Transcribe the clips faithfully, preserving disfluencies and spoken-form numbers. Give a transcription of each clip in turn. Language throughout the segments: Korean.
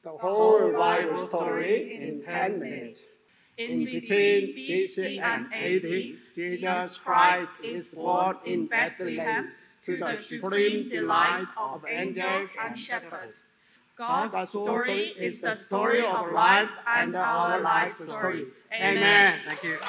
the whole Bible story in ten minutes. In between B C and A D, Jesus Christ is born in Bethlehem to the supreme delight of angels and shepherds. God's story is the story of life and our life story. Amen. Thank you.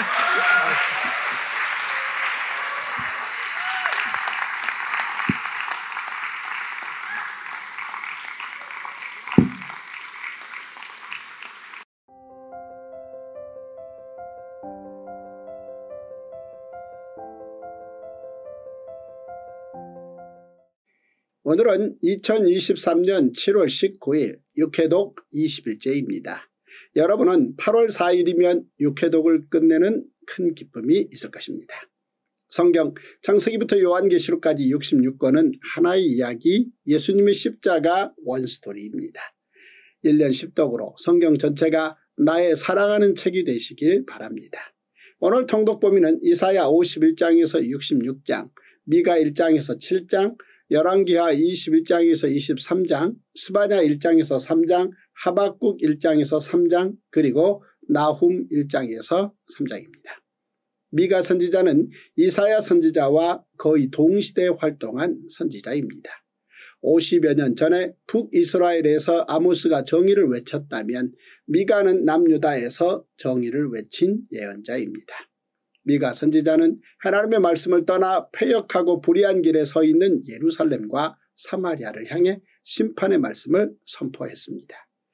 오늘은 이천이십삼년 칠월 십구일 육회독 이십일째입니다. 여러분은 팔월 사일이면 육회독을 끝내는 큰 기쁨이 있을 것입니다. 성경 창세기부터 요한계시록까지 육십육권은 하나의 이야기, 예수님의 십자가 원스토리입니다. 일 년 십독으로 성경 전체가 나의 사랑하는 책이 되시길 바랍니다. 오늘 통독 범위는 이사야 오십일장에서 육십육장, 미가 일장에서 칠장, 열왕기하 이십일장에서 이십삼장, 스바냐 일장에서 삼장, 하박국 일장에서 삼장, 그리고 나훔 일장에서 삼장입니다. 미가 선지자는 이사야 선지자와 거의 동시대에 활동한 선지자입니다. 오십여 년 전에 북이스라엘에서 아모스가 정의를 외쳤다면 미가는 남유다에서 정의를 외친 예언자입니다. 미가 선지자는 하나님의 말씀을 떠나 패역하고 불의한 길에 서 있는 예루살렘과 사마리아를 향해 심판의 말씀을 선포했습니다.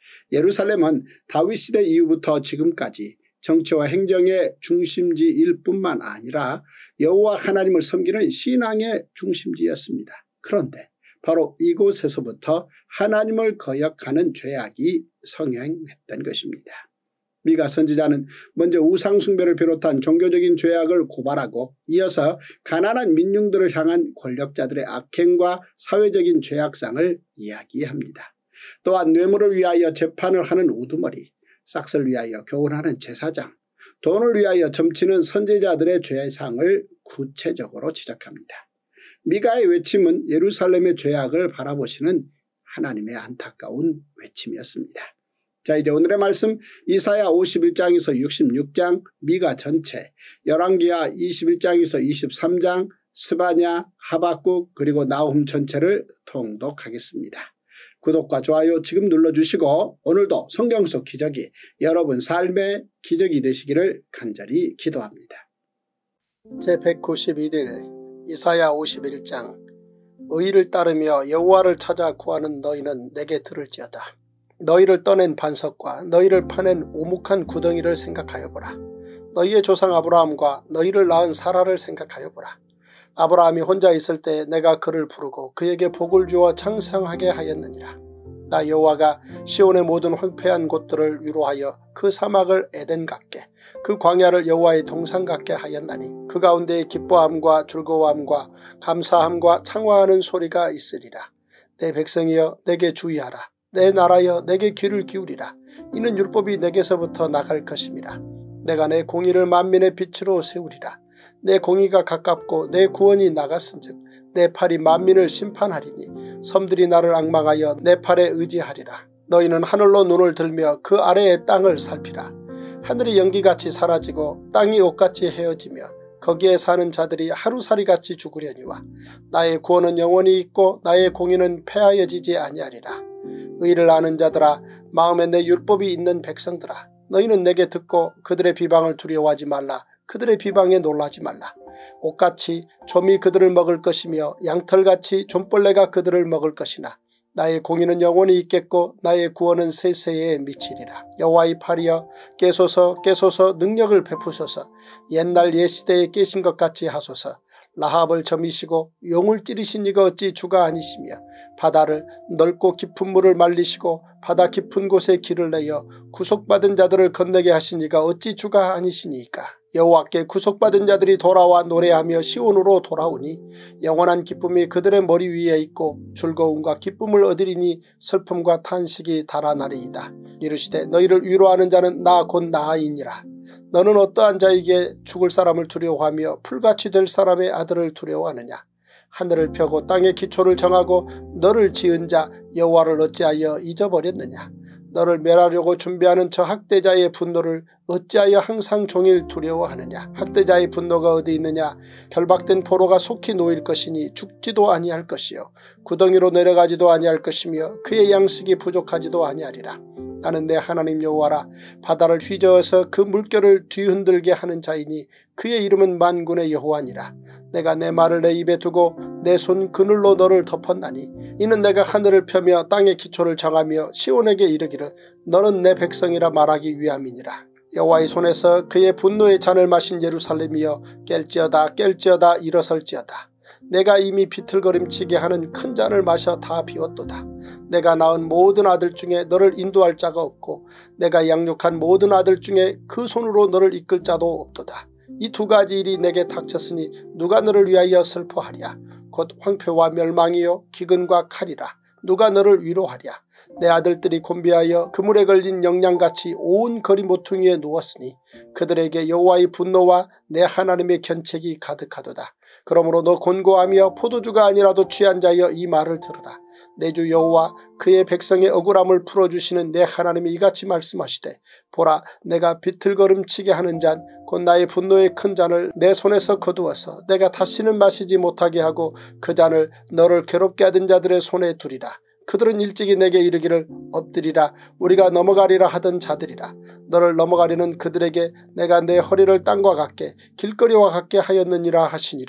예루살렘은 다윗 시대 이후부터 지금까지 정치와 행정의 중심지일 뿐만 아니라 여호와 하나님을 섬기는 신앙의 중심지였습니다. 그런데 바로 이곳에서부터 하나님을 거역하는 죄악이 성행했던 것입니다. 미가 선지자는 먼저 우상숭배를 비롯한 종교적인 죄악을 고발하고 이어서 가난한 민중들을 향한 권력자들의 악행과 사회적인 죄악상을 이야기합니다. 또한 뇌물을 위하여 재판을 하는 우두머리, 싹을 위하여 교훈하는 제사장, 돈을 위하여 점치는 선지자들의 죄상을 구체적으로 지적합니다. 미가의 외침은 예루살렘의 죄악을 바라보시는 하나님의 안타까운 외침이었습니다. 자, 이제 오늘의 말씀 이사야 오십일장에서 육십육장, 미가 전체, 열왕기하 이십일장에서 이십삼장, 스바냐, 하박국 그리고 나훔 전체를 통독하겠습니다. 구독과 좋아요 지금 눌러주시고 오늘도 성경 속 기적이 여러분 삶의 기적이 되시기를 간절히 기도합니다. 제백구십일일 이사야 오십일장. 의를 따르며 여호와를 찾아 구하는 너희는 내게 들을지어다. 너희를 떠낸 반석과 너희를 파낸 오목한 구덩이를 생각하여 보라. 너희의 조상 아브라함과 너희를 낳은 사라를 생각하여 보라. 아브라함이 혼자 있을 때 내가 그를 부르고 그에게 복을 주어 창성하게 하였느니라. 나 여호와가 시온의 모든 황폐한 곳들을 위로하여 그 사막을 에덴 같게 그 광야를 여호와의 동산 같게 하였나니 그 가운데에 기뻐함과 즐거워함과 감사함과 창화하는 소리가 있으리라. 내 백성이여 내게 주의하라. 내 나라여 내게 귀를 기울이라. 이는 율법이 내게서부터 나갈 것임이라. 내가 내 공의를 만민의 빛으로 세우리라. 내 공의가 가깝고 내 구원이 나갔은즉 내 팔이 만민을 심판하리니 섬들이 나를 앙망하여 내 팔에 의지하리라. 너희는 하늘로 눈을 들며 그 아래의 땅을 살피라. 하늘이 연기같이 사라지고 땅이 옷같이 헤어지며 거기에 사는 자들이 하루살이같이 죽으려니와 나의 구원은 영원히 있고 나의 공의는 패하여지지 아니하리라. 의를 아는 자들아, 마음에 내 율법이 있는 백성들아, 너희는 내게 듣고 그들의 비방을 두려워하지 말라. 그들의 비방에 놀라지 말라. 옷같이 좀이 그들을 먹을 것이며 양털같이 좀벌레가 그들을 먹을 것이나 나의 공의는 영원히 있겠고 나의 구원은 세세에 미치리라. 여호와의 팔이여 깨소서 깨소서 능력을 베푸소서. 옛날 옛시대에 깨신 것 같이 하소서. 라합을 점이시고 용을 찌르신 이가 어찌 주가 아니시며 바다를 넓고 깊은 물을 말리시고 바다 깊은 곳에 길을 내어 구속받은 자들을 건너게 하신 이가 어찌 주가 아니시니까. 여호와께 구속받은 자들이 돌아와 노래하며 시온으로 돌아오니 영원한 기쁨이 그들의 머리 위에 있고 즐거움과 기쁨을 얻으리니 슬픔과 탄식이 달아나리이다. 이르시되 너희를 위로하는 자는 나 곧 나이니라. 너는 어떠한 자에게 죽을 사람을 두려워하며 풀같이 될 사람의 아들을 두려워하느냐. 하늘을 펴고 땅의 기초를 정하고 너를 지은 자 여호와를 어찌하여 잊어버렸느냐. 너를 멸하려고 준비하는 저 학대자의 분노를 어찌하여 항상 종일 두려워하느냐. 학대자의 분노가 어디 있느냐. 결박된 포로가 속히 놓일 것이니 죽지도 아니할 것이요 구덩이로 내려가지도 아니할 것이며 그의 양식이 부족하지도 아니하리라. 나는 내 하나님 여호와라. 바다를 휘저어서 그 물결을 뒤흔들게 하는 자이니 그의 이름은 만군의 여호와니라. 내가 내 말을 내 입에 두고 내 손 그늘로 너를 덮었나니 이는 내가 하늘을 펴며 땅의 기초를 정하며 시온에게 이르기를 너는 내 백성이라 말하기 위함이니라. 여호와의 손에서 그의 분노의 잔을 마신 예루살렘이여 깰지어다 깰지어다 일어설지어다. 내가 이미 비틀거림치게 하는 큰 잔을 마셔 다 비웠도다. 내가 낳은 모든 아들 중에 너를 인도할 자가 없고 내가 양육한 모든 아들 중에 그 손으로 너를 이끌 자도 없도다. 이 두 가지 일이 내게 닥쳤으니 누가 너를 위하여 슬퍼하랴. 곧 황폐와 멸망이요 기근과 칼이라. 누가 너를 위로하랴. 내 아들들이 곤비하여 그물에 걸린 영양같이 온 거리 모퉁이에 누웠으니 그들에게 여호와의 분노와 내 하나님의 견책이 가득하도다. 그러므로 너 곤고하며 포도주가 아니라도 취한 자여 이 말을 들으라. 내 주 여호와 그의 백성의 억울함을 풀어주시는 내 하나님이 이같이 말씀하시되 보라 내가 비틀거림치게 하는 잔 곧 나의 분노의 큰 잔을 내 손에서 거두어서 내가 다시는 마시지 못하게 하고 그 잔을 너를 괴롭게 하던 자들의 손에 두리라. 그들은 일찍이 내게 이르기를 엎드리라 우리가 넘어가리라 하던 자들이라. 너를 넘어가리는 그들에게 내가 내 허리를 땅과 같게 길거리와 같게 하였느니라 하시니라.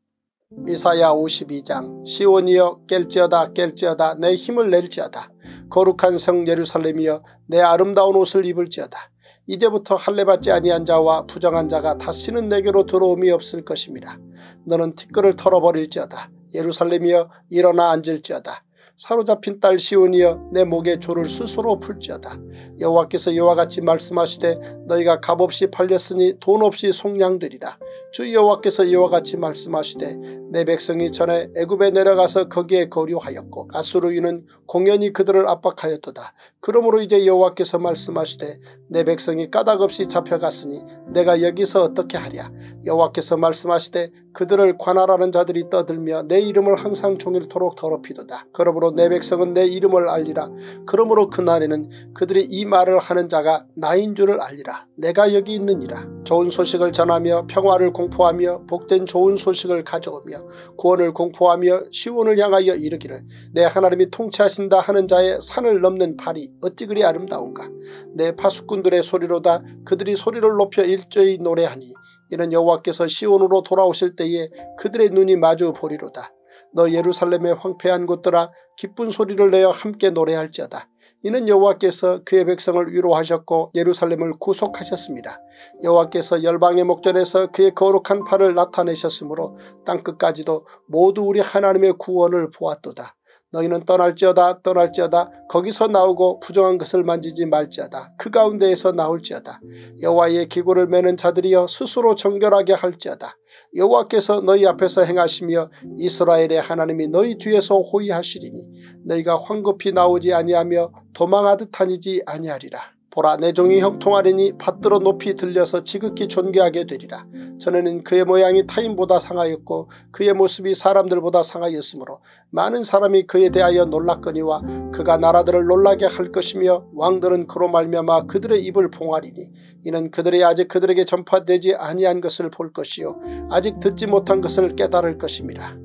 이사야 오십이 장. 시온이여 깰지어다 깰지어다 내 힘을 낼지어다. 거룩한 성 예루살렘이여 내 아름다운 옷을 입을지어다. 이제부터 할례받지 아니한 자와 부정한 자가 다시는 내게로 들어옴이 없을 것입니다. 너는 티끌을 털어버릴지어다. 예루살렘이여 일어나 앉을지어다. 사로잡힌 딸 시온이여 내 목에 조를 스스로 풀지어다. 여호와께서 이와 같이 말씀하시되 너희가 값없이 팔렸으니 돈 없이 속량되리라. 주 여호와께서 이와 같이 말씀하시되 내 백성이 전에 애굽에 내려가서 거기에 거류하였고 아수르인은 공연히 그들을 압박하였도다. 그러므로 이제 여호와께서 말씀하시되 내 백성이 까닭없이 잡혀갔으니 내가 여기서 어떻게 하랴. 여호와께서 말씀하시되 그들을 관할하는 자들이 떠들며 내 이름을 항상 종일토록 더럽히도다. 그러므로 내 백성은 내 이름을 알리라. 그러므로 그날에는 그들이 이 말을 하는 자가 나인 줄을 알리라. 내가 여기 있느니라. 좋은 소식을 전하며 평화를 공포하며 복된 좋은 소식을 가져오며 구원을 공포하며 시온을 향하여 이르기를 내 하나님이 통치하신다 하는 자의 산을 넘는 발이 어찌 그리 아름다운가. 내 파수꾼들의 소리로다. 그들이 소리를 높여 일제히 노래하니 이는 여호와께서 시온으로 돌아오실 때에 그들의 눈이 마주 보리로다. 너 예루살렘의 황폐한 곳들아 기쁜 소리를 내어 함께 노래할지어다. 이는 여호와께서 그의 백성을 위로하셨고 예루살렘을 구속하셨습니다. 여호와께서 열방의 목전에서 그의 거룩한 팔을 나타내셨으므로 땅끝까지도 모두 우리 하나님의 구원을 보았도다. 너희는 떠날지어다 떠날지어다 거기서 나오고 부정한 것을 만지지 말지어다. 그 가운데에서 나올지어다. 여호와의 기구를 매는 자들이여 스스로 정결하게 할지어다. 여호와께서 너희 앞에서 행하시며 이스라엘의 하나님이 너희 뒤에서 호위하시리니 너희가 황급히 나오지 아니하며 도망하듯 다니지 아니하리라. 보라 내 종이 형통하리니 받들어 높이 들려서 지극히 존귀하게 되리라. 전에는 그의 모양이 타인보다 상하였고 그의 모습이 사람들보다 상하였으므로 많은 사람이 그에 대하여 놀랐거니와 그가 나라들을 놀라게 할 것이며 왕들은 그로 말미암아 그들의 입을 봉하리니 이는 그들이 아직 그들에게 전파되지 아니한 것을 볼 것이요 아직 듣지 못한 것을 깨달을 것입니다.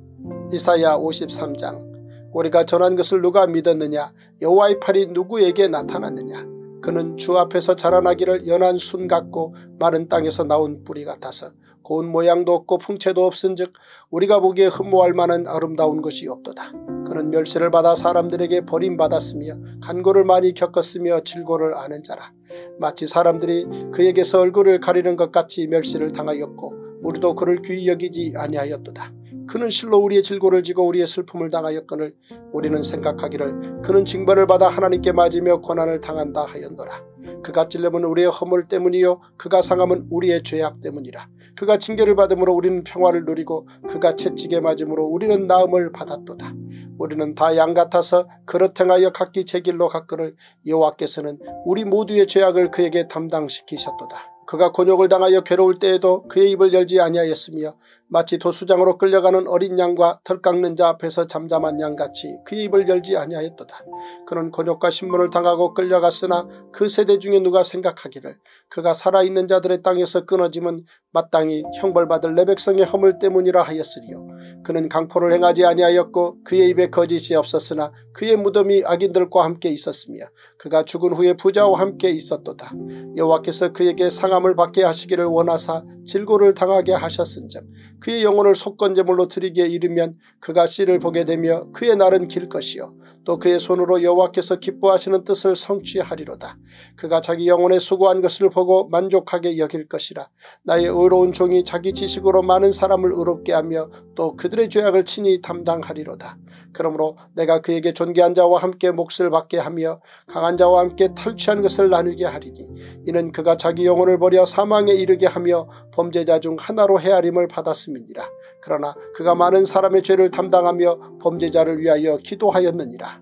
이사야 오십삼 장. 우리가 전한 것을 누가 믿었느냐. 여호와의 팔이 누구에게 나타났느냐. 그는 주 앞에서 자라나기를 연한 순 같고 마른 땅에서 나온 뿌리 같아서 고운 모양도 없고 풍채도 없은즉 우리가 보기에 흠모할 만한 아름다운 것이 없도다. 그는 멸시를 받아 사람들에게 버림받았으며 간고를 많이 겪었으며 질고를 아는 자라. 마치 사람들이 그에게서 얼굴을 가리는 것 같이 멸시를 당하였고 우리도 그를 귀히 여기지 아니하였도다. 그는 실로 우리의 질고를 지고 우리의 슬픔을 당하였거늘 우리는 생각하기를 그는 징벌을 받아 하나님께 맞으며 고난을 당한다 하였노라. 그가 찔림은 우리의 허물 때문이요 그가 상함은 우리의 죄악 때문이라. 그가 징계를 받음으로 우리는 평화를 누리고 그가 채찍에 맞음으로 우리는 나음을 받았도다. 우리는 다 양 같아서 그릇 행하여 각기 제 길로 갔거늘 여호와께서는 우리 모두의 죄악을 그에게 담당시키셨도다. 그가 곤욕을 당하여 괴로울 때에도 그의 입을 열지 아니하였으며 마치 도수장으로 끌려가는 어린 양과 털 깎는 자 앞에서 잠잠한 양같이 그의 입을 열지 아니하였도다. 그는 곤욕과 신문을 당하고 끌려갔으나 그 세대 중에 누가 생각하기를 그가 살아있는 자들의 땅에서 끊어짐은 마땅히 형벌받을 내 백성의 허물 때문이라 하였으리요. 그는 강포를 행하지 아니하였고 그의 입에 거짓이 없었으나 그의 무덤이 악인들과 함께 있었으며 그가 죽은 후에 부자와 함께 있었도다. 여호와께서 그에게 상함을 받게 하시기를 원하사 질고를 당하게 하셨은즉 그의 영혼을 속건제물로 드리기에 이르면 그가 씨를 보게 되며 그의 날은 길 것이요 또 그의 손으로 여호와께서 기뻐하시는 뜻을 성취하리로다. 그가 자기 영혼에 수고한 것을 보고 만족하게 여길 것이라. 나의 의로운 종이 자기 지식으로 많은 사람을 의롭게 하며 또 그들의 죄악을 친히 담당하리로다. 그러므로 내가 그에게 존귀한 자와 함께 몫을 받게 하며 강한 자와 함께 탈취한 것을 나누게 하리니 이는 그가 자기 영혼을 버려 사망에 이르게 하며 범죄자 중 하나로 헤아림을 받았음이니라. 그러나 그가 많은 사람의 죄를 담당하며 범죄자를 위하여 기도하였느니라.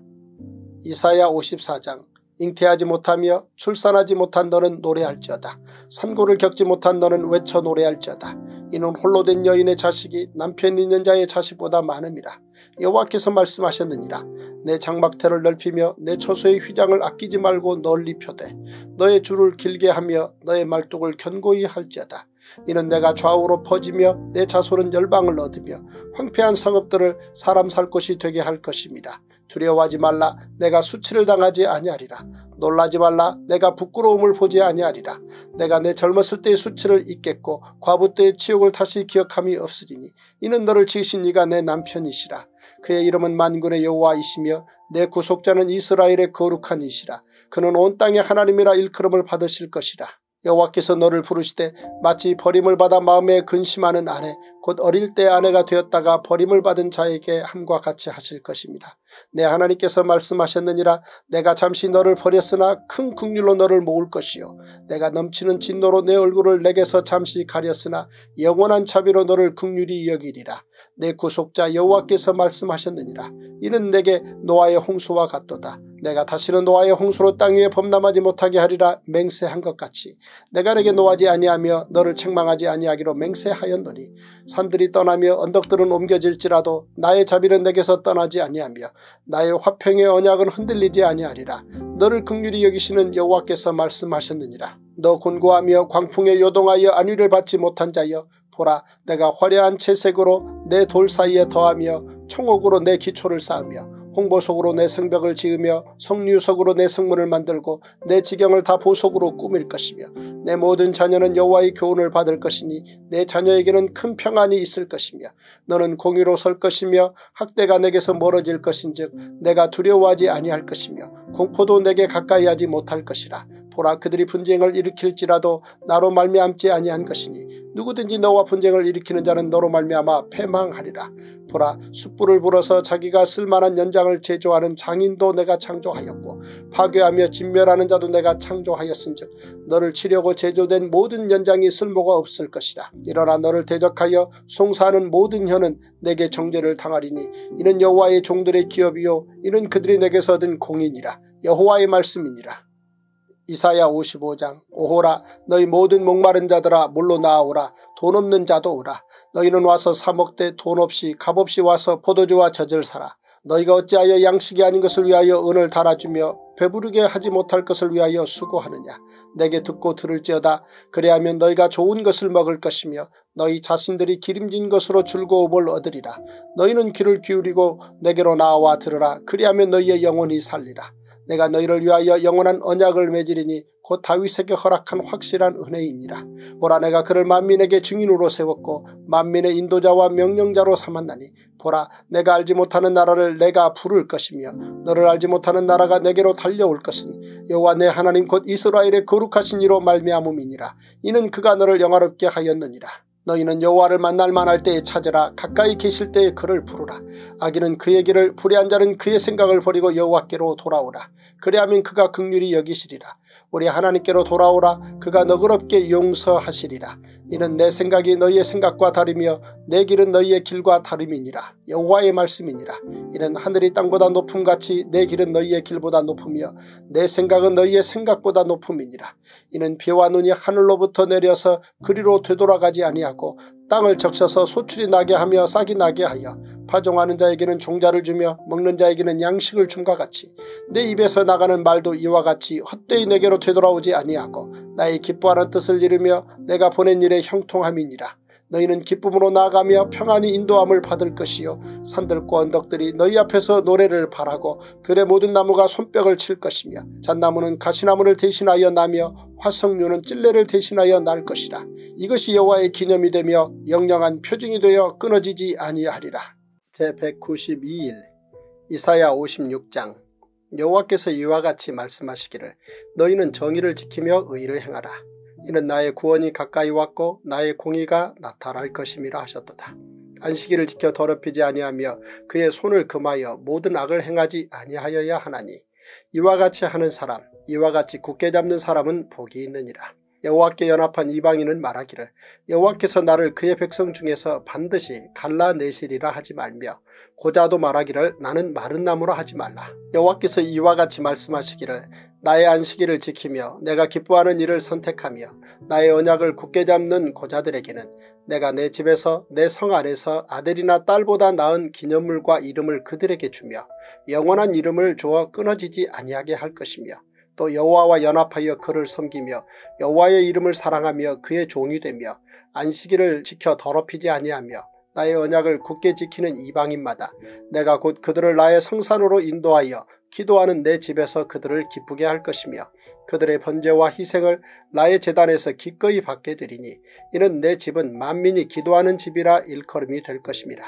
이사야 오십사 장. 잉태하지 못하며 출산하지 못한 너는 노래할지어다. 산고를 겪지 못한 너는 외쳐 노래할지어다. 이는 홀로 된 여인의 자식이 남편 있는 자의 자식보다 많음이라. 여호와께서 말씀하셨느니라. 내 장막터를 넓히며 내 처소의 휘장을 아끼지 말고 널리 펴되 너의 줄을 길게 하며 너의 말뚝을 견고히 할지어다. 이는 내가 좌우로 퍼지며 내 자손은 열방을 얻으며 황폐한 성읍들을 사람 살 곳이 되게 할 것입니다. 두려워하지 말라. 내가 수치를 당하지 아니하리라. 놀라지 말라. 내가 부끄러움을 보지 아니하리라. 내가 내 젊었을 때의 수치를 잊겠고 과부 때의 치욕을 다시 기억함이 없으리니 이는 너를 지으신 이가 내 남편이시라. 그의 이름은 만군의 여호와이시며 내 구속자는 이스라엘의 거룩한 이시라. 그는 온 땅의 하나님이라 일컬음을 받으실 것이라. 여호와께서 너를 부르시되 마치 버림을 받아 마음에 근심하는 아내 곧 어릴 때 아내가 되었다가 버림을 받은 자에게 함과 같이 하실 것입니다. 내 하나님께서 말씀하셨느니라. 내가 잠시 너를 버렸으나 큰 긍휼로 너를 모을 것이요 내가 넘치는 진노로 내 얼굴을 내게서 잠시 가렸으나 영원한 자비로 너를 긍휼히 여기리라. 내 구속자 여호와께서 말씀하셨느니라. 이는 내게 노아의 홍수와 같도다. 내가 다시는 노아의 홍수로 땅 위에 범람하지 못하게 하리라 맹세한 것 같이 내가 내게 노하지 아니하며 너를 책망하지 아니하기로 맹세하였노니 산들이 떠나며 언덕들은 옮겨질지라도 나의 자비는 내게서 떠나지 아니하며 나의 화평의 언약은 흔들리지 아니하리라. 너를 긍휼히 여기시는 여호와께서 말씀하셨느니라. 너 곤고하며 광풍에 요동하여 안위를 받지 못한 자여 보라 내가 화려한 채색으로 내 돌 사이에 더하며 청옥으로 내 기초를 쌓으며 홍보석으로 내 성벽을 지으며 성류석으로 내 성문을 만들고 내 지경을 다 보석으로 꾸밀 것이며 내 모든 자녀는 여호와의 교훈을 받을 것이니 내 자녀에게는 큰 평안이 있을 것이며 너는 공의로 설 것이며 학대가 내게서 멀어질 것인즉 내가 두려워하지 아니할 것이며 공포도 내게 가까이 하지 못할 것이라. 보라 그들이 분쟁을 일으킬지라도 나로 말미암지 아니한 것이니 누구든지 너와 분쟁을 일으키는 자는 너로 말미암아 패망하리라. 보라 숯불을 불어서 자기가 쓸만한 연장을 제조하는 장인도 내가 창조하였고 파괴하며 진멸하는 자도 내가 창조하였은즉 너를 치려고 제조된 모든 연장이 쓸모가 없을 것이라. 일어나 너를 대적하여 송사하는 모든 혀는 내게 정죄를 당하리니 이는 여호와의 종들의 기업이요 이는 그들이 내게서 얻은 공인이라. 여호와의 말씀이니라. 이사야 오십오 장. 오호라 너희 모든 목마른 자들아 물로 나아오라. 돈 없는 자도 오라. 너희는 와서 사 먹되 돈 없이 값없이 와서 포도주와 젖을 사라. 너희가 어찌하여 양식이 아닌 것을 위하여 은을 달아주며 배부르게 하지 못할 것을 위하여 수고하느냐. 내게 듣고 들을지어다. 그래야면 너희가 좋은 것을 먹을 것이며 너희 자신들이 기름진 것으로 즐거움을 얻으리라. 너희는 귀를 기울이고 내게로 나와 들으라. 그래야면 너희의 영혼이 살리라. 내가 너희를 위하여 영원한 언약을 맺으리니 곧 다윗에게 허락한 확실한 은혜이니라. 보라 내가 그를 만민에게 증인으로 세웠고 만민의 인도자와 명령자로 삼았나니 보라 내가 알지 못하는 나라를 내가 부를 것이며 너를 알지 못하는 나라가 내게로 달려올 것은 여호와 내 하나님 곧 이스라엘의 거룩하신 이로 말미암음이니라. 이는 그가 너를 영화롭게 하였느니라. 너희는 여호와를 만날 만할 때에 찾으라. 가까이 계실 때에 그를 부르라. 악인은 그의 길을 불의한 자는 그의 생각을 버리고 여호와께로 돌아오라. 그래야면 그가 긍휼히 여기시리라. 우리 하나님께로 돌아오라. 그가 너그럽게 용서하시리라. 이는 내 생각이 너희의 생각과 다르며 내 길은 너희의 길과 다름이니라. 여호와의 말씀이니라. 이는 하늘이 땅보다 높음같이 내 길은 너희의 길보다 높으며 내 생각은 너희의 생각보다 높음이니라. 이는 비와 눈이 하늘로부터 내려서 그리로 되돌아가지 아니하고 땅을 적셔서 소출이 나게 하며 싹이 나게 하여 파종하는 자에게는 종자를 주며 먹는 자에게는 양식을 줌과 같이 내 입에서 나가는 말도 이와 같이 헛되이 내게로 되돌아오지 아니하고 나의 기뻐하는 뜻을 이루며 내가 보낸 일에 형통함이니라. 너희는 기쁨으로 나아가며 평안히 인도함을 받을 것이요 산들과 언덕들이 너희 앞에서 노래를 바라고 들의 모든 나무가 손뼉을 칠 것이며 잣나무는 가시나무를 대신하여 나며 화석류는 찔레를 대신하여 날 것이라. 이것이 여호와의 기념이 되며 영영한 표징이 되어 끊어지지 아니하리라. 제백구십이 일 이사야 오십육 장. 여호와께서 이와 같이 말씀하시기를 너희는 정의를 지키며 의를 행하라. 이는 나의 구원이 가까이 왔고 나의 공의가 나타날 것임이라 하셨도다. 안식일을 지켜 더럽히지 아니하며 그의 손을 금하여 모든 악을 행하지 아니하여야 하나니 이와 같이 하는 사람 이와 같이 굳게 잡는 사람은 복이 있느니라. 여호와께 연합한 이방인은 말하기를 여호와께서 나를 그의 백성 중에서 반드시 갈라내시리라 하지 말며 고자도 말하기를 나는 마른 나무라 하지 말라. 여호와께서 이와 같이 말씀하시기를 나의 안식일을 지키며 내가 기뻐하는 일을 선택하며 나의 언약을 굳게 잡는 고자들에게는 내가 내 집에서 내 성 안에서 아들이나 딸보다 나은 기념물과 이름을 그들에게 주며 영원한 이름을 주어 끊어지지 아니하게 할 것이며 또 여호와와 연합하여 그를 섬기며 여호와의 이름을 사랑하며 그의 종이 되며 안식일을 지켜 더럽히지 아니하며 나의 언약을 굳게 지키는 이방인마다 내가 곧 그들을 나의 성산으로 인도하여 기도하는 내 집에서 그들을 기쁘게 할 것이며 그들의 번제와 희생을 나의 제단에서 기꺼이 받게 되리니 이는 내 집은 만민이 기도하는 집이라 일컬음이 될 것임이라.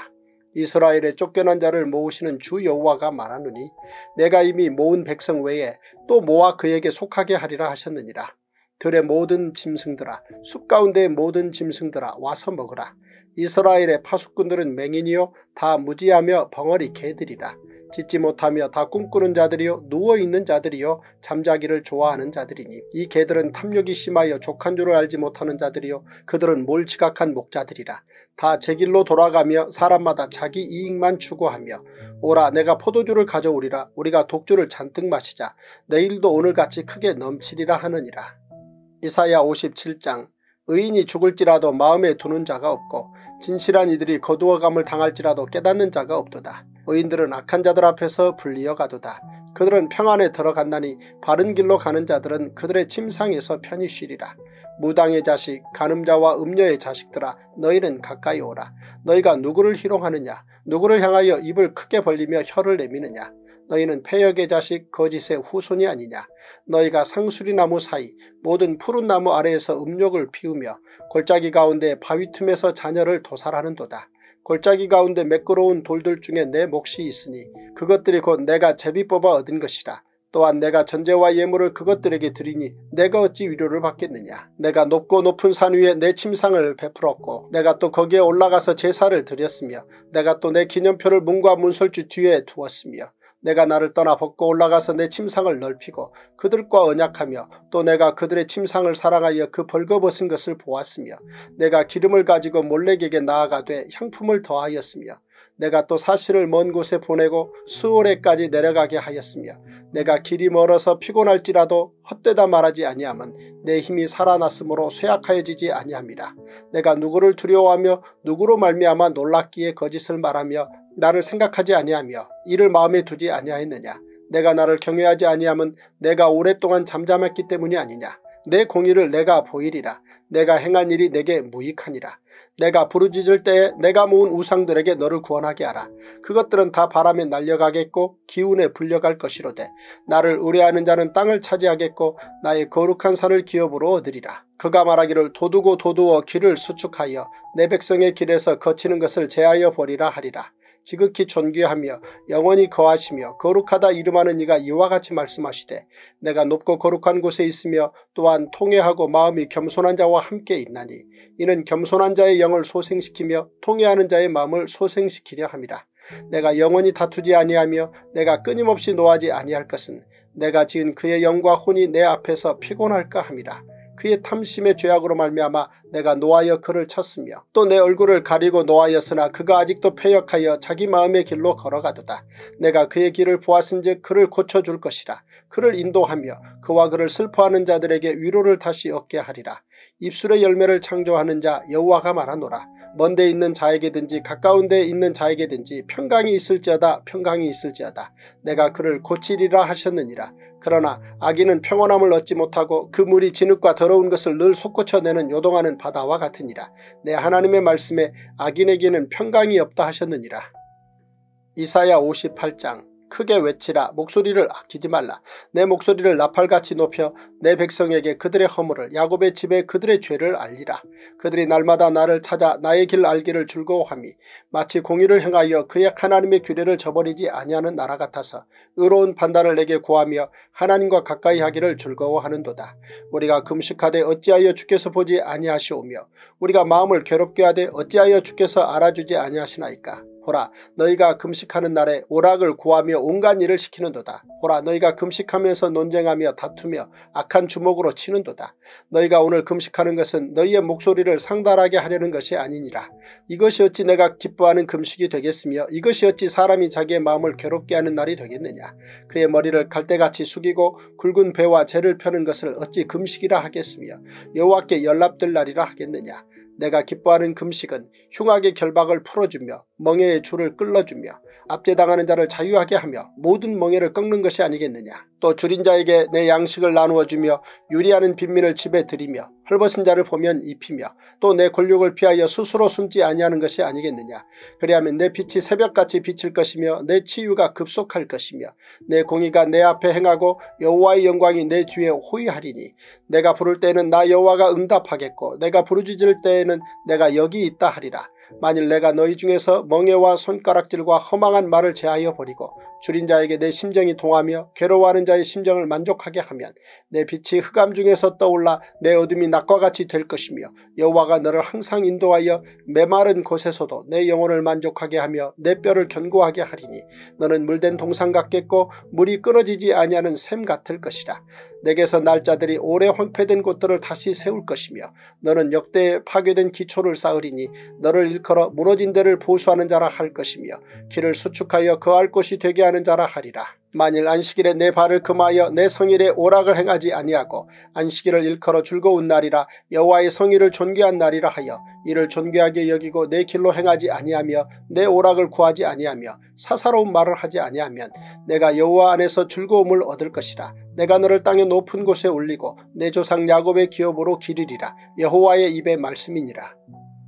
이스라엘의 쫓겨난 자를 모으시는 주 여호와가 말하노니 내가 이미 모은 백성 외에 또 모아 그에게 속하게 하리라 하셨느니라. 들의 모든 짐승들아 숲 가운데의 모든 짐승들아 와서 먹으라. 이스라엘의 파수꾼들은 맹인이요 다 무지하며 벙어리 개들이라. 짖지 못하며 다 꿈꾸는 자들이요 누워있는 자들이요 잠자기를 좋아하는 자들이니 이 개들은 탐욕이 심하여 족한 줄을 알지 못하는 자들이요 그들은 몰지각한 목자들이라. 다 제 길로 돌아가며 사람마다 자기 이익만 추구하며 오라 내가 포도주를 가져오리라. 우리가 독주를 잔뜩 마시자. 내일도 오늘같이 크게 넘치리라 하느니라. 이사야 오십칠 장. 의인이 죽을지라도 마음에 두는 자가 없고 진실한 이들이 거두어감을 당할지라도 깨닫는 자가 없도다. 의인들은 악한 자들 앞에서 불리어 가도다. 그들은 평안에 들어간다니 바른 길로 가는 자들은 그들의 침상에서 편히 쉬리라. 무당의 자식 간음자와 음녀의 자식들아 너희는 가까이 오라. 너희가 누구를 희롱하느냐 누구를 향하여 입을 크게 벌리며 혀를 내미느냐. 너희는 패역의 자식 거짓의 후손이 아니냐. 너희가 상수리나무 사이 모든 푸른 나무 아래에서 음욕을 피우며 골짜기 가운데 바위 틈에서 자녀를 도살하는도다. 골짜기 가운데 매끄러운 돌들 중에 내 몫이 있으니 그것들이 곧 내가 제비 뽑아 얻은 것이라. 또한 내가 전제와 예물을 그것들에게 드리니 내가 어찌 위로를 받겠느냐. 내가 높고 높은 산 위에 내 침상을 베풀었고 내가 또 거기에 올라가서 제사를 드렸으며 내가 또 내 기념표를 문과 문설주 뒤에 두었으며 내가 나를 떠나 벗고 올라가서 내 침상을 넓히고 그들과 언약하며 또 내가 그들의 침상을 사랑하여 그 벌거벗은 것을 보았으며 내가 기름을 가지고 몰렉에게 나아가되 향품을 더하였으며 내가 또 사실을 먼 곳에 보내고 수오레까지 내려가게 하였으며 내가 길이 멀어서 피곤할지라도 헛되다 말하지 아니함은 내 힘이 살아났으므로 쇠약하여지지 아니함이라. 내가 누구를 두려워하며 누구로 말미암아 놀랍기에 거짓을 말하며 나를 생각하지 아니하며 이를 마음에 두지 아니하였느냐. 내가 나를 경외하지 아니함은 내가 오랫동안 잠잠했기 때문이 아니냐. 내 공의를 내가 보이리라. 내가 행한 일이 내게 무익하니라. 내가 부르짖을 때에 내가 모은 우상들에게 너를 구원하게 하라. 그것들은 다 바람에 날려가겠고 기운에 불려갈 것이로되 나를 의뢰하는 자는 땅을 차지하겠고 나의 거룩한 산을 기업으로 얻으리라. 그가 말하기를 도두고 도두어 길을 수축하여 내 백성의 길에서 거치는 것을 제하여 버리라 하리라. 지극히 존귀하며 영원히 거하시며 거룩하다 이름하는 이가 이와 같이 말씀하시되 내가 높고 거룩한 곳에 있으며 또한 통회하고 마음이 겸손한 자와 함께 있나니 이는 겸손한 자의 영을 소생시키며 통회하는 자의 마음을 소생시키려 함이라. 내가 영원히 다투지 아니하며 내가 끊임없이 노하지 아니할 것은 내가 지은 그의 영과 혼이 내 앞에서 피곤할까 함이라. 그의 탐심의 죄악으로 말미암아 내가 노하여 그를 쳤으며 또 내 얼굴을 가리고 노하였으나 그가 아직도 패역하여 자기 마음의 길로 걸어가도다. 내가 그의 길을 보았은즉 그를 고쳐줄 것이라. 그를 인도하며 그와 그를 슬퍼하는 자들에게 위로를 다시 얻게 하리라. 입술의 열매를 창조하는 자 여호와가 말하노라. 먼 데 있는 자에게든지 가까운 데 있는 자에게든지 평강이 있을지어다 평강이 있을지어다. 내가 그를 고치리라 하셨느니라. 그러나 악인은 평온함을 얻지 못하고 그 물이 진흙과 더러운 것을 늘 솟구쳐내는 요동하는 바다와 같으니라. 내 하나님의 말씀에 악인에게는 평강이 없다 하셨느니라. 이사야 오십팔 장. 크게 외치라. 목소리를 아끼지 말라. 내 목소리를 나팔같이 높여 내 백성에게 그들의 허물을 야곱의 집에 그들의 죄를 알리라. 그들이 날마다 나를 찾아 나의 길 알기를 즐거워하미 마치 공의를 행하여 그의 하나님의 규례를 저버리지 아니하는 나라 같아서 의로운 판단을 내게 구하며 하나님과 가까이 하기를 즐거워하는도다. 우리가 금식하되 어찌하여 주께서 보지 아니하시오며 우리가 마음을 괴롭게 하되 어찌하여 주께서 알아주지 아니하시나이까. 보라 너희가 금식하는 날에 오락을 구하며 온갖 일을 시키는도다. 보라 너희가 금식하면서 논쟁하며 다투며 악한 주먹으로 치는도다. 너희가 오늘 금식하는 것은 너희의 목소리를 상달하게 하려는 것이 아니니라. 이것이 어찌 내가 기뻐하는 금식이 되겠으며 이것이 어찌 사람이 자기의 마음을 괴롭게 하는 날이 되겠느냐. 그의 머리를 갈대같이 숙이고 굵은 배와 재를 펴는 것을 어찌 금식이라 하겠으며 여호와께 연락될 날이라 하겠느냐. 내가 기뻐하는 금식은 흉악의 결박을 풀어주며 멍에의 줄을 끌어주며 압제당하는 자를 자유하게 하며 모든 멍에를 꺾는 것이 아니겠느냐. 또 줄인 자에게 내 양식을 나누어 주며 유리하는 빈민을 집에 들이며 헐벗은 자를 보면 입히며 또 내 권력을 피하여 스스로 숨지 아니하는 것이 아니겠느냐. 그리하면 내 빛이 새벽같이 비칠 것이며 내 치유가 급속할 것이며 내 공의가 내 앞에 행하고 여호와의 영광이 내 뒤에 호위하리니 내가 부를 때에는 나 여호와가 응답하겠고 내가 부르짖을 때에는 내가 여기 있다 하리라. 만일 내가 너희 중에서 멍에와 손가락질과 허망한 말을 제하여 버리고 줄인 자에게 내 심정이 동하며 괴로워하는 자의 심정을 만족하게 하면 내 빛이 흑암 중에서 떠올라 내 어둠이 낮과 같이 될 것이며 여호와가 너를 항상 인도하여 메마른 곳에서도 내 영혼을 만족하게 하며 내 뼈를 견고하게 하리니 너는 물된 동상 같겠고 물이 끊어지지 아니하는 샘 같을 것이라. 내게서 날짜들이 오래 황폐된 곳들을 다시 세울 것이며 너는 역대에 파괴된 기초를 쌓으리니 너를 일컬어 무너진 데를 보수하는 자라 할 것이며 길을 수축하여 거할 곳이 되게 하는 자라 하리라. 만일 안식일에 내 발을 금하여 내 성일에 오락을 행하지 아니하고 안식일을 일컬어 즐거운 날이라 여호와의 성일을 존귀한 날이라 하여 이를 존귀하게 여기고 내 길로 행하지 아니하며 내 오락을 구하지 아니하며 사사로운 말을 하지 아니하면 내가 여호와 안에서 즐거움을 얻을 것이라. 내가 너를 땅의 높은 곳에 올리고 내 조상 야곱의 기업으로 기르리라. 여호와의 입의 말씀이니라.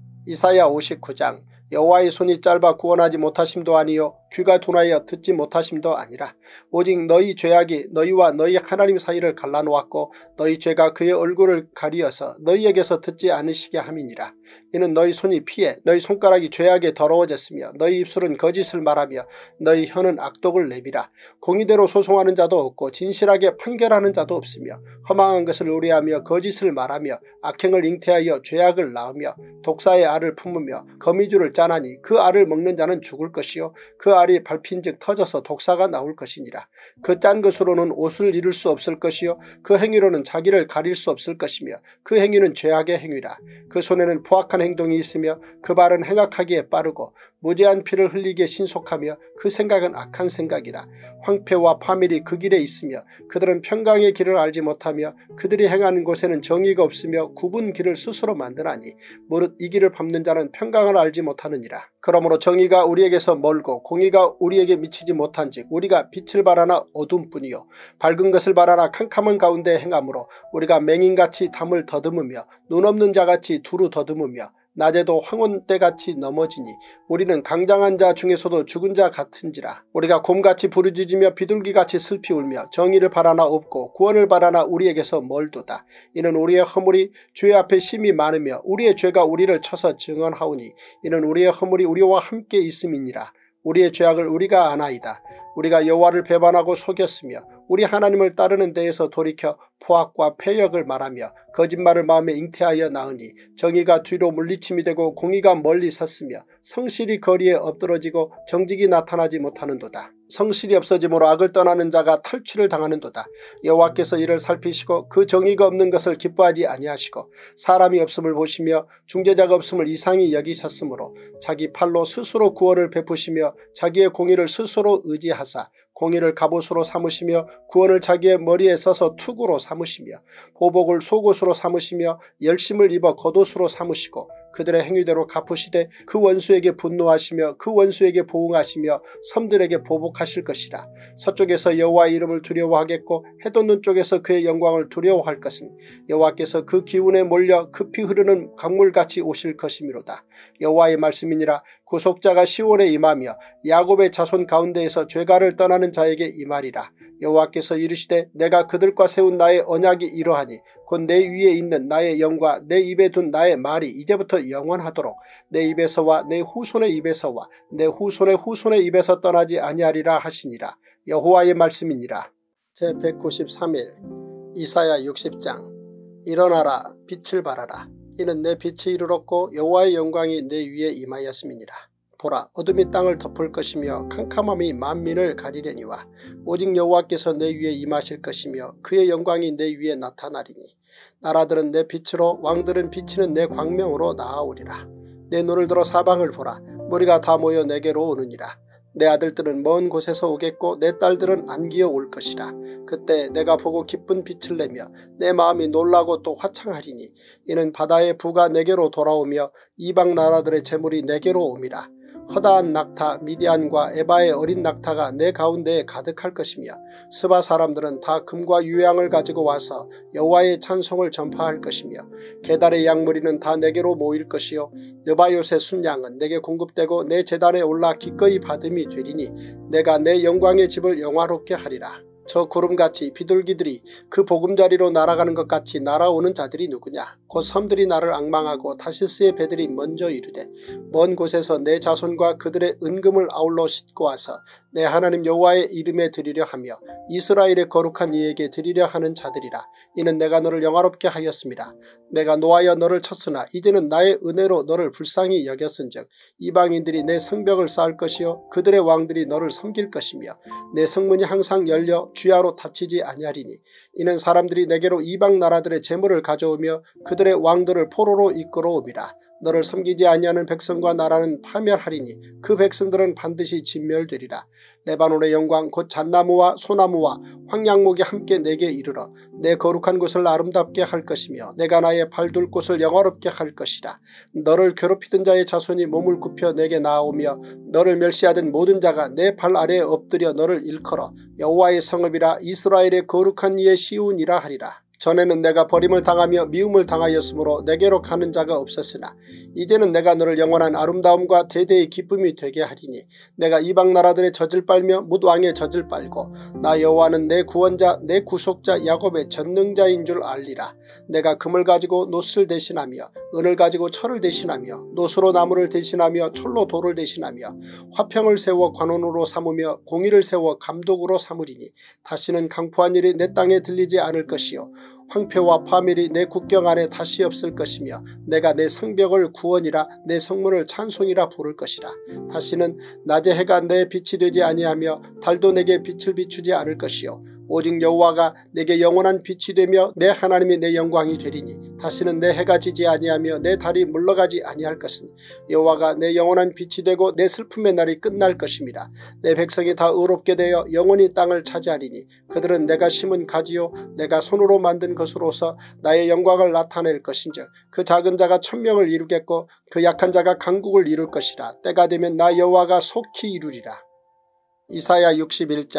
이사야 오십구 장. 여호와의 손이 짧아 구원하지 못하심도 아니요 귀가 둔하여 듣지 못하심도 아니라 오직 너희 죄악이 너희와 너희 하나님 사이를 갈라놓았고 너희 죄가 그의 얼굴을 가리어서 너희에게서 듣지 않으시게 함이니라. 이는 너희 손이 피해 너희 손가락이 죄악에 더러워졌으며 너희 입술은 거짓을 말하며 너희 혀는 악독을 내비라. 공의대로 소송하는 자도 없고 진실하게 판결하는 자도 없으며 허망한 것을 의뢰하며 거짓을 말하며 악행을 잉태하여 죄악을 낳으며 독사의 알을 품으며 거미줄을 짜나니 그 알을 먹는 자는 죽을 것이요 그 알이 밟힌즉 터져서 독사가 나올 것이니라. 그 짠 것으로는 옷을 이룰 수 없을 것이요 그 행위로는 자기를 가릴 수 없을 것이며 그 행위는 죄악의 행위라. 그 손에는 포악한 행동이 있으며 그 발은 행악하기에 빠르고 무죄한 피를 흘리기에 신속하며 그 생각은 악한 생각이라. 황폐와 파멸이 그 길에 있으며 그들은 평강의 길을 알지 못하며 그들이 행하는 곳에는 정의가 없으며 굽은 길을 스스로 만드나니 무릇 이 길을 밟는 자는 평강을 알지 못하느니라. 그러므로 정의가 우리에게서 멀고 공의가 우리에게 미치지 못한즉 우리가 빛을 바라나 어둠뿐이요 밝은 것을 바라나 캄캄한 가운데 행함으로 우리가 맹인같이 담을 더듬으며 눈 없는 자같이 두루 더듬으며 낮에도 황혼때같이 넘어지니 우리는 강장한 자 중에서도 죽은 자 같은지라. 우리가 곰같이 부르짖으며 비둘기같이 슬피 울며 정의를 바라나 없고 구원을 바라나 우리에게서 멀도다. 이는 우리의 허물이 주의 앞에 심히 많으며 우리의 죄가 우리를 쳐서 증언하오니 이는 우리의 허물이 우리와 함께 있음이니라. 우리의 죄악을 우리가 아나이다. 우리가 여호와를 배반하고 속였으며 우리 하나님을 따르는 데에서 돌이켜 포악과 패역을 말하며 거짓말을 마음에 잉태하여 낳으니 정의가 뒤로 물리침이 되고 공의가 멀리 섰으며 성실이 거리에 엎드러지고 정직이 나타나지 못하는도다. 성실이 없어짐으로 악을 떠나는 자가 탈취를 당하는도다. 여호와께서 이를 살피시고 그 정의가 없는 것을 기뻐하지 아니하시고 사람이 없음을 보시며 중재자가 없음을 이상히 여기셨으므로 자기 팔로 스스로 구원을 베푸시며 자기의 공의를 스스로 의지하사 공의를 갑옷으로 삼으시며 구원을 자기의 머리에 써서 투구로 삼으시며 보복을 속옷으로 삼으시며 열심을 입어 겉옷으로 삼으시고 그들의 행위대로 갚으시되 그 원수에게 분노하시며 그 원수에게 보응하시며 섬들에게 보복하실 것이라. 서쪽에서 여호와의 이름을 두려워하겠고 해돋는 쪽에서 그의 영광을 두려워할 것은 여호와께서 그 기운에 몰려 급히 흐르는 강물같이 오실 것이미로다. 여호와의 말씀이니라. 구속자가 시온에 임하며 야곱의 자손 가운데에서 죄가를 떠나는 자에게 임하리라. 여호와께서 이르시되 내가 그들과 세운 나의 언약이 이러하니 곧 내 위에 있는 나의 영과 내 입에 둔 나의 말이 이제부터 영원하도록 내 입에서와 내 후손의 입에서와 내 후손의 후손의 입에서 떠나지 아니하리라 하시니라. 여호와의 말씀이니라. 제백구십삼 일 이사야 육십 장. 일어나라 빛을 발하라. 이는 내 빛이 이르렀고 여호와의 영광이 내 위에 임하였음이니라. 보라 어둠이 땅을 덮을 것이며 캄캄함이 만민을 가리려니와 오직 여호와께서 내 위에 임하실 것이며 그의 영광이 내 위에 나타나리니 나라들은 내 빛으로 왕들은 비치는 내 광명으로 나아오리라. 내 눈을 들어 사방을 보라. 무리가 다 모여 내게로 오느니라. 내 아들들은 먼 곳에서 오겠고 내 딸들은 안기어 올 것이라. 그때 내가 보고 기쁜 빛을 내며 내 마음이 놀라고 또 화창하리니 이는 바다의 부가 내게로 돌아오며 이방 나라들의 재물이 내게로 옴이라. 허다한 낙타 미디안과 에바의 어린 낙타가 내 가운데에 가득할 것이며 스바 사람들은 다 금과 유향을 가지고 와서 여호와의 찬송을 전파할 것이며 게달의 양무리는 다 내게로 모일 것이요 느바요의 순양은 내게 공급되고 내 제단에 올라 기꺼이 받음이 되리니 내가 내 영광의 집을 영화롭게 하리라. 저 구름같이 비둘기들이 그 보금자리로 날아가는 것 같이 날아오는 자들이 누구냐. 곧 섬들이 나를 앙망하고 다시스의 배들이 먼저 이르되 먼 곳에서 내 자손과 그들의 은금을 아울러 싣고 와서 내 하나님 여호와의 이름에 드리려 하며 이스라엘의 거룩한 이에게 드리려 하는 자들이라. 이는 내가 너를 영화롭게 하였습니다. 내가 노하여 너를 쳤으나 이제는 나의 은혜로 너를 불쌍히 여겼은즉 이방인들이 내 성벽을 쌓을 것이요 그들의 왕들이 너를 섬길 것이며 내 성문이 항상 열려 주야로 닫히지 아니하리니 이는 사람들이 내게로 이방 나라들의 재물을 가져오며 그들의 왕들을 포로로 이끌어오미라. 너를 섬기지 아니하는 백성과 나라는 파멸하리니 그 백성들은 반드시 진멸되리라. 레바논의 영광 곧 잣나무와 소나무와 황양목이 함께 내게 이르러 내 거룩한 곳을 아름답게 할 것이며 내가 나의 발둘 곳을 영화롭게 할 것이라. 너를 괴롭히던 자의 자손이 몸을 굽혀 내게 나아오며 너를 멸시하던 모든 자가 내 발 아래에 엎드려 너를 일컬어 여호와의 성읍이라 이스라엘의 거룩한 이의 시온이라 하리라. 전에는 내가 버림을 당하며 미움을 당하였으므로 내게로 가는 자가 없었으나 이제는 내가 너를 영원한 아름다움과 대대의 기쁨이 되게 하리니 내가 이방 나라들의 젖을 빨며 뭇왕의 젖을 빨고 나 여호와는 내 구원자 내 구속자 야곱의 전능자인 줄 알리라. 내가 금을 가지고 노스를 대신하며 은을 가지고 철을 대신하며 노수로 나무를 대신하며 철로 돌을 대신하며 화평을 세워 관원으로 삼으며 공의를 세워 감독으로 삼으리니 다시는 강포한 일이 내 땅에 들리지 않을 것이요 황폐와 파멸이 내 국경 안에 다시 없을 것이며 내가 내 성벽을 구원이라 내 성문을 찬송이라 부를 것이라. 다시는 낮의 해가 내 빛이 되지 아니하며 달도 내게 빛을 비추지 않을 것이요 오직 여호와가 내게 영원한 빛이 되며 내 하나님이 내 영광이 되리니 다시는 내 해가 지지 아니하며 내 달이 물러가지 아니할 것은 여호와가 내 영원한 빛이 되고 내 슬픔의 날이 끝날 것입니다. 내 백성이 다 의롭게 되어 영원히 땅을 차지하리니 그들은 내가 심은 가지요 내가 손으로 만든 것으로서 나의 영광을 나타낼 것인즉 그 작은 자가 천명을 이루겠고 그 약한 자가 강국을 이룰 것이라. 때가 되면 나 여호와가 속히 이루리라. 이사야 육십일 장.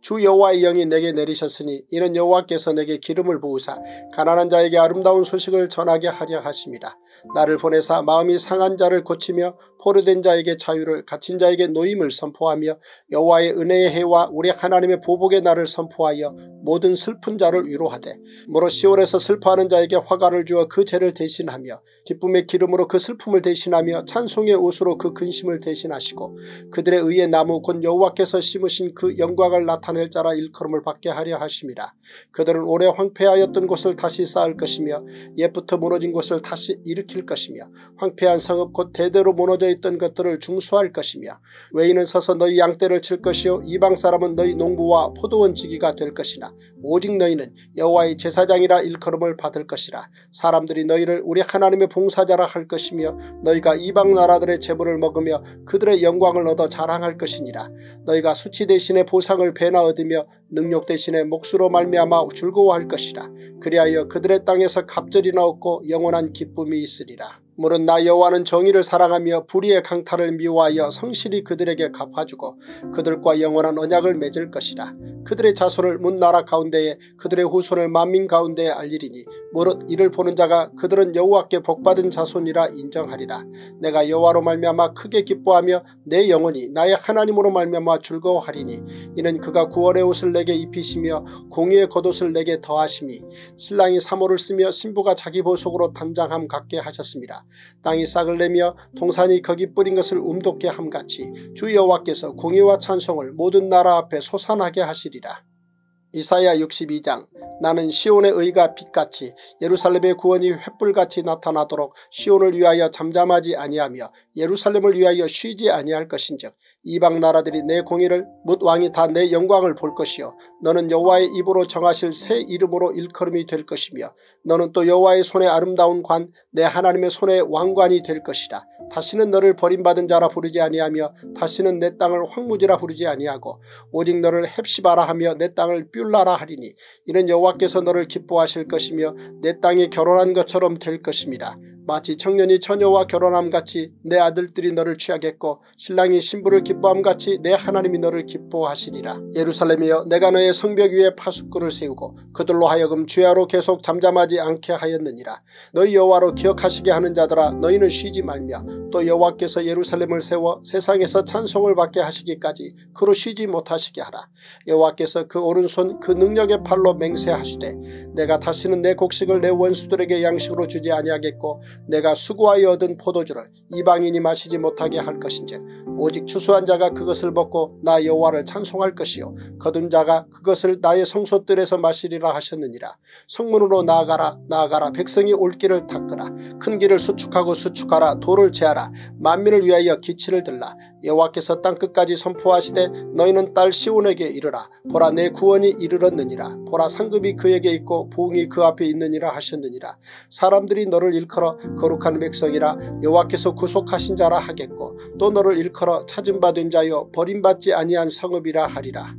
주 여호와의 영이 내게 내리셨으니 이는 여호와께서 내게 기름을 부으사 가난한 자에게 아름다운 소식을 전하게 하려 하심이라. 나를 보내사 마음이 상한 자를 고치며 포로된 자에게 자유를 갇힌 자에게 노임을 선포하며 여호와의 은혜의 해와 우리 하나님의 보복의 날을 선포하여 모든 슬픈 자를 위로하되 무릇 시온에서 슬퍼하는 자에게 화가를 주어 그 죄를 대신하며 기쁨의 기름으로 그 슬픔을 대신하며 찬송의 옷으로 그 근심을 대신하시고 그들의 의의 나무 곧 여호와께서 심으신 그 영광을 나타낼 자라 일컬음을 받게 하려 하심이라. 그들은 오래 황폐하였던 곳을 다시 쌓을 것이며 옛부터 무너진 곳을 다시 일으킬 것이며 황폐한 성읍 곧 대대로 무너져 있던 것들을 중수할 것이며 외인은 서서 너희 양떼를 칠 것이요 이방 사람은 너희 농부와 포도원 지기가 될 것이나 오직 너희는 여호와의 제사장이라 일컬음을 받을 것이라. 사람들이 너희를 우리 하나님의 봉사자라 할 것이며 너희가 이방 나라들의 재물을 먹으며 그들의 영광을 얻어 자랑할 것이니라. 너희가 수치 대신에 보상을 배나 얻으며 능력 대신에 몫으로 말미암아 즐거워할 것이라. 그리하여 그들의 땅에서 갑절이나 얻고 영원한 기쁨이 있으리라. 물은 나 여호와는 정의를 사랑하며 불의의 강탈을 미워하여 성실히 그들에게 갚아주고 그들과 영원한 언약을 맺을 것이라. 그들의 자손을 문 나라 가운데에 그들의 후손을 만민 가운데에 알리리니 무릇 이를 보는 자가 그들은 여호와께 복받은 자손이라 인정하리라. 내가 여호와로 말미암아 크게 기뻐하며 내 영혼이 나의 하나님으로 말미암아 즐거워하리니 이는 그가 구원의 옷을 내게 입히시며 공의의 겉옷을 내게 더하심이 신랑이 사모를 쓰며 신부가 자기 보속으로 단장함 같게 하셨습니다. 땅이 싹을 내며 동산이 거기 뿌린 것을 움돋게 함같이 주 여호와께서 공의와 찬송을 모든 나라 앞에 솟아나게 하시리라. 이사야 육십이 장. 나는 시온의 의가 빛같이 예루살렘의 구원이 횃불같이 나타나도록 시온을 위하여 잠잠하지 아니하며 예루살렘을 위하여 쉬지 아니할 것인즉 이방 나라들이 내 공의를 뭇 왕이 다 내 영광을 볼 것이요 너는 여호와의 입으로 정하실 새 이름으로 일컬음이 될 것이며 너는 또 여호와의 손에 아름다운 관 내 하나님의 손에 왕관이 될 것이라. 다시는 너를 버림받은 자라 부르지 아니하며 다시는 내 땅을 황무지라 부르지 아니하고 오직 너를 헵시바라 하며 내 땅을 뷸라라 하리니 이는 여호와께서 너를 기뻐하실 것이며 내 땅이 결혼한 것처럼 될 것입니다. 마치 청년이 처녀와 결혼함같이 내 아들들이 너를 취하겠고 신랑이 신부를 기뻐함같이 내 하나님이 너를 기뻐하시리라. 예루살렘이여 내가 너의 성벽 위에 파수꾼을 세우고 그들로 하여금 주야로 계속 잠잠하지 않게 하였느니라. 너희 여호와로 기억하시게 하는 자들아 너희는 쉬지 말며 또 여호와께서 예루살렘을 세워 세상에서 찬송을 받게 하시기까지 그로 쉬지 못하시게 하라. 여호와께서 그 오른손 그 능력의 팔로 맹세하시되 내가 다시는 내 곡식을 내 원수들에게 양식으로 주지 아니하겠고 내가 수고하여 얻은 포도주를 이방인이 마시지 못하게 할 것인즉 오직 추수한 자가 그것을 먹고 나 여호와를 찬송할 것이요 거둔 자가 그것을 나의 성소들에서 마시리라 하셨느니라. 성문으로 나아가라 나아가라. 백성이 올 길을 닦으라. 큰 길을 수축하고 수축하라. 돌을 제하라. 만민을 위하여 기치를 들라. 여호와께서 땅끝까지 선포하시되 너희는 딸 시온에게 이르라. 보라 내 구원이 이르렀느니라. 보라 상급이 그에게 있고 부흥이 그 앞에 있느니라 하셨느니라. 사람들이 너를 일컬어 거룩한 백성이라 여호와께서 구속하신 자라 하겠고 또 너를 일컬어 찾은 바 된 자여 버림받지 아니한 성읍이라 하리라.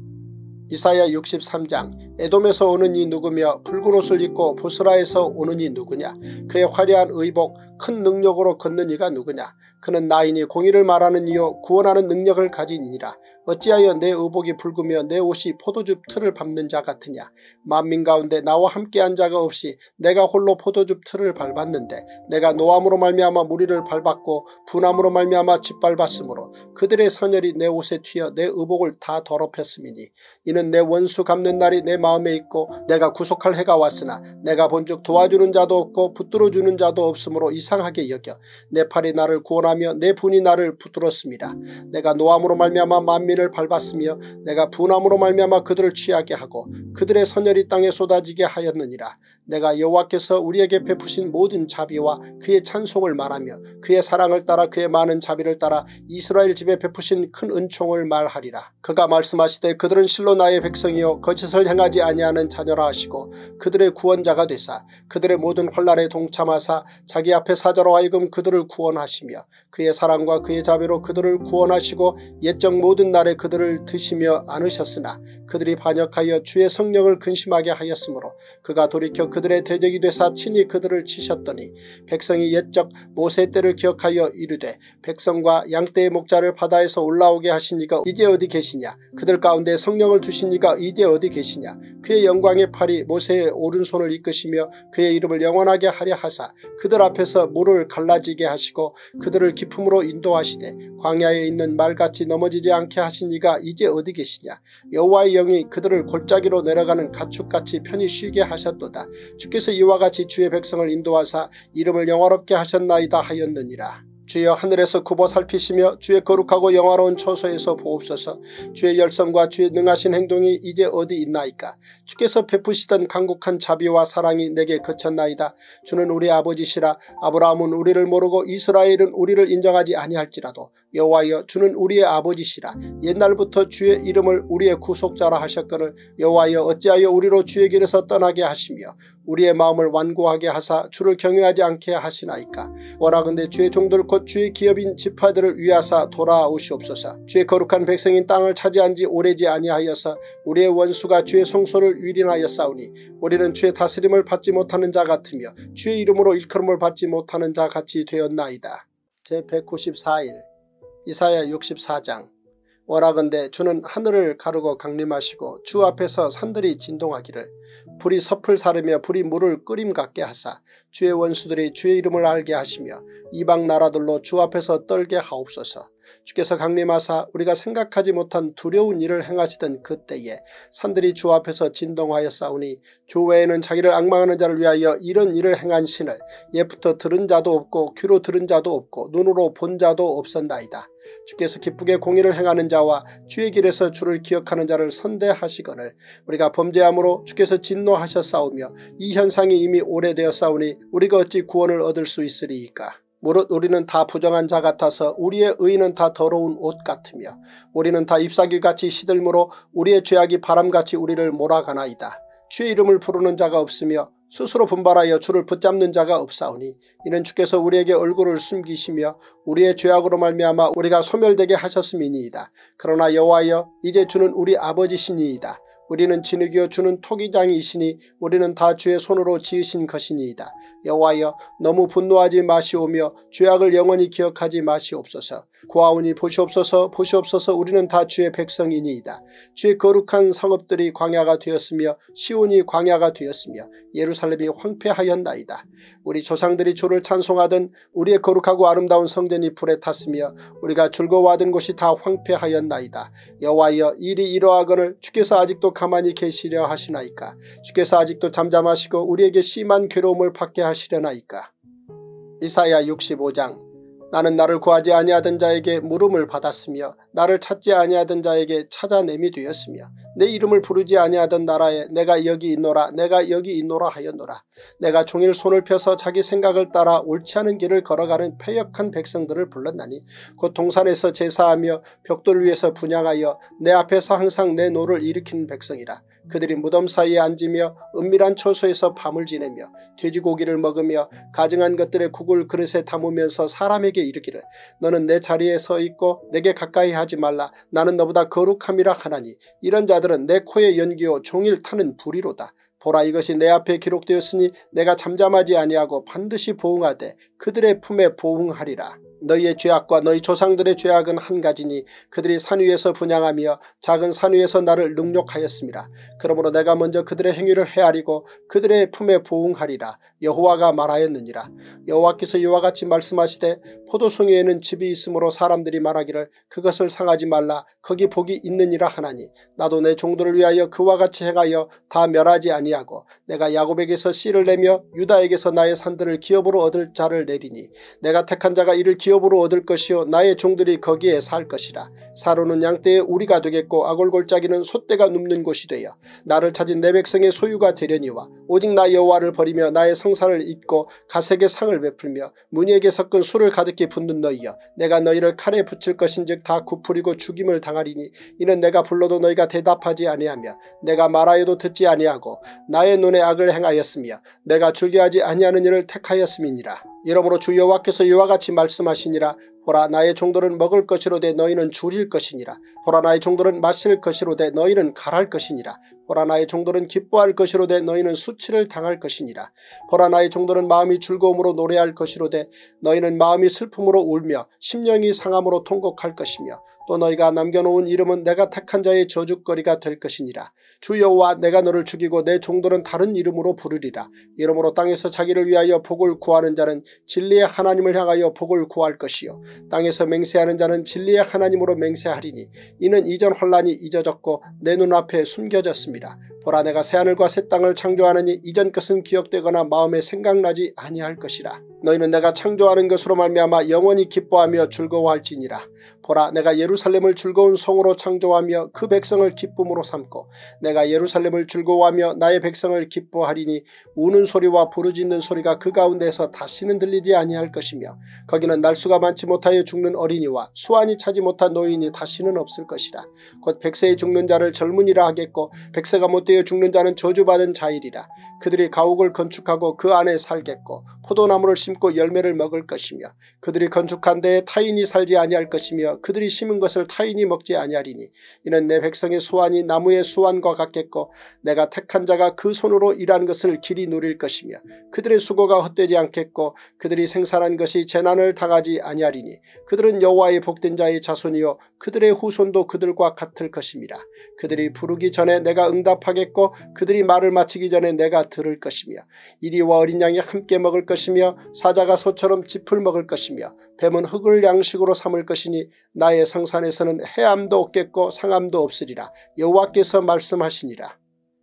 이사야 육십삼 장. 에돔에서 오는 이 누구며 붉은 옷을 입고 보스라에서 오는 이 누구냐. 그의 화려한 의복 큰 능력으로 걷는 이가 누구냐. 그는 나이니 공의를 말하는 이요 구원하는 능력을 가진 이니라. 어찌하여 내 의복이 붉으며 내 옷이 포도주 틀을 밟는 자 같으냐. 만민 가운데 나와 함께한 자가 없이 내가 홀로 포도주 틀을 밟았는데 내가 노함으로 말미암아 무리를 밟았고 분함으로 말미암아 짓밟았으므로 그들의 선열이 내 옷에 튀어 내 의복을 다 더럽혔음이니 이는 내 원수 갚는 날이 내 마음에 있고 내가 구속할 해가 왔으나 내가 본즉 도와주는 자도 없고 붙들어주는 자도 없으므로 이상하게 여겨 내 팔이 나를 구원하며 내 분이 나를 붙들었습니다. 내가 노함으로 말미암아 만민을 밟았으며 내가 분함으로 말미암아 그들을 취하게 하고 그들의 선열이 땅에 쏟아지게 하였느니라. 내가 여호와께서 우리에게 베푸신 모든 자비와 그의 찬송을 말하며 그의 사랑을 따라 그의 많은 자비를 따라 이스라엘 집에 베푸신 큰 은총을 말하리라. 그가 말씀하시되 그들은 실로 나의 백성이요 거짓을 행하지 인정하지 아니하는 자녀라 하시고 그들의 구원자가 되사 그들의 모든 환난에 동참하사 자기 앞에 사자로 하여금 그들을 구원하시며 그의 사랑과 그의 자비로 그들을 구원하시고 옛적 모든 날에 그들을 드시며 안으셨으나 그들이 반역하여 주의 성령을 근심하게 하였으므로 그가 돌이켜 그들의 대적이 되사 친히 그들을 치셨더니 백성이 옛적 모세 때를 기억하여 이르되 백성과 양떼의 목자를 바다에서 올라오게 하신 이가 이제 어디 계시냐. 그들 가운데 성령을 두신 이가 이제 어디 계시냐. 그의 영광의 팔이 모세의 오른손을 이끄시며 그의 이름을 영원하게 하려 하사 그들 앞에서 물을 갈라지게 하시고 그들을 기품으로 인도하시되 광야에 있는 말같이 넘어지지 않게 하신 이가 이제 어디 계시냐. 여호와의 영이 그들을 골짜기로 내려가는 가축같이 편히 쉬게 하셨도다. 주께서 이와 같이 주의 백성을 인도하사 이름을 영화롭게 하셨나이다 하였느니라. 주여 하늘에서 굽어 살피시며 주의 거룩하고 영화로운 처소에서 보옵소서. 주의 열성과 주의 능하신 행동이 이제 어디 있나이까. 주께서 베푸시던 강국한 자비와 사랑이 내게 그쳤나이다. 주는 우리 아버지시라. 아브라함은 우리를 모르고 이스라엘은 우리를 인정하지 아니할지라도 여호와여 주는 우리의 아버지시라. 옛날부터 주의 이름을 우리의 구속자라 하셨거늘 여호와여 어찌하여 우리로 주의 길에서 떠나게 하시며 우리의 마음을 완고하게 하사 주를 경외하지 않게 하시나이까. 원하건대 주의 종들 곧 주의 기업인 지파들을 위하사 돌아오시옵소서. 주의 거룩한 백성인 땅을 차지한 지 오래지 아니하여서 우리의 원수가 주의 성소를 위린하였사오니 우리는 주의 다스림을 받지 못하는 자 같으며 주의 이름으로 일컬음을 받지 못하는 자 같이 되었나이다. 제백구십사 일 이사야 육십사 장. 원하건대 주는 하늘을 가르고 강림하시고 주 앞에서 산들이 진동하기를 불이 섭을 사르며 불이 물을 끓임 같게 하사 주의 원수들이 주의 이름을 알게 하시며 이방 나라들로 주 앞에서 떨게 하옵소서. 주께서 강림하사 우리가 생각하지 못한 두려운 일을 행하시던 그때에 산들이 주 앞에서 진동하였사오니 주 외에는 자기를 앙망하는 자를 위하여 이런 일을 행한 신을 옛부터 들은 자도 없고 귀로 들은 자도 없고 눈으로 본 자도 없었나이다. 주께서 기쁘게 공의를 행하는 자와 주의 길에서 주를 기억하는 자를 선대하시거늘 우리가 범죄함으로 주께서 진노하셨사오며 이 현상이 이미 오래되었사오니 우리가 어찌 구원을 얻을 수 있으리이까. 무릇 우리는 다 부정한 자 같아서 우리의 의는 다 더러운 옷 같으며 우리는 다 잎사귀같이 시들므로 우리의 죄악이 바람같이 우리를 몰아가나이다. 주의 이름을 부르는 자가 없으며 스스로 분발하여 주를 붙잡는 자가 없사오니 이는 주께서 우리에게 얼굴을 숨기시며 우리의 죄악으로 말미암아 우리가 소멸되게 하셨음이니이다. 그러나 여호와여 이제 주는 우리 아버지시니이다. 우리는 진흙이요 주는 토기장이시니 우리는 다 주의 손으로 지으신 것이니이다. 여호와여 너무 분노하지 마시오며 죄악을 영원히 기억하지 마시옵소서. 구하오니 보시옵소서 보시옵소서. 우리는 다 주의 백성이니이다. 주의 거룩한 성읍들이 광야가 되었으며 시온이 광야가 되었으며 예루살렘이 황폐하였나이다. 우리 조상들이 주를 찬송하던 우리의 거룩하고 아름다운 성전이 불에 탔으며 우리가 즐거워하던 곳이 다 황폐하였나이다. 여호와여 일이 이러하거늘 주께서 아직도 가만히 계시려 하시나이까. 주께서 아직도 잠잠하시고 우리에게 심한 괴로움을 받게 하시려나이까. 이사야 육십오 장. 나는 나를 구하지 아니하던 자에게 물음을 받았으며 나를 찾지 아니하던 자에게 찾아냄이 되었으며 내 이름을 부르지 아니하던 나라에 내가 여기 있노라 내가 여기 있노라 하였노라. 내가 종일 손을 펴서 자기 생각을 따라 옳지 않은 길을 걸어가는 패역한 백성들을 불렀나니 곧 동산에서 제사하며 벽돌 위에서 분향하여 내 앞에서 항상 내 노를 일으키는 백성이라. 그들이 무덤 사이에 앉으며 은밀한 처소에서 밤을 지내며 돼지고기를 먹으며 가증한 것들의 국을 그릇에 담으면서 사람에게 이르기를 너는 내 자리에 서 있고 내게 가까이 하지 말라. 나는 너보다 거룩함이라 하나니 이런 자들은 내 코에 연기요 종일 타는 불이로다. 보라 이것이 내 앞에 기록되었으니 내가 잠잠하지 아니하고 반드시 보응하되 그들의 품에 보응하리라. 너희의 죄악과 너희 조상들의 죄악은 한 가지니 그들이 산 위에서 분향하며 작은 산 위에서 나를 능욕하였습니다. 그러므로 내가 먼저 그들의 행위를 헤아리고 그들의 품에 보응하리라. 여호와가 말하였느니라. 여호와께서 이와 같이 말씀하시되 포도송이에는 즙이 있으므로 사람들이 말하기를 그것을 상하지 말라. 거기 복이 있느니라 하나니 나도 내 종들을 위하여 그와 같이 행하여 다 멸하지 아니하고 내가 야곱에게서 씨를 내며 유다에게서 나의 산들을 기업으로 얻을 자를 내리니 내가 택한 자가 이를 기업 기업으로 얻을 것이요 나의 종들이 거기에 살 것이라. 사로는 양떼의 우리가 되겠고 아골골짜기는 솥대가 눕는 곳이 되어 나를 찾은 내 백성의 소유가 되려니와 오직 나 여호와를 버리며 나의 성사를 잊고 가색의 상을 베풀며 무니에게 섞은 술을 가득히 붓는 너희여, 내가 너희를 칼에 붙일 것인즉 다 굽으리고 죽임을 당하리니 이는 내가 불러도 너희가 대답하지 아니하며 내가 말하여도 듣지 아니하고 나의 눈에 악을 행하였으며 내가 즐겨하지 아니하는 일을 택하였음이니라. 이러므로 주 여호와께서 이와 같이 말씀하시니라. 보라, 나의 종들은 먹을 것이로되 너희는 줄일 것이니라. 보라, 나의 종들은 마실 것이로되 너희는 갈할 것이니라. 보라, 나의 종들은 기뻐할 것이로되 너희는 수치를 당할 것이니라. 보라, 나의 종들은 마음이 즐거움으로 노래할 것이로되 너희는 마음이 슬픔으로 울며 심령이 상함으로 통곡할 것이며 또 너희가 남겨놓은 이름은 내가 택한 자의 저주거리가 될 것이니라. 주 여호와, 내가 너를 죽이고 내 종들은 다른 이름으로 부르리라. 이러므로 땅에서 자기를 위하여 복을 구하는 자는 진리의 하나님을 향하여 복을 구할 것이요 땅에서 맹세하는 자는 진리의 하나님으로 맹세하리니 이는 이전 혼란이 잊어졌고 내 눈앞에 숨겨졌습니다. 보라, 내가 새하늘과 새 땅을 창조하느니 이전 것은 기억되거나 마음에 생각나지 아니할 것이라. 너희는 내가 창조하는 것으로 말미암아 영원히 기뻐하며 즐거워할지니라. 보라, 내가 예루살렘을 즐거운 성으로 창조하며 그 백성을 기쁨으로 삼고 내가 예루살렘을 즐거워하며 나의 백성을 기뻐하리니 우는 소리와 부르짖는 소리가 그 가운데에서 다시는 들리지 아니할 것이며 거기는 날수가 많지 못하여 죽는 어린이와 수완이 차지 못한 노인이 다시는 없을 것이라. 곧 백세에 죽는 자를 젊은이라 하겠고 백세가 못되어 죽는 자는 저주받은 자이리라. 그들이 가옥을 건축하고 그 안에 살겠고 포도나무를 심고 열매를 먹을 것이며 그들이 건축한 데에 타인이 살지 아니할 것이며 그들이 심은 것을 타인이 먹지 아니하리니 이는 내 백성의 수완이 나무의 수완과 같겠고 내가 택한 자가 그 손으로 일한 것을 길이 누릴 것이며 그들의 수고가 헛되지 않겠고 그들이 생산한 것이 재난을 당하지 아니하리니 그들은 여호와의 복된 자의 자손이요 그들의 후손도 그들과 같을 것입니다. 그들이 부르기 전에 내가 응답하겠고 그들이 말을 마치기 전에 내가 들을 것이며 이리와 어린 양이 함께 먹을 것이며 사자가 소처럼 짚을 먹을 것이며 뱀은 흙을 양식으로 삼을 것이니 나의 성산에서는 해암도 없겠고 상암도 없으리라. 여호와께서 말씀하시니라.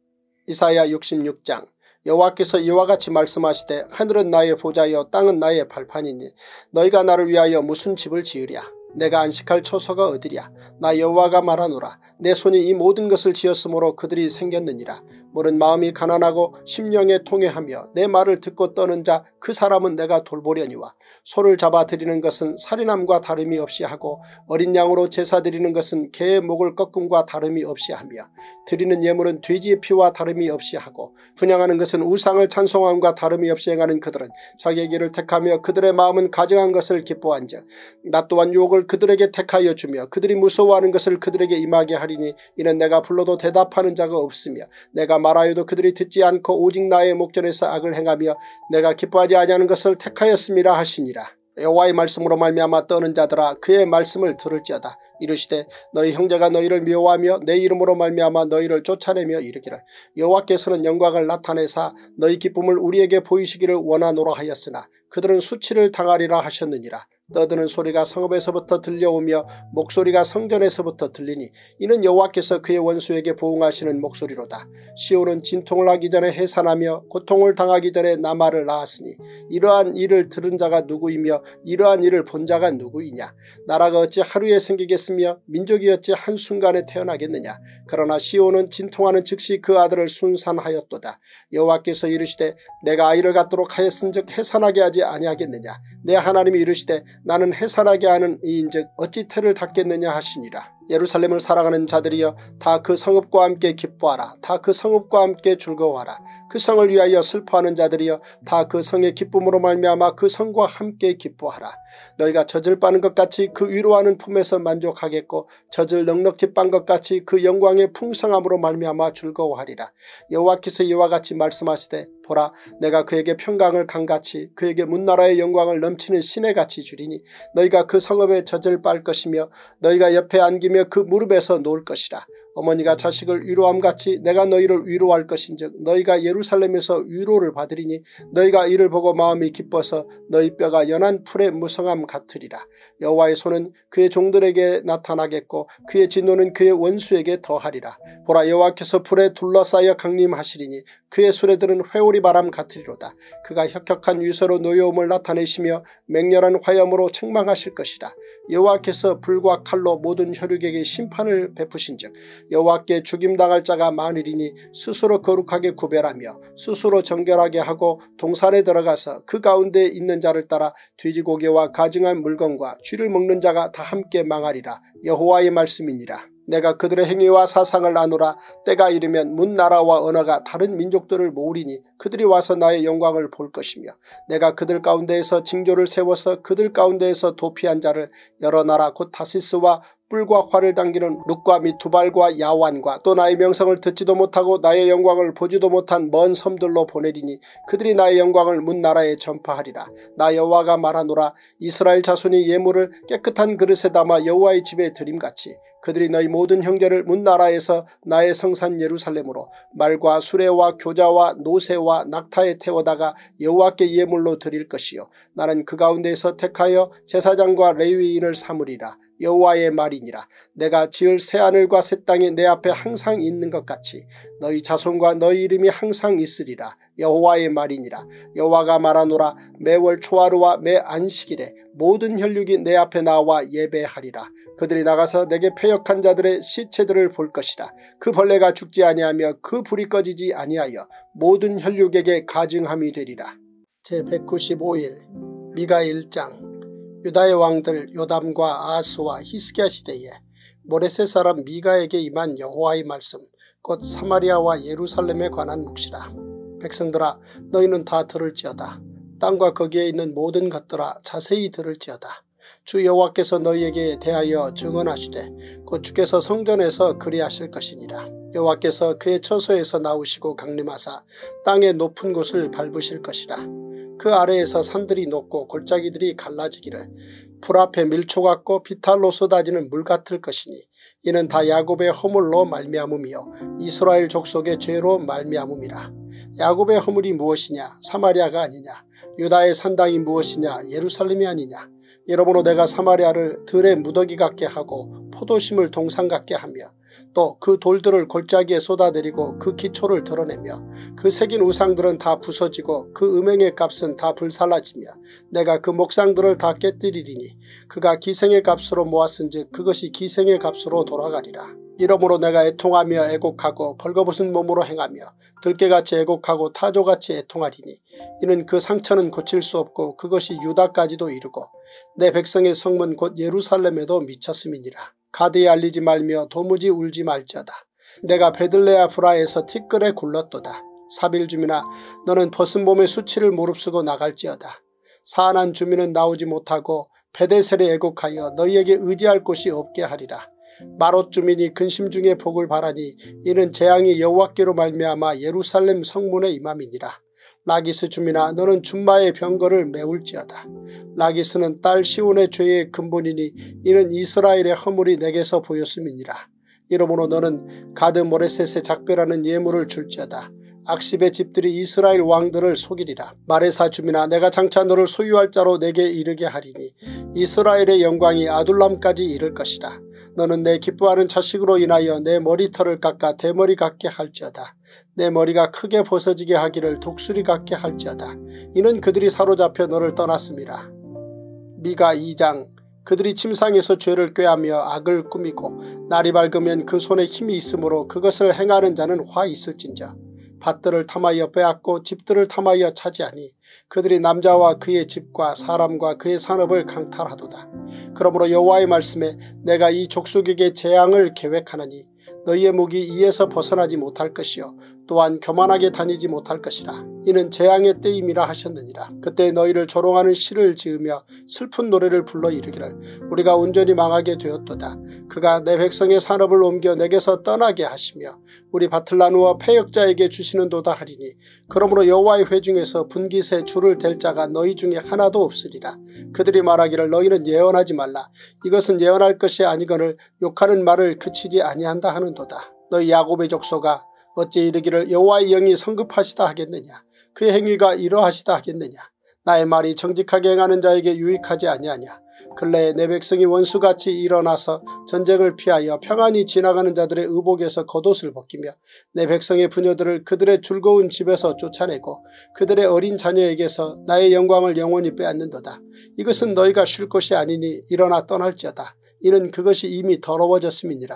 이사야 육십육 장. 여호와께서 이와 같이 말씀하시되 하늘은 나의 보좌여 땅은 나의 발판이니 너희가 나를 위하여 무슨 집을 지으랴. 내가 안식할 처소가 어디랴. 나 여호와가 말하노라. 내 손이 이 모든 것을 지었으므로 그들이 생겼느니라. 물은 마음이 가난하고 심령에 통회하며 내 말을 듣고 떠는 자 그 사람은 내가 돌보려니와 소를 잡아 드리는 것은 살인함과 다름이 없이 하고 어린 양으로 제사 드리는 것은 개의 목을 꺾음과 다름이 없이 하며 드리는 예물은 돼지의 피와 다름이 없이 하고 분향하는 것은 우상을 찬송함과 다름이 없이 행하는 그들은 자기의 길을 택하며 그들의 마음은 가증한 것을 기뻐한즉 나 또한 유혹을 그들에게 택하여 주며 그들이 무서워하는 것을 그들에게 임하게 하리니 이는 내가 불러도 대답하는 자가 없으며 내가 말하여도 그들이 듣지 않고 오직 나의 목전에서 악을 행하며 내가 기뻐하지 아니하는 것을 택하였음이라 하시니라. 여호와의 말씀으로 말미암아 떠는 자들아 그의 말씀을 들을지어다. 이르시되 너희 형제가 너희를 미워하며 내 이름으로 말미암아 너희를 쫓아내며 이르기를 여호와께서는 영광을 나타내사 너희 기쁨을 우리에게 보이시기를 원하노라 하였으나 그들은 수치를 당하리라 하셨느니라. 떠드는 소리가 성읍에서부터 들려오며 목소리가 성전에서부터 들리니 이는 여호와께서 그의 원수에게 보응하시는 목소리로다. 시온은 진통을 하기 전에 해산하며 고통을 당하기 전에 나말을 낳았으니 이러한 일을 들은 자가 누구이며 이러한 일을 본 자가 누구이냐. 나라가 어찌 하루에 생기겠으며 민족이 어찌 한순간에 태어나겠느냐. 그러나 시온은 진통하는 즉시 그 아들을 순산하였도다. 여호와께서 이르시되 내가 아이를 갖도록 하였은즉 해산하게 하지 아니하겠느냐. 내 하나님이 이르시되 나는 해산하게 하는 이인즉 어찌 태를 닫겠느냐 하시니라. 예루살렘을 살아가는 자들이여 다 그 성읍과 함께 기뻐하라. 다 그 성읍과 함께 즐거워하라. 그 성을 위하여 슬퍼하는 자들이여 다 그 성의 기쁨으로 말미암아 그 성과 함께 기뻐하라. 너희가 젖을 빠는 것 같이 그 위로하는 품에서 만족하겠고 젖을 넉넉히 빤 것 같이 그 영광의 풍성함으로 말미암아 즐거워하리라. 여호와께서 이와 같이 말씀하시되 보라, 내가 그에게 평강을 강같이 그에게 문나라의 영광을 넘치는 시내같이 주리니 너희가 그 성읍에 젖을 빨 것이며 너희가 옆에 안기며 그 무릎에서 놓을 것이라. 어머니가 자식을 위로함같이 내가 너희를 위로할 것인즉 너희가 예루살렘에서 위로를 받으리니 너희가 이를 보고 마음이 기뻐서 너희 뼈가 연한 풀의 무성함 같으리라. 여호와의 손은 그의 종들에게 나타나겠고 그의 진노는 그의 원수에게 더하리라. 보라, 여호와께서 불에 둘러싸여 강림하시리니 그의 수레들은 회오리 바람 같으리로다. 그가 혁혁한 위서로 노여움을 나타내시며 맹렬한 화염으로 책망하실 것이라. 여호와께서 불과 칼로 모든 혈육에게 심판을 베푸신즉 여호와께 죽임당할 자가 많으리니 스스로 거룩하게 구별하며 스스로 정결하게 하고 동산에 들어가서 그 가운데 있는 자를 따라 돼지고기와 가증한 물건과 쥐를 먹는 자가 다 함께 망하리라. 여호와의 말씀이니라. 내가 그들의 행위와 사상을 아노라. 때가 이르면 문 나라와 언어가 다른 민족들을 모으리니 그들이 와서 나의 영광을 볼 것이며 내가 그들 가운데에서 징조를 세워서 그들 가운데에서 도피한 자를 여러 나라 곧 다시스와 뿔과 활을 당기는 룩과 및 두발과 야완과 또 나의 명성을 듣지도 못하고 나의 영광을 보지도 못한 먼 섬들로 보내리니 그들이 나의 영광을 문 나라에 전파하리라. 나 여호와가 말하노라. 이스라엘 자손이 예물을 깨끗한 그릇에 담아 여호와의 집에 드림같이 그들이 너희 모든 형제를 문 나라에서 나의 성산 예루살렘으로 말과 수레와 교자와 노새와 낙타에 태워다가 여호와께 예물로 드릴 것이요 나는 그 가운데에서 택하여 제사장과 레위인을 삼으리라. 여호와의 말이니라. 내가 지을 새하늘과 새 땅이 내 앞에 항상 있는 것 같이 너희 자손과 너희 이름이 항상 있으리라. 여호와의 말이니라. 여호와가 말하노라. 매월 초하루와 매 안식일에 모든 혈육이 내 앞에 나와 예배하리라. 그들이 나가서 내게 패역한 자들의 시체들을 볼 것이라. 그 벌레가 죽지 아니하며 그 불이 꺼지지 아니하여 모든 혈육에게 가증함이 되리라. 제백구십오 일 미가 일 장. 유다의 왕들 요담과 아하스와 히스기야 시대에 모레셋 사람 미가에게 임한 여호와의 말씀 곧 사마리아와 예루살렘에 관한 묵시라. 백성들아, 너희는 다 들을지어다. 땅과 거기에 있는 모든 것들아, 자세히 들을지어다. 주 여호와께서 너희에게 대하여 증언하시되 곧 주께서 성전에서 그리하실 것이니라. 여호와께서 그의 처소에서 나오시고 강림하사 땅의 높은 곳을 밟으실 것이라. 그 아래에서 산들이 녹고 골짜기들이 갈라지기를 풀 앞에 밀초 같고 비탈로 쏟아지는 물 같을 것이니 이는 다 야곱의 허물로 말미암음이요 이스라엘 족속의 죄로 말미암음이라. 야곱의 허물이 무엇이냐? 사마리아가 아니냐? 유다의 산당이 무엇이냐? 예루살렘이 아니냐? 이러므로 내가 사마리아를 들의 무더기 같게 하고 포도심을 동상 같게 하며 또 그 돌들을 골짜기에 쏟아내리고 그 기초를 드러내며 그 새긴 우상들은 다 부서지고 그 음행의 값은 다 불살라지며 내가 그 목상들을 다 깨뜨리리니 그가 기생의 값으로 모았은즉 그것이 기생의 값으로 돌아가리라. 이러므로 내가 애통하며 애곡하고 벌거벗은 몸으로 행하며 들깨같이 애곡하고 타조같이 애통하리니 이는 그 상처는 고칠 수 없고 그것이 유다까지도 이르고 내 백성의 성문 곧 예루살렘에도 미쳤음이니라. 가드에 알리지 말며 도무지 울지 말지어다. 내가 베들레아프라에서 티끌에 굴렀도다. 사빌 주민아, 너는 벗은 몸의 수치를 무릅쓰고 나갈지어다. 사안한 주민은 나오지 못하고 베데셀에 애곡하여 너희에게 의지할 곳이 없게 하리라. 마롯 주민이 근심 중에 복을 바라니 이는 재앙이 여호와께로 말미암아 예루살렘 성문에 임함이니라. 라기스 주민아, 너는 준마의 병거를 메울지어다. 라기스는 딸 시온의 죄의 근본이니 이는 이스라엘의 허물이 내게서 보였음이니라. 이러므로 너는 가드 모레셋의 작별하는 예물을 줄지어다. 악십의 집들이 이스라엘 왕들을 속이리라. 마레사 주민아, 내가 장차 너를 소유할 자로 내게 이르게 하리니 이스라엘의 영광이 아둘람까지 이를 것이라. 너는 내 기뻐하는 자식으로 인하여 내 머리털을 깎아 대머리 같게 할지어다. 내 머리가 크게 벗어지게 하기를 독수리 같게 할지어다. 이는 그들이 사로잡혀 너를 떠났음이라. 미가 이 장. 그들이 침상에서 죄를 꾀하며 악을 꾸미고 날이 밝으면 그 손에 힘이 있으므로 그것을 행하는 자는 화 있을진저. 밭들을 탐하여 빼앗고 집들을 탐하여 차지하니 그들이 남자와 그의 집과 사람과 그의 산업을 강탈하도다. 그러므로 여호와의 말씀에 내가 이 족속에게 재앙을 계획하노니 너희의 목이 이에서 벗어나지 못할 것이요 또한 교만하게 다니지 못할 것이라. 이는 재앙의 때임이라 하셨느니라. 그때 너희를 조롱하는 시를 지으며 슬픈 노래를 불러 이르기를 우리가 온전히 망하게 되었도다. 그가 내 백성의 산업을 옮겨 내게서 떠나게 하시며 우리 밭을 나누어 패역자에게 주시는도다 하리니 그러므로 여호와의 회중에서 분깃에 줄을 댈 자가 너희 중에 하나도 없으리라. 그들이 말하기를 너희는 예언하지 말라. 이것은 예언할 것이 아니거늘 욕하는 말을 그치지 아니한다 하는도다. 너희 야곱의 족속아 어찌 이르기를 여호와의 영이 성급하시다 하겠느냐. 그의 행위가 이러하시다 하겠느냐. 나의 말이 정직하게 행하는 자에게 유익하지 아니하냐. 근래에 내 백성이 원수같이 일어나서 전쟁을 피하여 평안히 지나가는 자들의 의복에서 겉옷을 벗기며 내 백성의 부녀들을 그들의 즐거운 집에서 쫓아내고 그들의 어린 자녀에게서 나의 영광을 영원히 빼앗는도다. 이것은 너희가 쉴 것이 아니니 일어나 떠날지어다. 이는 그것이 이미 더러워졌음이니라.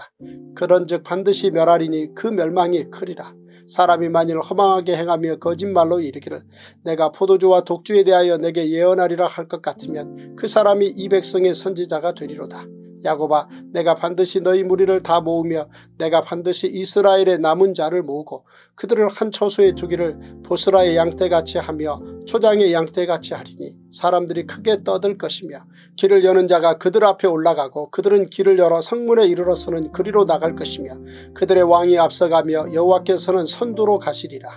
그런즉 반드시 멸하리니 그 멸망이 크리라. 사람이 만일 허망하게 행하며 거짓말로 이르기를 내가 포도주와 독주에 대하여 내게 예언하리라 할 것 같으면 그 사람이 이 백성의 선지자가 되리로다. 야곱아 내가 반드시 너희 무리를 다 모으며 내가 반드시 이스라엘의 남은 자를 모으고 그들을 한 처소에 두기를 보스라의 양떼같이 하며 초장의 양떼같이 하리니 사람들이 크게 떠들 것이며 길을 여는 자가 그들 앞에 올라가고 그들은 길을 열어 성문에 이르러서는 그리로 나갈 것이며 그들의 왕이 앞서가며 여호와께서는 선두로 가시리라.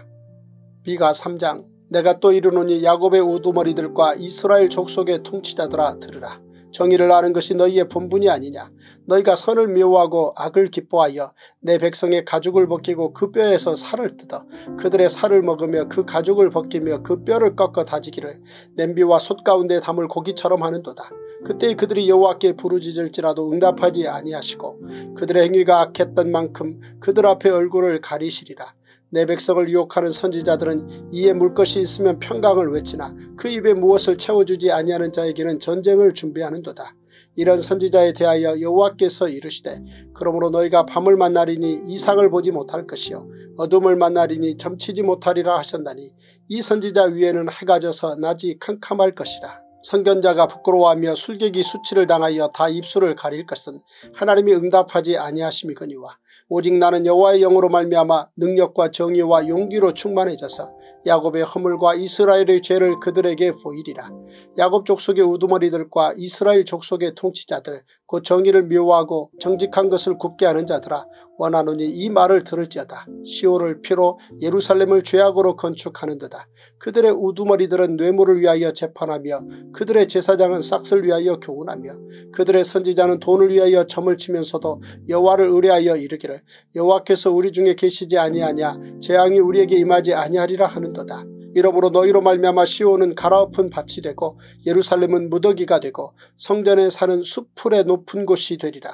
미가 삼 장. 내가 또 이르노니 야곱의 우두머리들과 이스라엘 족속의 통치자들아 들으라. 정의를 아는 것이 너희의 본분이 아니냐. 너희가 선을 미워하고 악을 기뻐하여 내 백성의 가죽을 벗기고 그 뼈에서 살을 뜯어 그들의 살을 먹으며 그 가죽을 벗기며 그 뼈를 꺾어 다지기를 냄비와 솥 가운데 담을 고기처럼 하는도다. 그때 그들이 여호와께 부르짖을지라도 응답하지 아니하시고 그들의 행위가 악했던 만큼 그들 앞에 얼굴을 가리시리라. 내 백성을 유혹하는 선지자들은 이에 물 것이 있으면 평강을 외치나 그 입에 무엇을 채워주지 아니하는 자에게는 전쟁을 준비하는도다. 이런 선지자에 대하여 여호와께서 이르시되 그러므로 너희가 밤을 만나리니 이상을 보지 못할 것이요 어둠을 만나리니 점치지 못하리라 하셨나니 이 선지자 위에는 해가 져서 낮이 캄캄할 것이라. 선견자가 부끄러워하며 술객이 수치를 당하여 다 입술을 가릴 것은 하나님이 응답하지 아니하심이거니와 오직 나는 여호와의 영으로 말미암아 능력과 정의와 용기로 충만해져서 야곱의 허물과 이스라엘의 죄를 그들에게 보이리라. 야곱 족속의 우두머리들과 이스라엘 족속의 통치자들 곧 정의를 미워하고 정직한 것을 굽게 하는 자들아 원하노니 이 말을 들을지어다. 시온을 피로 예루살렘을 죄악으로 건축하는도다. 그들의 우두머리들은 뇌물을 위하여 재판하며 그들의 제사장은 싹을 위하여 교훈하며 그들의 선지자는 돈을 위하여 점을 치면서도 여호와를 의뢰하여 이르기를 여호와께서 우리 중에 계시지 아니하냐 재앙이 우리에게 임하지 아니하리라 하는도다. 이러므로 너희로 말미암아 시온은 갈아엎은 밭이 되고 예루살렘은 무더기가 되고 성전에 사는 숲풀의 높은 곳이 되리라.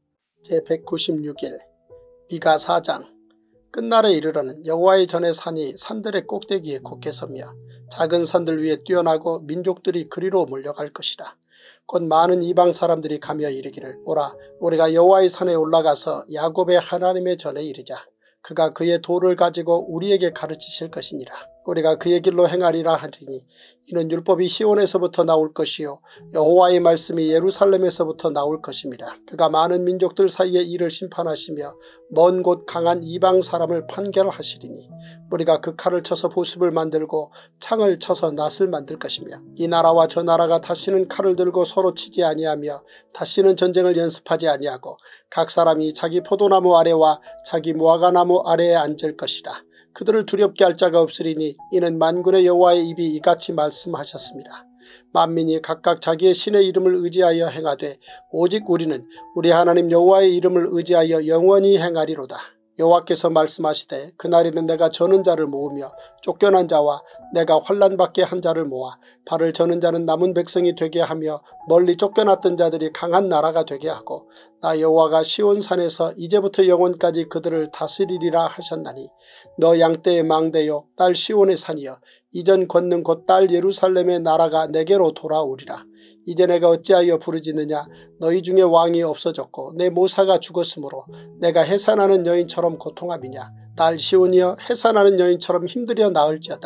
제백구십육 일 미가 사 장. 끝날에 이르러는 여호와의 전의 산이 산들의 꼭대기에 굳게 서며 작은 산들 위에 뛰어나고 민족들이 그리로 몰려갈 것이라. 곧 많은 이방 사람들이 가며 이르기를 오라 우리가 여호와의 산에 올라가서 야곱의 하나님의 전에 이르자. 그가 그의 도를 가지고 우리에게 가르치실 것이니라. 우리가 그의 길로 행하리라 하리니 이는 율법이 시온에서부터 나올 것이요 여호와의 말씀이 예루살렘에서부터 나올 것입니다. 그가 많은 민족들 사이에 이를 심판하시며 먼 곳 강한 이방 사람을 판결하시리니 우리가 그 칼을 쳐서 보습을 만들고 창을 쳐서 낫을 만들 것이며 이 나라와 저 나라가 다시는 칼을 들고 서로 치지 아니하며 다시는 전쟁을 연습하지 아니하고 각 사람이 자기 포도나무 아래와 자기 무화과나무 아래에 앉을 것이라. 그들을 두렵게 할 자가 없으리니 이는 만군의 여호와의 입이 이같이 말씀하셨습니다. 만민이 각각 자기의 신의 이름을 의지하여 행하되 오직 우리는 우리 하나님 여호와의 이름을 의지하여 영원히 행하리로다. 여호와께서 말씀하시되 그날에는 내가 저는 자를 모으며 쫓겨난 자와 내가 환난받게 한 자를 모아 발을 저는 자는 남은 백성이 되게 하며 멀리 쫓겨났던 자들이 강한 나라가 되게 하고 나 여호와가 시온산에서 이제부터 영원까지 그들을 다스리리라 하셨나니 너 양떼의 망대요 딸 시온의 산이여 이전 권능 곧 딸 예루살렘의 나라가 내게로 돌아오리라. 이제 내가 어찌하여 부르짖느냐. 너희 중에 왕이 없어졌고 내 모사가 죽었으므로 내가 해산하는 여인처럼 고통함이냐. 딸 시온이여 해산하는 여인처럼 힘들여 나을지어다.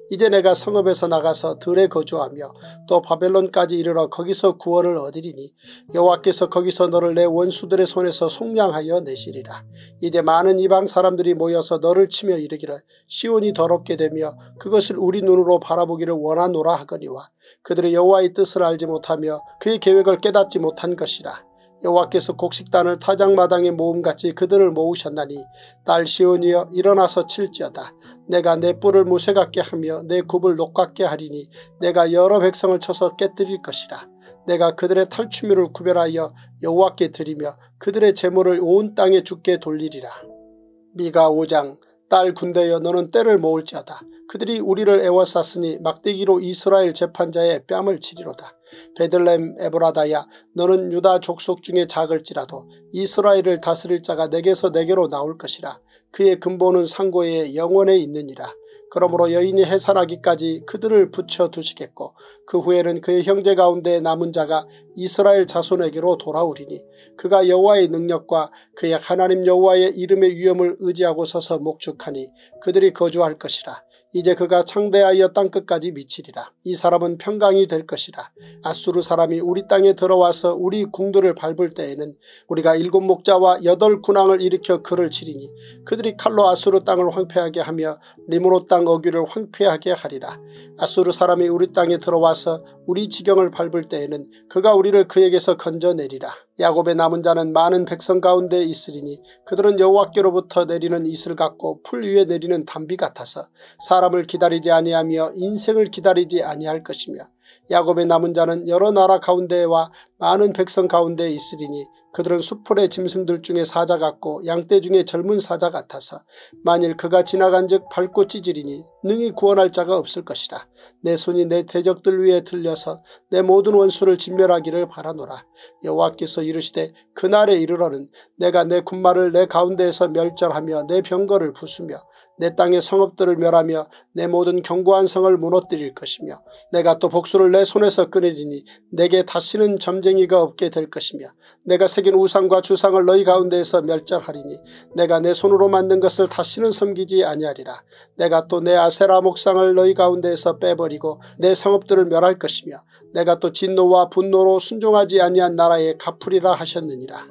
이제 내가 성읍에서 나가서 들에 거주하며 또 바벨론까지 이르러 거기서 구원을 얻으리니 여호와께서 거기서 너를 내 원수들의 손에서 속량하여 내시리라. 이제 많은 이방 사람들이 모여서 너를 치며 이르기를 시온이 더럽게 되며 그것을 우리 눈으로 바라보기를 원하노라 하거니와 그들이 여호와의 뜻을 알지 못하며 그의 계획을 깨닫지 못한 것이라. 여호와께서 곡식단을 타작마당에 모음같이 그들을 모으셨나니 딸 시온이여 일어나서 칠지어다. 내가 내 뿔을 무쇠 같게 하며 내 굽을 녹 같게 하리니 내가 여러 백성을 쳐서 깨뜨릴 것이라. 내가 그들의 탈취물을 구별하여 여호와께 드리며 그들의 재물을 온 땅에 주께 돌리리라. 미가 오 장 딸 군대여 너는 때를 모을지어다. 그들이 우리를 애워쌌으니 막대기로 이스라엘 재판자의 뺨을 치리로다. 베들레헴 에브라다야 너는 유다 족속 중에 작을지라도 이스라엘을 다스릴 자가 내게서 내게로 나올 것이라. 그의 근본은 상고에 영원에 있느니라. 그러므로 여인이 해산하기까지 그들을 붙여두시겠고 그 후에는 그의 형제 가운데 남은 자가 이스라엘 자손에게로 돌아오리니 그가 여호와의 능력과 그의 하나님 여호와의 이름의 위엄을 의지하고 서서 목축하니 그들이 거주할 것이라. 이제 그가 창대하여 땅끝까지 미치리라. 이 사람은 평강이 될 것이라. 아수르 사람이 우리 땅에 들어와서 우리 궁들을 밟을 때에는 우리가 일곱 목자와 여덟 군왕을 일으켜 그를 치리니 그들이 칼로 아수르 땅을 황폐하게 하며 리므롯 땅 어귀를 황폐하게 하리라. 아수르 사람이 우리 땅에 들어와서 우리 지경을 밟을 때에는 그가 우리를 그에게서 건져내리라. 야곱의 남은 자는 많은 백성 가운데 있으리니 그들은 여호와께로부터 내리는 이슬 같고 풀 위에 내리는 단비 같아서 사람을 기다리지 아니하며 인생을 기다리지 아니할 것이며 야곱의 남은 자는 여러 나라 가운데와 많은 백성 가운데 있으리니 그들은 수풀의 짐승들 중에 사자 같고 양떼 중에 젊은 사자 같아서 만일 그가 지나간즉 밟고 찢으리니 능히 구원할 자가 없을 것이라. 내 손이 내 대적들 위에 들려서 내 모든 원수를 진멸하기를 바라노라. 여호와께서 이르시되 그날에 이르러는 내가 내 군마를 내 가운데에서 멸절하며 내 병거를 부수며 내 땅의 성읍들을 멸하며 내 모든 견고한 성을 무너뜨릴 것이며 내가 또 복수를 내 손에서 끊으리니 내게 다시는 점쟁이가 없게 될 것이며 내가 새긴 우상과 주상을 너희 가운데에서 멸절하리니 내가 내 손으로 만든 것을 다시는 섬기지 아니하리라. 내가 또 내 아세라 목상을 너희 가운데에서 빼버리고 내 성읍들을 멸할 것이며 내가 또 진노와 분노로 순종하지 아니한 나라에 갚으리라 하셨느니라.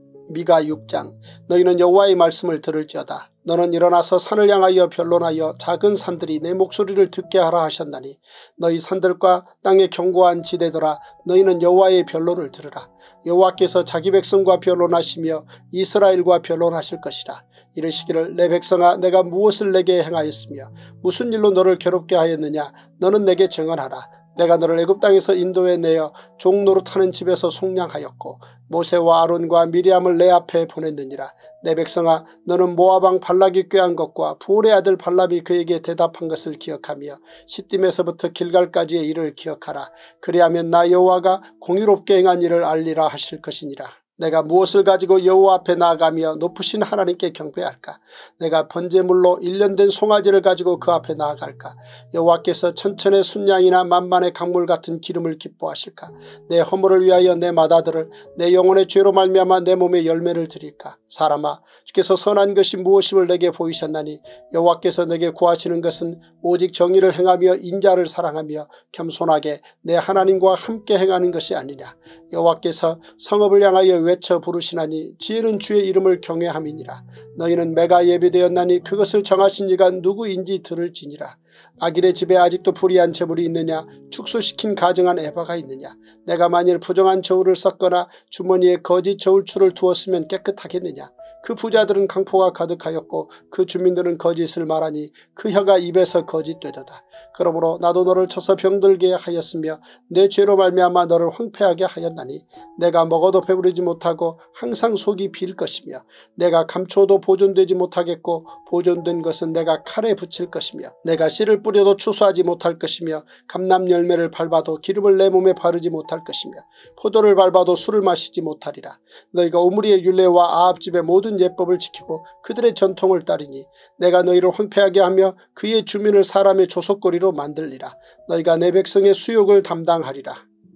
미가 육 장 너희는 여호와의 말씀을 들을지어다. 너는 일어나서 산을 향하여 변론하여 작은 산들이 내 목소리를 듣게 하라 하셨나니 너희 산들과 땅의 견고한 지대들아 너희는 여호와의 변론을 들으라. 여호와께서 자기 백성과 변론하시며 이스라엘과 변론하실 것이라. 이르시기를 내 백성아 내가 무엇을 내게 행하였으며 무슨 일로 너를 괴롭게 하였느냐 너는 내게 증언하라. 내가 너를 애굽 땅에서 인도해 내어 종노릇하는 집에서 속량하였고 모세와 아론과 미리암을 내 앞에 보냈느니라. 내 백성아 너는 모압왕 발락이 꾀한 것과 부올의 아들 발람이 그에게 대답한 것을 기억하며 시딤에서부터 길갈까지의 일을 기억하라. 그리하면 나 여호와가 공의롭게 행한 일을 알리라 하실 것이니라. 내가 무엇을 가지고 여호와 앞에 나아가며 높으신 하나님께 경배할까? 내가 번제물로 일년된 송아지를 가지고 그 앞에 나아갈까? 여호와께서 천천의 순양이나 만만의 강물 같은 기름을 기뻐하실까? 내 허물을 위하여 내 맏아들을 내 영혼의 죄로 말미암아 내 몸에 열매를 드릴까? 사람아 주께서 선한 것이 무엇임을 내게 보이셨나니 여호와께서 내게 구하시는 것은 오직 정의를 행하며 인자를 사랑하며 겸손하게 내 하나님과 함께 행하는 것이 아니냐. 여호와께서 성읍을 향하여 외쳐 부르시나니 지혜는 주의 이름을 경외함이니라. 너희는 매가 예비되었나니 그것을 정하신 이가 누구인지 들을지니라. 아길의 집에 아직도 불의한 재물이 있느냐? 축소시킨 가증한 에바가 있느냐? 내가 만일 부정한 저울을 썼거나 주머니에 거짓 저울추를 두었으면 깨끗하겠느냐? 그 부자들은 강포가 가득하였고 그 주민들은 거짓을 말하니 그 혀가 입에서 거짓되도다. 그러므로 나도 너를 쳐서 병들게 하였으며 내 죄로 말미암아 너를 황폐하게 하였나니 내가 먹어도 배부르지 못하고 항상 속이 빌 것이며 내가 감춰도 보존되지 못하겠고 보존된 것은 내가 칼에 붙일 것이며 내가 씨를 뿌려도 추수하지 못할 것이며 감람 열매를 밟아도 기름을 내 몸에 바르지 못할 것이며 포도를 밟아도 술을 마시지 못하리라. 너희가 오므리의 율례와 아합집의 모든 예법을 지키고 그들의 전통을 따르니 내가 너희를 황폐하게 하며 그의 주민을 사람의 조속거리로 만들리라. 너희가 내 백성의 수욕을 담당하리라.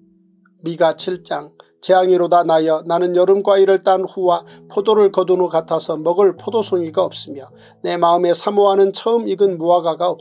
미가 칠 장 재앙이로다 나여 나는 여름 과일을 딴 후와 포도를 거둔 후 같아서 먹을 포도송이가 없으며 내 마음에 사모하는 처음 익은 무화과가 없도다.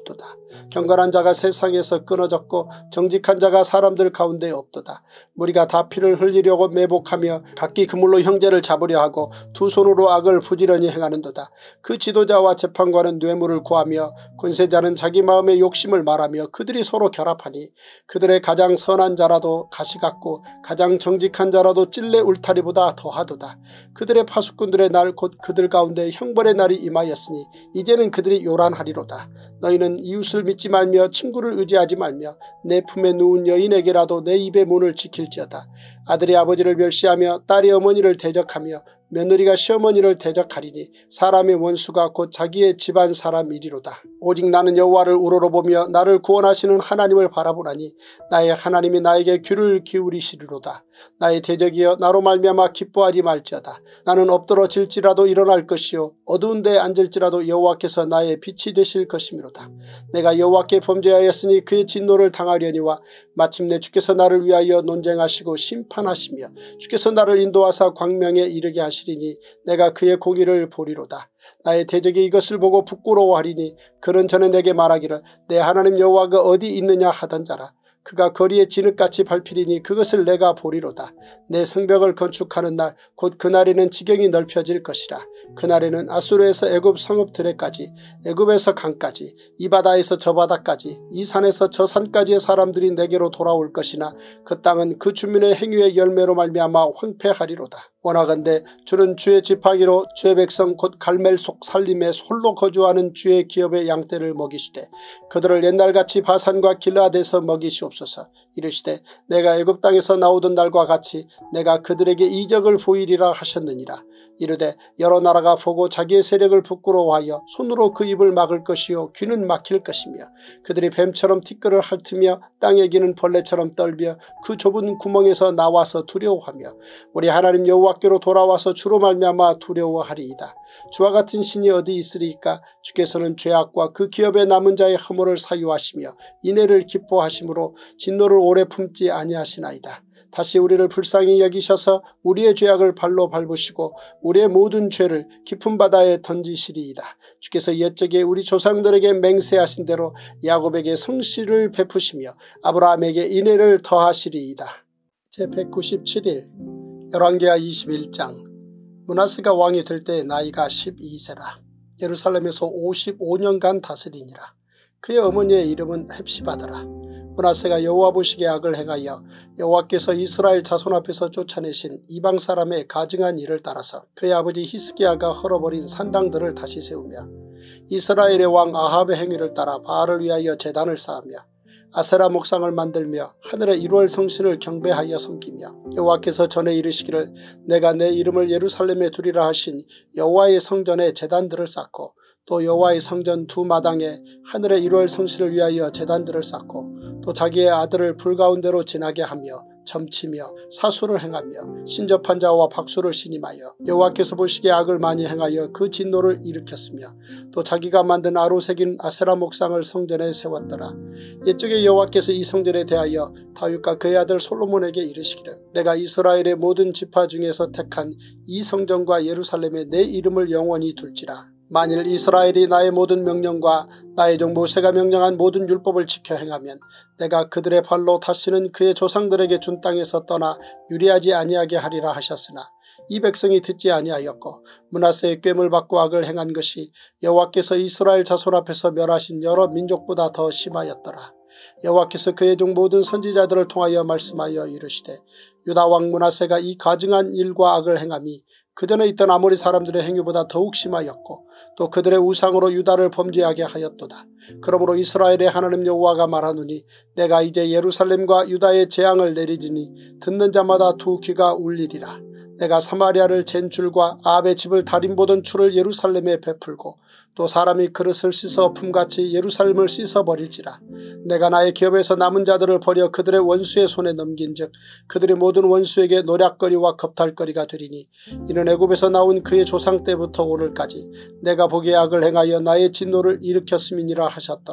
경건한 자가 세상에서 끊어졌고 정직한 자가 사람들 가운데 없도다. 무리가 다 피를 흘리려고 매복하며 각기 그물로 형제를 잡으려 하고 두 손으로 악을 부지런히 행하는도다. 그 지도자와 재판관은 뇌물을 구하며 권세자는 자기 마음의 욕심을 말하며 그들이 서로 결합하니 그들의 가장 선한 자라도 가시 같고 가장 정직한 자라도 찔레 울타리보다 더하도다. 그들의 파수꾼들의 날 곧 그들 가운데 형벌의 날이 임하였으니 이제는 그들이 요란하리로다. 너희는 이웃을 믿지 말며 친구를 의지하지 말며 내 품에 누운 여인에게라도 내 입의 문을 지킬지어다. 아들이 아버지를 멸시하며 딸이 어머니를 대적하며 며느리가 시어머니를 대적하리니 사람의 원수가 곧 자기의 집안 사람이리로다. 오직 나는 여호와를 우러러보며 나를 구원하시는 하나님을 바라보나니 나의 하나님이 나에게 귀를 기울이시리로다. 나의 대적이여 나로 말미암아 기뻐하지 말지어다. 나는 엎드러질지라도 일어날 것이요 어두운 데에 앉을지라도 여호와께서 나의 빛이 되실 것이미로다. 내가 여호와께 범죄하였으니 그의 진노를 당하려니와 마침내 주께서 나를 위하여 논쟁하시고 심판하시며 주께서 나를 인도하사 광명에 이르게 하시리니 내가 그의 공의를 보리로다. 나의 대적이 이것을 보고 부끄러워하리니 그는 전에 내게 말하기를 내 하나님 여호와가 어디 있느냐 하던 자라. 그가 거리에 진흙같이 밟히리니 그것을 내가 보리로다. 내 성벽을 건축하는 날 곧 그날에는 지경이 넓혀질 것이라. 그날에는 아수르에서 애굽 성읍들에까지 애굽에서 강까지 이 바다에서 저 바다까지 이 산에서 저 산까지의 사람들이 내게로 돌아올 것이나 그 땅은 그 주민의 행위의 열매로 말미암아 황폐하리로다. 원하건대 주는 주의 지팡이로 주의 백성 곧 갈멜 속 살림에 홀로 거주하는 주의 기업의 양떼를 먹이시되 그들을 옛날같이 바산과 길라앗에서 먹이시옵소서. 이르시되 내가 애굽 땅에서 나오던 날과 같이 내가 그들에게 이적을 보이리라 하셨느니라. 이르되 여러 나라가 보고 자기의 세력을 부끄러워하여 손으로 그 입을 막을 것이요 귀는 막힐 것이며 그들이 뱀처럼 티끌을 핥으며 땅에 기는 벌레처럼 떨며 그 좁은 구멍에서 나와서 두려워하며 우리 하나님 여호와께로 돌아와서 주로 말미암아 두려워하리이다. 주와 같은 신이 어디 있으리까? 주께서는 죄악과 그 기업에 남은 자의 허물을 사유하시며 인애를 기뻐하심으로 진노를 오래 품지 아니하시나이다. 다시 우리를 불쌍히 여기셔서 우리의 죄악을 발로 밟으시고 우리의 모든 죄를 깊은 바다에 던지시리이다. 주께서 옛적에 우리 조상들에게 맹세하신 대로 야곱에게 성실을 베푸시며 아브라함에게 인애를 더하시리이다. 제백구십칠 일 열왕기하 이십일 장. 므낫세가 왕이 될 때 나이가 십이 세라. 예루살렘에서 오십오 년간 다스리니라. 그의 어머니의 이름은 헵시바더라. 므낫세가 여호와 보시기에 악을 행하여 여호와께서 이스라엘 자손 앞에서 쫓아내신 이방 사람의 가증한 일을 따라서 그의 아버지 히스기야가 헐어버린 산당들을 다시 세우며 이스라엘의 왕 아합의 행위를 따라 바알을 위하여 제단을 쌓으며 아세라 목상을 만들며 하늘의 일월 성신을 경배하여 섬기며 여호와께서 전에 이르시기를 내가 내 이름을 예루살렘에 두리라 하신 여호와의 성전에 제단들을 쌓고 또 여호와의 성전 두 마당에 하늘의 일월 성신을 위하여 제단들을 쌓고 또 자기의 아들을 불 가운데로 지나게 하며 점치며 사수를 행하며 신접한 자와 박수를 신임하여 여호와께서 보시기에 악을 많이 행하여 그 진노를 일으켰으며 또 자기가 만든 아로 새긴 아세라 목상을 성전에 세웠더라. 옛적에 여호와께서 이 성전에 대하여 다윗과 그의 아들 솔로몬에게 이르시기를 내가 이스라엘의 모든 지파 중에서 택한 이 성전과 예루살렘에 내 이름을 영원히 둘지라. 만일 이스라엘이 나의 모든 명령과 나의 종 모세가 명령한 모든 율법을 지켜 행하면 내가 그들의 발로 다시는 그의 조상들에게 준 땅에서 떠나 유리하지 아니하게 하리라 하셨으나 이 백성이 듣지 아니하였고 므낫세의 꾀물 받고 악을 행한 것이 여호와께서 이스라엘 자손 앞에서 멸하신 여러 민족보다 더 심하였더라. 여호와께서 그의 종 모든 선지자들을 통하여 말씀하여 이르시되 유다 왕 므낫세가 이 가증한 일과 악을 행함이 그 전에 있던 아모리 사람들의 행위보다 더욱 심하였고 또 그들의 우상으로 유다를 범죄하게 하였도다. 그러므로 이스라엘의 하나님 여호와가 말하노니 내가 이제 예루살렘과 유다의 재앙을 내리지니 듣는 자마다 두 귀가 울리리라. 내가 사마리아를 잰 줄과 아합의 집을 달인보던 줄을 예루살렘에 베풀고 또 사람이 그릇을 씻어 품같이 예루살렘을 씻어버릴지라. 내가 나의 기업에서 남은 자들을 버려 그들의 원수의 손에 넘긴즉 그들의 모든 원수에게 노략거리와 겁탈거리가 되리니 이는 애굽에서 나온 그의 조상 때부터 오늘까지 내가 보기에 악을 행하여 나의 진노를 일으켰음이니라 하셨더라.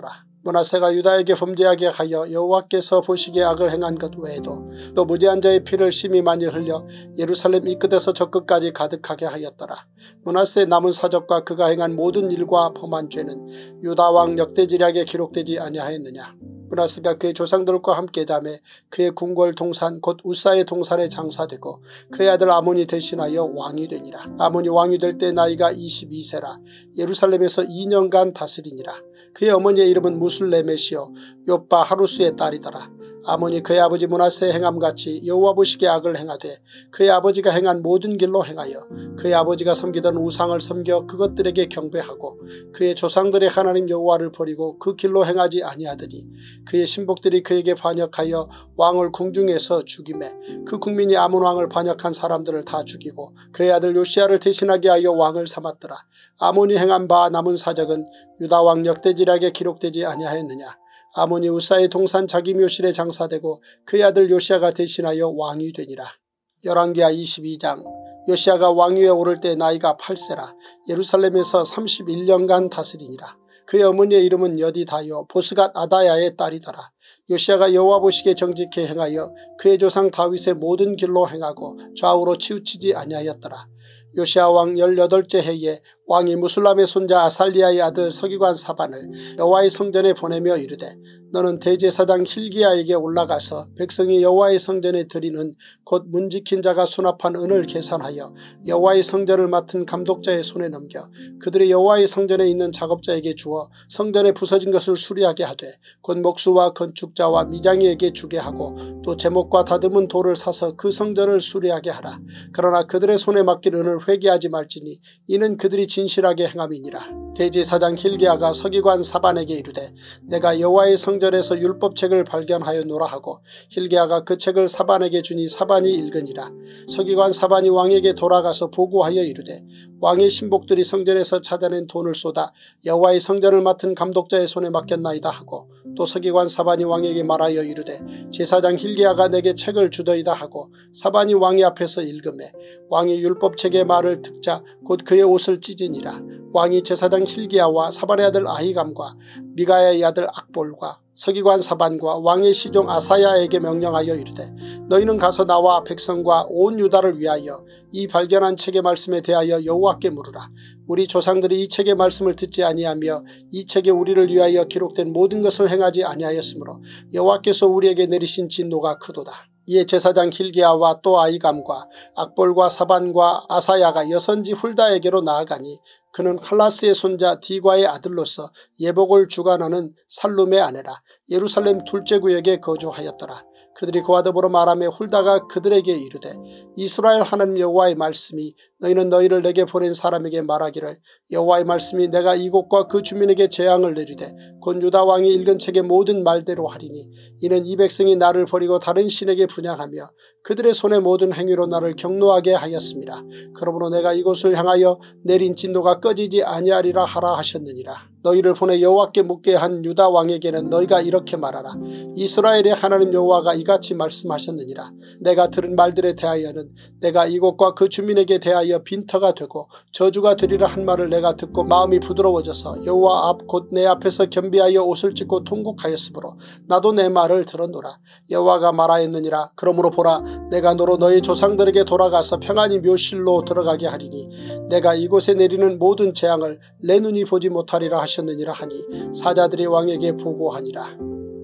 므낫세가 유다에게 범죄하게 하여 여호와께서 보시기에 악을 행한 것 외에도 또 무지한 자의 피를 심히 많이 흘려 예루살렘 이 끝에서 저 끝까지 가득하게 하였더라. 므낫세의 남은 사적과 그가 행한 모든 일과 범한 죄는 유다왕 역대지략에 기록되지 아니하였느냐. 므낫세가 그의 조상들과 함께 잠에 그의 궁궐 동산 곧 우사의 동산에 장사되고 그의 아들 아몬이 대신하여 왕이 되니라. 아몬이 왕이 될 때 나이가 이십이 세라. 예루살렘에서 이 년간 다스리니라. 그의 어머니의 이름은 무슬레메시요 요빠 하루스의 딸이더라. 아몬이 그의 아버지 므낫세의 행함같이 여호와 보시기에 악을 행하되 그의 아버지가 행한 모든 길로 행하여 그의 아버지가 섬기던 우상을 섬겨 그것들에게 경배하고 그의 조상들의 하나님 여호와를 버리고 그 길로 행하지 아니하더니 그의 신복들이 그에게 반역하여 왕을 궁중에서 죽이매 그 국민이 아몬 왕을 반역한 사람들을 다 죽이고 그의 아들 요시야를 대신하게 하여 왕을 삼았더라. 아몬이 행한 바 남은 사적은 유다 왕 역대지략에 기록되지 아니하였느냐. 아몬이 우사의 동산 자기 묘실에 장사되고 그의 아들 요시야가 대신하여 왕이 되니라. 열왕기하 이십이 장. 요시야가 왕위에 오를 때 나이가 팔 세라. 예루살렘에서 삼십일 년간 다스리니라. 그의 어머니의 이름은 여디다요 보스갓 아다야의 딸이더라. 요시야가 여호와 보시기에 정직히 행하여 그의 조상 다윗의 모든 길로 행하고 좌우로 치우치지 아니하였더라. 요시야 왕 열여덟째 해에 왕이 무술람의 손자 아살리아의 아들 서기관 사반을 여호와의 성전에 보내며 이르되 너는 대제사장 힐기야에게 올라가서 백성이 여호와의 성전에 드리는 곧 문지킨 자가 수납한 은을 계산하여 여호와의 성전을 맡은 감독자의 손에 넘겨 그들이 여호와의 성전에 있는 작업자에게 주어 성전에 부서진 것을 수리하게 하되 곧 목수와 건축자와 미장이에게 주게 하고 또 제목과 다듬은 돌을 사서 그 성전을 수리하게 하라. 그러나 그들의 손에 맡긴 은을 회개하지 말지니 이는 그들이 진실하게 행함이니라. 대제사장 힐기야가 서기관 사반에게 이르되 내가 여호와의 성전에서 율법책을 발견하였노라 하고 힐기야가 그 책을 사반에게 주니 사반이 읽으니라. 서기관 사반이 왕에게 돌아가서 보고하여 이르되 왕의 신복들이 성전에서 찾아낸 돈을 쏟아 여호와의 성전을 맡은 감독자의 손에 맡겼나이다 하고 또 서기관 사반이 왕에게 말하여 이르되 제사장 힐기야가 내게 책을 주더이다 하고 사반이 왕의 앞에서 읽으매 왕이 율법책의 말을 듣자 곧 그의 옷을 찢으니라. 왕이 제사장 힐기야와 사반의 아들 아히감과 미가야의 아들 악볼과 서기관 사반과 왕의 시종 아사야에게 명령하여 이르되 너희는 가서 나와 백성과 온 유다를 위하여 이 발견한 책의 말씀에 대하여 여호와께 물으라. 우리 조상들이 이 책의 말씀을 듣지 아니하며 이 책에 우리를 위하여 기록된 모든 것을 행하지 아니하였으므로 여호와께서 우리에게 내리신 진노가 크도다. 이에 제사장 힐기야와 또 아히감과 악볼과 사반과 아사야가 여선지 훌다에게로 나아가니 그는 칼라스의 손자 디과의 아들로서 예복을 주관하는 살룸의 아내라. 예루살렘 둘째 구역에 거주하였더라. 그들이 그와 더불어 말하며 훌다가 그들에게 이르되 이스라엘 하나님 여호와의 말씀이 너희는 너희를 내게 보낸 사람에게 말하기를 여호와의 말씀이 내가 이곳과 그 주민에게 재앙을 내리되 곧 유다 왕이 읽은 책의 모든 말대로 하리니 이는 이 백성이 나를 버리고 다른 신에게 분향하며 그들의 손의 모든 행위로 나를 경노하게 하였습니다. 그러므로 내가 이곳을 향하여 내린 진노가 꺼지지 아니하리라 하라 하셨느니라. 너희를 보내 여호와께 묻게 한 유다 왕에게는 너희가 이렇게 말하라. 이스라엘의 하나님 여호와가 이같이 말씀하셨느니라. 내가 들은 말들에 대하여는 내가 이곳과 그 주민에게 대하여 빈터가 되고 저주가 되리라 한 말을 내가 듣고 마음이 부드러워져서 여호와 앞 곧 내 앞에서 겸비하여 옷을 찢고 통곡하였으므로 나도 내 말을 들었노라. 여호와가 말하였느니라. 그러므로 보라 내가 너로 너희 조상들에게 돌아가서 평안히 묘실로 들어가게 하리니 내가 이곳에 내리는 모든 재앙을 내 눈이 보지 못하리라 하셨느니라 하니 사자들이 왕에게 보고하니라.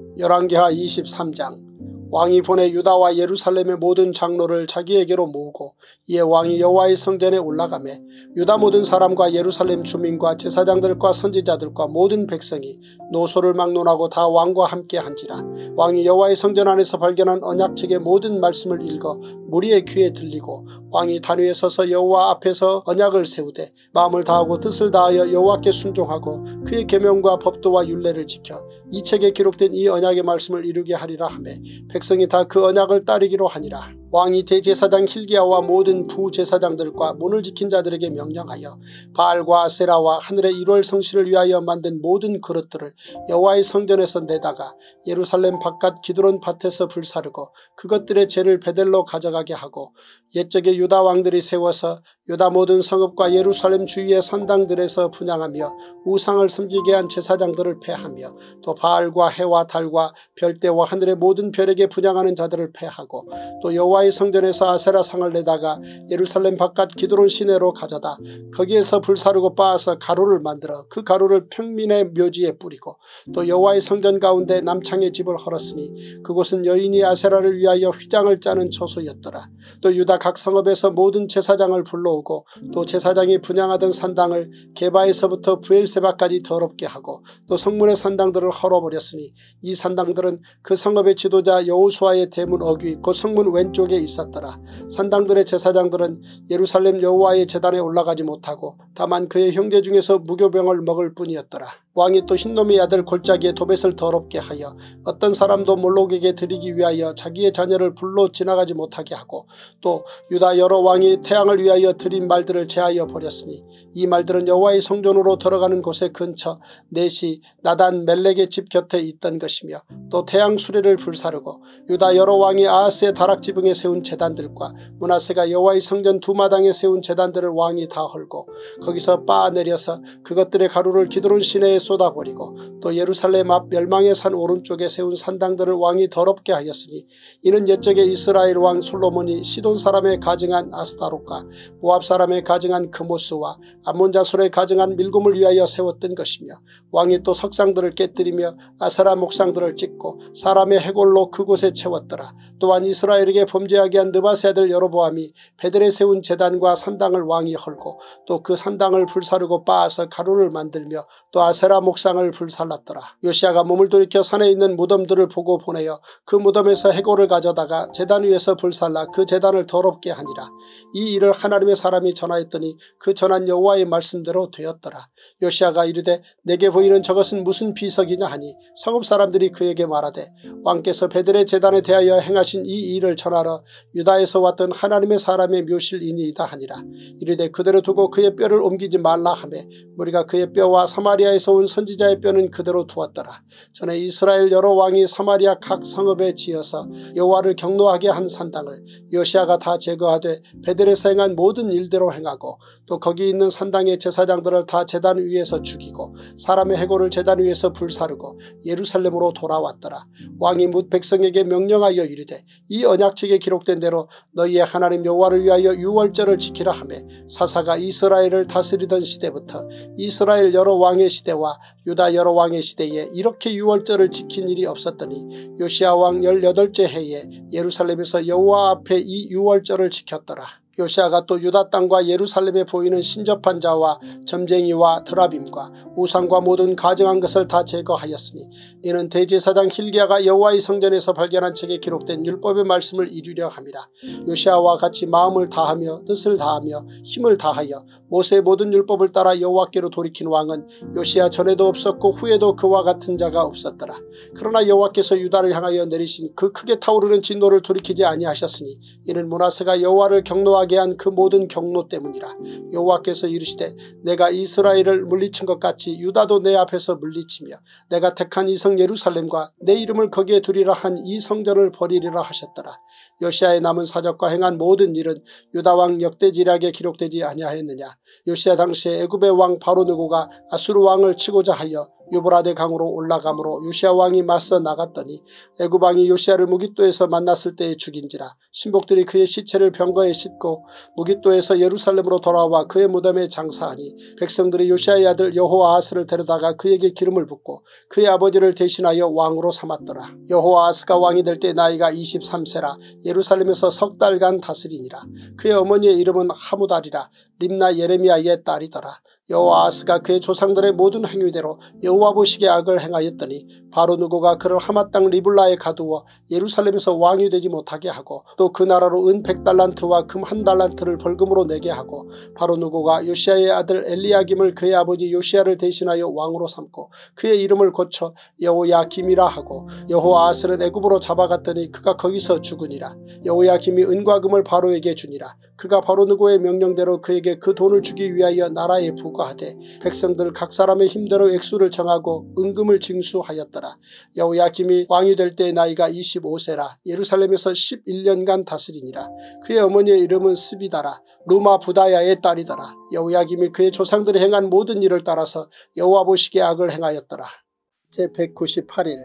열왕기하 이십삼 장. 왕이 보내 유다와 예루살렘의 모든 장로를 자기에게로 모으고 이에 왕이 여호와의 성전에 올라가매 유다 모든 사람과 예루살렘 주민과 제사장들과 선지자들과 모든 백성이 노소를 막론하고 다 왕과 함께 한지라. 왕이 여호와의 성전 안에서 발견한 언약책의 모든 말씀을 읽어 무리의 귀에 들리고 왕이 단 위에 서서 여호와 앞에서 언약을 세우되 마음을 다하고 뜻을 다하여 여호와께 순종하고 그의 계명과 법도와 율례를 지켜 이 책에 기록된 이 언약의 말씀을 이루게 하리라 하매 백성이 다 그 언약을 따르기로 하니라. 왕이 대제사장 hil기야와 모든 부제사장들과 문을 지킨 자들에게 명령하여 바알과 아세라와 하늘의 일월 성신을 위하여 만든 모든 그릇들을 여호와의 성전에서 내다가 예루살렘 바깥 기드론 밭에서 불사르고 그것들의 재를 베델로 가져가게 하고 옛적에 유다 왕들이 세워서 유다 모든 성읍과 예루살렘 주위의 산당들에서 분향하며 우상을 섬기게 한 제사장들을 패하며 또 바알과 해와 달과 별대와 하늘의 모든 별에게 분향하는 자들을 패하고 또 여호와의 성전에서 아세라상을 내다가 예루살렘 바깥 기드론 시내로 가져다 거기에서 불사르고 빻아서 가루를 만들어 그 가루를 평민의 묘지에 뿌리고 또 여호와의 성전 가운데 남창의 집을 헐었으니 그곳은 여인이 아세라를 위하여 휘장을 짜는 처소였더라. 또 유다 각 성읍에서 모든 제사장을 불러오고 또 제사장이 분향하던 산당을 게바에서부터 브엘세바까지 더럽게 하고 또 성문의 산당들을 헐어버렸으니 이 산당들은 그 성읍의 지도자 여호수아의 대문 어귀 곧 성문 왼쪽에 있었더라. 산당들의 제사장들은 예루살렘 여호와의 제단에 올라가지 못하고 다만 그의 형제 중에서 무교병을 먹을 뿐이었더라. 왕이 또 흰놈의 아들 골짜기에 도벳을 더럽게 하여 어떤 사람도 몰록에게 드리기 위하여 자기의 자녀를 불로 지나가지 못하게 하고 또 유다 여러 왕이 태양을 위하여 드린 말들을 제하여 버렸으니 이 말들은 여호와의 성전으로 들어가는 곳의 근처 넷이 나단 멜렉의 집 곁에 있던 것이며 또 태양 수레를 불사르고 유다 여러 왕이 아하스의 다락 지붕에 세운 제단들과 므낫세가 여호와의 성전 두 마당에 세운 제단들을 왕이 다 헐고 거기서 빻아내려서 그것들의 가루를 기드론 시내에 쏟아버리고 또 예루살렘 앞 멸망의 산 오른쪽에 세운 산당들을 왕이 더럽게 하였으니 이는 옛적에 이스라엘 왕 솔로몬이 시돈 사람의 가증한 아스타롯과 모압 사람의 가증한 크모스와 암몬 자손의 가증한 밀곰을 위하여 세웠던 것이며 왕이 또 석상들을 깨뜨리며 아세라 목상들을 찍고 사람의 해골로 그곳에 채웠더라. 또한 이스라엘에게 범죄하게 한 느바세 아들 여로보암이 베델에 세운 제단과 산당을 왕이 헐고 또 그 산당을 불사르고 빻아서 가루를 만들며 또 아세라 목상을 불살랐더라. 요시야가 몸을 돌이켜 산에 있는 무덤들을 보고 보내어 그 무덤에서 해골을 가져다가 제단 위에서 불살라 그 제단을 더럽게 하니라. 이 일을 하나님의 사람이 전하였더니 그 전한 여호와의 말씀대로 되었더라. 요시야가 이르되 내게 보이는 저것은 무슨 비석이냐 하니 성읍 사람들이 그에게 말하되 왕께서 베델의 제단에 대하여 행하신 이 일을 전하러 유다에서 왔던 하나님의 사람의 묘실이니이다 하니라. 이르되 그대로 두고 그의 뼈를 옮기지 말라 하며 우리가 그의 뼈와 사마리아에서 온 선지자의 뼈는 그대로 두었더라. 전에 이스라엘 여러 왕이 사마리아 각 성읍에 지어서 여호와를 경노하게 한 산당을 요시야가 다 제거하되 베델에서 행한 모든 일대로 행하고 또 거기 있는 산당의 제사장들을 다 제단 위에서 죽이고 사람의 해골을 제단 위에서 불사르고 예루살렘으로 돌아왔더라. 왕이 뭇 백성에게 명령하여 이르되 이 언약책에 기록된 대로 너희의 하나님 여호와를 위하여 유월절을 지키라 하며 사사가 이스라엘을 다스리던 시대부터 이스라엘 여러 왕의 시대와 유다 여러 왕의 시대에 이렇게 유월절을 지킨 일이 없었더니 요시야 왕 열여덟째 해에 예루살렘에서 여호와 앞에 이 유월절을 지켰더라. 요시야가 또 유다 땅과 예루살렘에 보이는 신접한 자와 점쟁이와 드라빔과 우상과 모든 가증한 것을 다 제거하였으니 이는 대제사장 hil기야가 여호와의 성전에서 발견한 책에 기록된 율법의 말씀을 이루려 함이라. 요시야와 같이 마음을 다하며 뜻을 다하며 힘을 다하여 모세의 모든 율법을 따라 여호와께로 돌이킨 왕은 요시야 전에도 없었고 후에도 그와 같은 자가 없었더라. 그러나 여호와께서 유다를 향하여 내리신 그 크게 타오르는 진노를 돌이키지 아니하셨으니 이는 므낫세가 여호와를 경노하게 한 그 모든 경노 때문이라. 여호와께서 이르시되 내가 이스라엘을 물리친 것 같이 유다도 내 앞에서 물리치며 내가 택한 이 성 예루살렘과 내 이름을 거기에 두리라 한 이 성전을 버리리라 하셨더라. 요시야의 남은 사적과 행한 모든 일은 유다 왕 역대지략에 기록되지 아니하였느냐. 요시야 당시에 애굽의 왕 바로느고가 아수르 왕을 치고자 하여 유브라데 강으로 올라가므로 요시야 왕이 맞서 나갔더니 애굽 왕이 요시야를 무깃도에서 만났을 때에 죽인지라. 신복들이 그의 시체를 병거에 싣고 무깃도에서 예루살렘으로 돌아와 그의 무덤에 장사하니 백성들이 요시야의 아들 여호아하스를 데려다가 그에게 기름을 붓고 그의 아버지를 대신하여 왕으로 삼았더라. 여호아하스가 왕이 될 때 나이가 이십삼 세라 예루살렘에서 석 달간 다스리니라. 그의 어머니의 이름은 하무달이라. 림나 예레미야의 딸이더라. 여호아하스가 그의 조상들의 모든 행위대로 여호와 보시기에 악을 행하였더니 바로 누고가 그를 하마 땅 리블라에 가두어 예루살렘에서 왕이 되지 못하게 하고 또 그 나라로 은 백 달란트와 금 한 달란트를 벌금으로 내게 하고 바로 누고가 요시야의 아들 엘리야김을 그의 아버지 요시야를 대신하여 왕으로 삼고 그의 이름을 고쳐 여호야김이라 하고 여호아하스는 애굽으로 잡아갔더니 그가 거기서 죽으니라. 여호야김이 은과 금을 바로에게 주니라. 그가 바로 누고의 명령대로 그에게 그 돈을 주기 위하여 나라에 부과하되 백성들 각 사람의 힘대로 액수를 정하고 은금을 징수하였더라. 여호야김이 왕이 될 때의 나이가 이십오 세라. 예루살렘에서 십일 년간 다스리니라. 그의 어머니의 이름은 스비다라. 루마 부다야의 딸이더라. 여호야김이 그의 조상들이 행한 모든 일을 따라서 여호와 보시기에 악을 행하였더라. 제백구십팔 일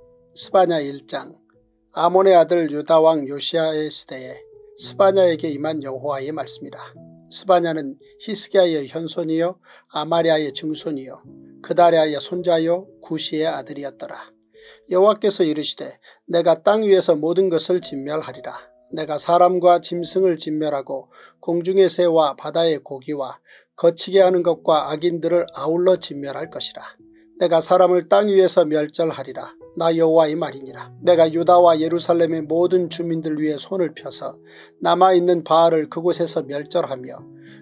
스바냐 일 장. 아몬의 아들 유다왕 요시야의 시대에 스바냐에게 임한 여호와의 말씀이라. 스바냐는 히스기야의 현손이요 아마랴의 증손이요 그다랴의 손자요 구시의 아들이었더라. 여호와께서 이르시되 내가 땅 위에서 모든 것을 진멸하리라. 내가 사람과 짐승을 진멸하고 공중의 새와 바다의 고기와 거치게 하는 것과 악인들을 아울러 진멸할 것이라. 내가 사람을 땅 위에서 멸절하리라. 나 여호와의 말이니라. 내가 유다와 예루살렘의 모든 주민들 위에 손을 펴서 남아있는 바알을 그곳에서 멸절하며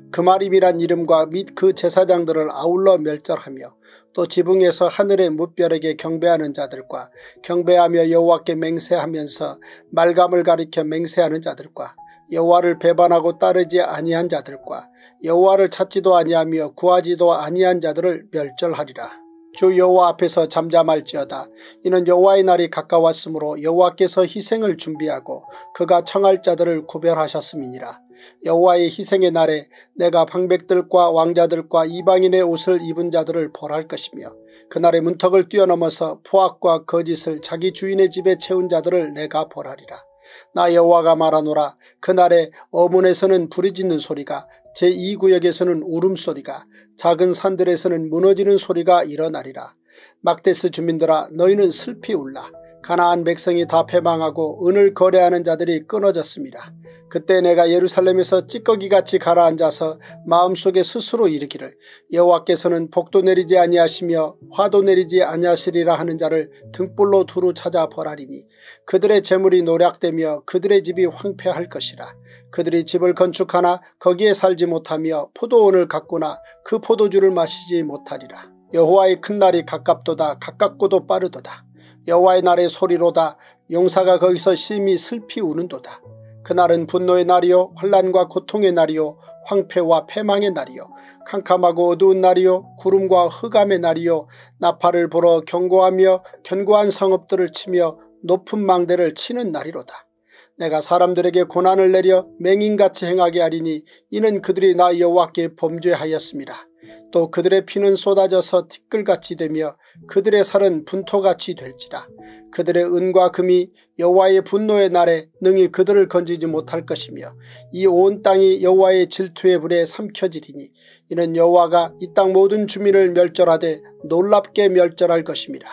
그마림이란 이름과 및 그 제사장들을 아울러 멸절하며 또 지붕에서 하늘의 뭇별에게 경배하는 자들과 경배하며 여호와께 맹세하면서 말감을 가리켜 맹세하는 자들과 여호와를 배반하고 따르지 아니한 자들과 여호와를 찾지도 아니하며 구하지도 아니한 자들을 멸절하리라. 주 여호와 앞에서 잠잠할지어다. 이는 여호와의 날이 가까웠으므로 여호와께서 희생을 준비하고 그가 청할 자들을 구별하셨음이니라. 여호와의 희생의 날에 내가 방백들과 왕자들과 이방인의 옷을 입은 자들을 벌할 것이며 그날의 문턱을 뛰어넘어서 포악과 거짓을 자기 주인의 집에 채운 자들을 내가 벌하리라. 나 여호와가 말하노라. 그날에 어문에서는 부르짖는 소리가 제이 구역에서는 울음소리가 작은 산들에서는 무너지는 소리가 일어나리라. 막데스 주민들아 너희는 슬피 울라. 가나안 백성이 다 패망하고 은을 거래하는 자들이 끊어졌습니다. 그때 내가 예루살렘에서 찌꺼기같이 가라앉아서 마음속에 스스로 이르기를 여호와께서는 복도 내리지 아니하시며 화도 내리지 아니하시리라 하는 자를 등불로 두루 찾아 벌하리니 그들의 재물이 노략되며 그들의 집이 황폐할 것이라. 그들이 집을 건축하나 거기에 살지 못하며 포도원을 가꾸나 그 포도주를 마시지 못하리라. 여호와의 큰 날이 가깝도다. 가깝고도 빠르도다. 여호와의 날의 소리로다. 용사가 거기서 심히 슬피 우는도다. 그날은 분노의 날이요 환난과 고통의 날이요 황폐와 패망의 날이요 캄캄하고 어두운 날이요 구름과 흑암의 날이요 나팔을 불어 경고하며 견고한 성읍들을 치며 높은 망대를 치는 날이로다. 내가 사람들에게 고난을 내려 맹인같이 행하게 하리니 이는 그들이 나 여호와께 범죄하였습니다. 또 그들의 피는 쏟아져서 티끌같이 되며 그들의 살은 분토같이 될지라. 그들의 은과 금이 여호와의 분노의 날에 능히 그들을 건지지 못할 것이며 이 온 땅이 여호와의 질투의 불에 삼켜지리니 이는 여호와가 이 땅 모든 주민을 멸절하되 놀랍게 멸절할 것입니다.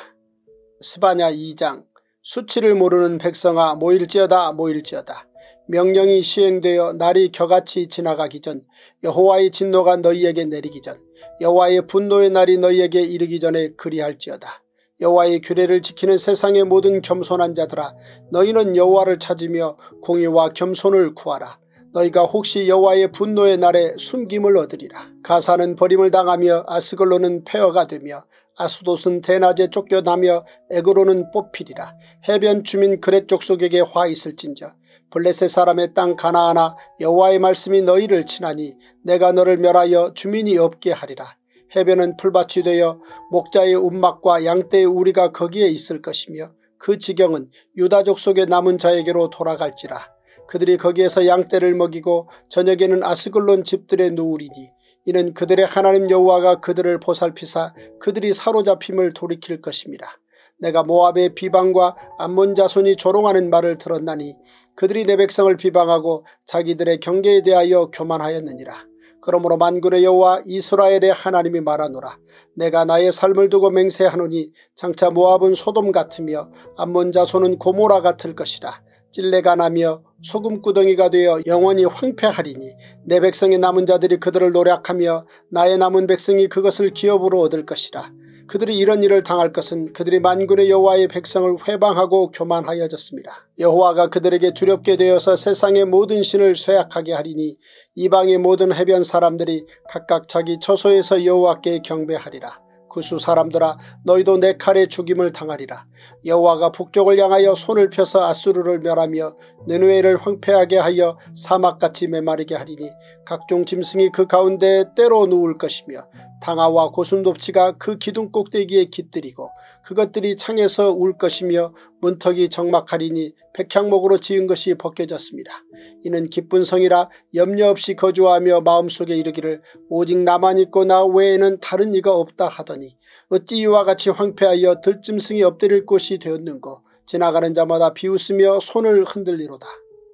스바냐 이 장. 수치를 모르는 백성아 모일지어다 모일지어다. 명령이 시행되어 날이 겨같이 지나가기 전 여호와의 진노가 너희에게 내리기 전 여호와의 분노의 날이 너희에게 이르기 전에 그리할지어다. 여호와의 규례를 지키는 세상의 모든 겸손한 자들아 너희는 여호와를 찾으며 공의와 겸손을 구하라. 너희가 혹시 여호와의 분노의 날에 숨김을 얻으리라. 가사는 버림을 당하며 아스글론은 폐허가 되며 아수돗은 대낮에 쫓겨나며 에그로는 뽑히리라. 해변 주민 그렛 족속에게 화 있을진저 블레셋 사람의 땅 가나안아 여호와의 말씀이 너희를 치나니 내가 너를 멸하여 주민이 없게 하리라. 해변은 풀밭이 되어 목자의 움막과 양떼의 우리가 거기에 있을 것이며 그 지경은 유다족 속의 남은 자에게로 돌아갈지라. 그들이 거기에서 양떼를 먹이고 저녁에는 아스글론 집들에 누우리니 이는 그들의 하나님 여호와가 그들을 보살피사 그들이 사로잡힘을 돌이킬 것입니다. 내가 모압의 비방과 암몬 자손이 조롱하는 말을 들었나니 그들이 내 백성을 비방하고 자기들의 경계에 대하여 교만하였느니라. 그러므로 만군의 여호와 이스라엘의 하나님이 말하노라. 내가 나의 삶을 두고 맹세하노니 장차 모압은 소돔 같으며 암몬 자손은 고모라 같을 것이라. 찔레가 나며 소금구덩이가 되어 영원히 황폐하리니 내 백성의 남은 자들이 그들을 노략하며 나의 남은 백성이 그것을 기업으로 얻을 것이라. 그들이 이런 일을 당할 것은 그들이 만군의 여호와의 백성을 회방하고 교만하여졌습니다. 여호와가 그들에게 두렵게 되어서 세상의 모든 신을 쇠약하게 하리니 이방의 모든 해변 사람들이 각각 자기 처소에서 여호와께 경배하리라. 구수 사람들아 너희도 내 칼에 죽임을 당하리라. 여호와가 북쪽을 향하여 손을 펴서 아수르를 멸하며 느느웨를 황폐하게 하여 사막같이 메마르게 하리니 각종 짐승이 그 가운데 때로 누울 것이며 당아와 고슴도치가 그 기둥 꼭대기에 깃들이고 그것들이 창에서 울 것이며 문턱이 적막하리니 백향목으로 지은 것이 벗겨졌습니다. 이는 기쁜 성이라 염려 없이 거주하며 마음속에 이르기를 오직 나만 있고 나 외에는 다른 이가 없다 하더니 어찌 이와 같이 황폐하여 들짐승이 엎드릴 곳이 되었는고. 지나가는 자마다 비웃으며 손을 흔들리로다.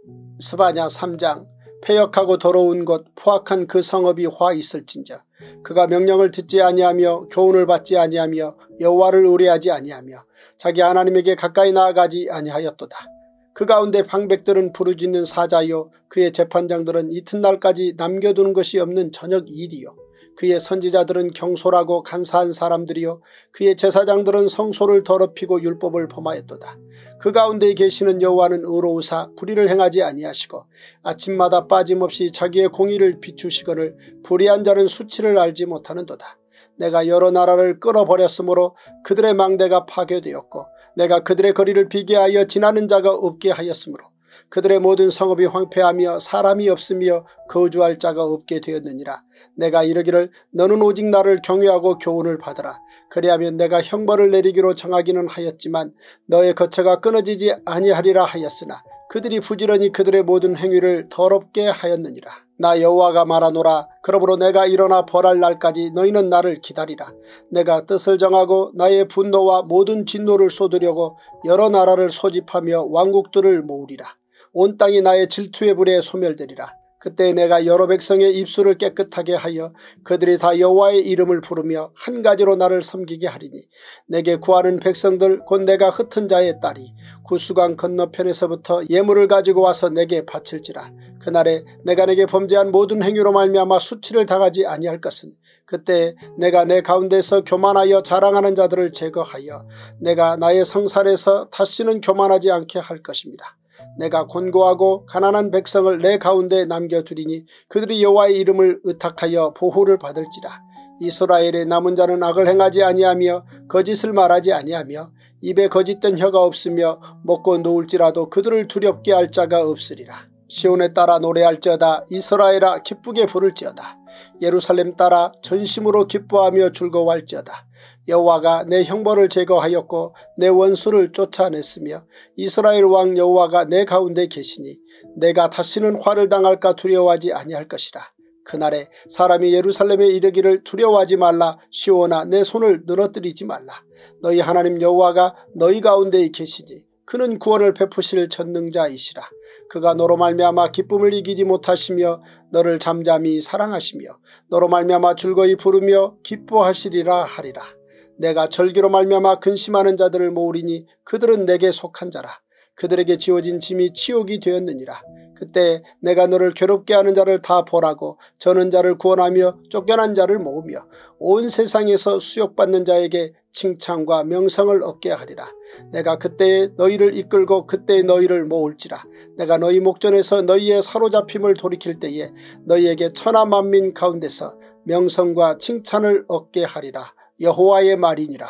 스바냐 삼 장. 패역하고 더러운 곳 포악한 그 성읍이 화 있을진저. 그가 명령을 듣지 아니하며 교훈을 받지 아니하며 여호와를 의뢰하지 아니하며 자기 하나님에게 가까이 나아가지 아니하였도다. 그 가운데 방백들은 부르짖는 사자요 그의 재판장들은 이튿날까지 남겨두는 것이 없는 저녁 일이요 그의 선지자들은 경솔하고 간사한 사람들이요 그의 제사장들은 성소를 더럽히고 율법을 범하였도다. 그 가운데 계시는 여호와는 의로우사 불의를 행하지 아니하시고 아침마다 빠짐없이 자기의 공의를 비추시거늘 불의한 자는 수치를 알지 못하는도다. 내가 여러 나라를 끌어버렸으므로 그들의 망대가 파괴되었고 내가 그들의 거리를 비게 하여 지나는 자가 없게 하였으므로 그들의 모든 성읍이 황폐하며 사람이 없으며 거주할 자가 없게 되었느니라. 내가 이르기를 너는 오직 나를 경외하고 교훈을 받으라. 그리하면 내가 형벌을 내리기로 정하기는 하였지만 너의 거처가 끊어지지 아니하리라 하였으나 그들이 부지런히 그들의 모든 행위를 더럽게 하였느니라. 나 여호와가 말하노라. 그러므로 내가 일어나 벌할 날까지 너희는 나를 기다리라. 내가 뜻을 정하고 나의 분노와 모든 진노를 쏟으려고 여러 나라를 소집하며 왕국들을 모으리라. 온 땅이 나의 질투의 불에 소멸되리라. 그때 내가 여러 백성의 입술을 깨끗하게 하여 그들이 다 여호와의 이름을 부르며 한 가지로 나를 섬기게 하리니 내게 구하는 백성들 곧 내가 흩은 자의 딸이 구수강 건너편에서부터 예물을 가지고 와서 내게 바칠지라. 그날에 내가 내게 범죄한 모든 행위로 말미암아 수치를 당하지 아니할 것은 그때 내가 내 가운데서 교만하여 자랑하는 자들을 제거하여 내가 나의 성산에서 다시는 교만하지 않게 할 것입니다. 내가 곤고하고 가난한 백성을 내 가운데 남겨두리니 그들이 여호와의 이름을 의탁하여 보호를 받을지라. 이스라엘의 남은 자는 악을 행하지 아니하며 거짓을 말하지 아니하며 입에 거짓된 혀가 없으며 먹고 누울지라도 그들을 두렵게 할 자가 없으리라. 시온에 따라 노래할지어다. 이스라엘아 기쁘게 부를지어다. 예루살렘 따라 전심으로 기뻐하며 즐거워할지어다. 여호와가 내 형벌을 제거하였고 내 원수를 쫓아냈으며 이스라엘 왕 여호와가 내 가운데 계시니 내가 다시는 화를 당할까 두려워하지 아니할 것이라. 그날에 사람이 예루살렘에 이르기를 두려워하지 말라. 시온아 내 손을 늘어뜨리지 말라. 너희 하나님 여호와가 너희 가운데 계시니 그는 구원을 베푸실 전능자이시라. 그가 너로 말미암아 기쁨을 이기지 못하시며 너를 잠잠히 사랑하시며 너로 말미암아 즐거이 부르며 기뻐하시리라 하리라. 내가 절기로 말미암아 근심하는 자들을 모으리니 그들은 내게 속한 자라. 그들에게 지어진 짐이 치욕이 되었느니라. 그때 내가 너를 괴롭게 하는 자를 다 벌하고 저는 자를 구원하며 쫓겨난 자를 모으며 온 세상에서 수욕받는 자에게 칭찬과 명성을 얻게 하리라. 내가 그때에 너희를 이끌고 그때에 너희를 모을지라. 내가 너희 목전에서 너희의 사로잡힘을 돌이킬 때에 너희에게 천하 만민 가운데서 명성과 칭찬을 얻게 하리라. 여호와의 말이니라.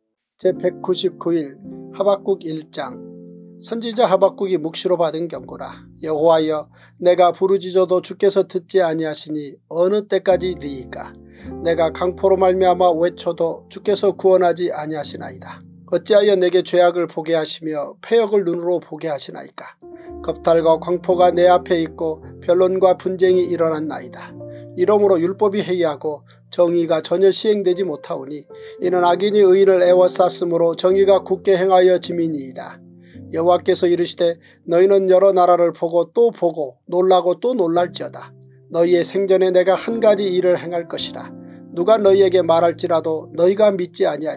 제백구십구 일 하박국 일 장. 선지자 하박국이 묵시로 받은 경고라. 여호와여 내가 부르짖어도 주께서 듣지 아니하시니 어느 때까지리이까. 내가 강포로 말미암아 외쳐도 주께서 구원하지 아니하시나이다. 어찌하여 내게 죄악을 보게 하시며 패역을 눈으로 보게 하시나이까. 겁탈과 광포가 내 앞에 있고 변론과 분쟁이 일어났나이다. 이러므로 율법이 해이하고 정의가 전혀 시행되지 못하오니 이는 악인이 의를 애워쌌으므로 정의가 굳게 행하여 짐이니이다. 여호와께서 이르시되 너희는 여러 나라를 보고 또 보고 놀라고 또 놀랄지어다. 너희의 생전에 내가 한 가지 일을 행할 것이라. 누가 너희에게 말할지라도 너희가 믿지 아니하리라.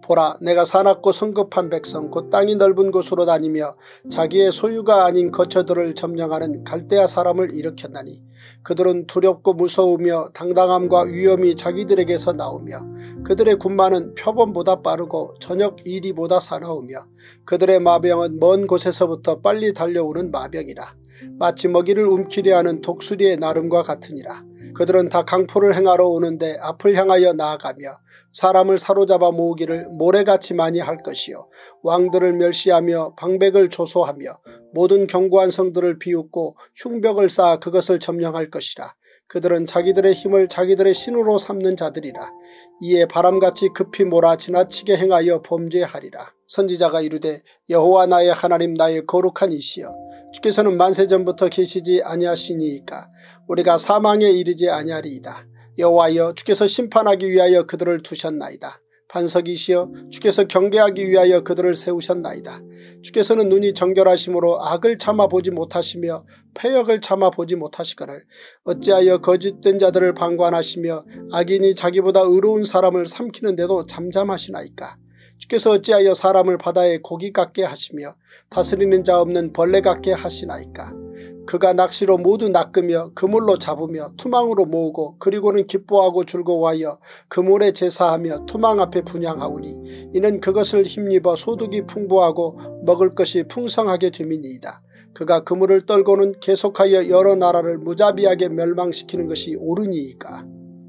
보라, 내가 사납고 성급한 백성 곧 땅이 넓은 곳으로 다니며 자기의 소유가 아닌 거처들을 점령하는 갈대아 사람을 일으켰나니 그들은 두렵고 무서우며 당당함과 위엄이 자기들에게서 나오며 그들의 군마는 표범보다 빠르고 저녁 이리보다 사나우며 그들의 마병은 먼 곳에서부터 빨리 달려오는 마병이라. 마치 먹이를 움키려 하는 독수리의 나름과 같으니라. 그들은 다 강포를 행하러 오는데 앞을 향하여 나아가며 사람을 사로잡아 모으기를 모래같이 많이 할 것이요 왕들을 멸시하며 방백을 조소하며 모든 견고한 성들을 비웃고 흉벽을 쌓아 그것을 점령할 것이라. 그들은 자기들의 힘을 자기들의 신으로 삼는 자들이라. 이에 바람같이 급히 몰아 지나치게 행하여 범죄하리라. 선지자가 이르되 여호와 나의 하나님 나의 거룩한 이시여 주께서는 만세전부터 계시지 아니하시니이까 우리가 사망에 이르지 아니하리이다. 여호와여 주께서 심판하기 위하여 그들을 두셨나이다. 반석이시여 주께서 경배하기 위하여 그들을 세우셨나이다. 주께서는 눈이 정결하심으로 악을 참아보지 못하시며 패역을 참아보지 못하시거늘 어찌하여 거짓된 자들을 방관하시며 악인이 자기보다 의로운 사람을 삼키는데도 잠잠하시나이까. 주께서 어찌하여 사람을 바다에 고기 같게 하시며 다스리는 자 없는 벌레 같게 하시나이까. 그가 낚시로 모두 낚으며 그물로 잡으며 투망으로 모으고 그리고는 기뻐하고 즐거워하여 그물에 제사하며 투망 앞에 분향하오니 이는 그것을 힘입어 소득이 풍부하고 먹을 것이 풍성하게 됨이니이다. 그가 그물을 떨고는 계속하여 여러 나라를 무자비하게 멸망시키는 것이 옳으니이까.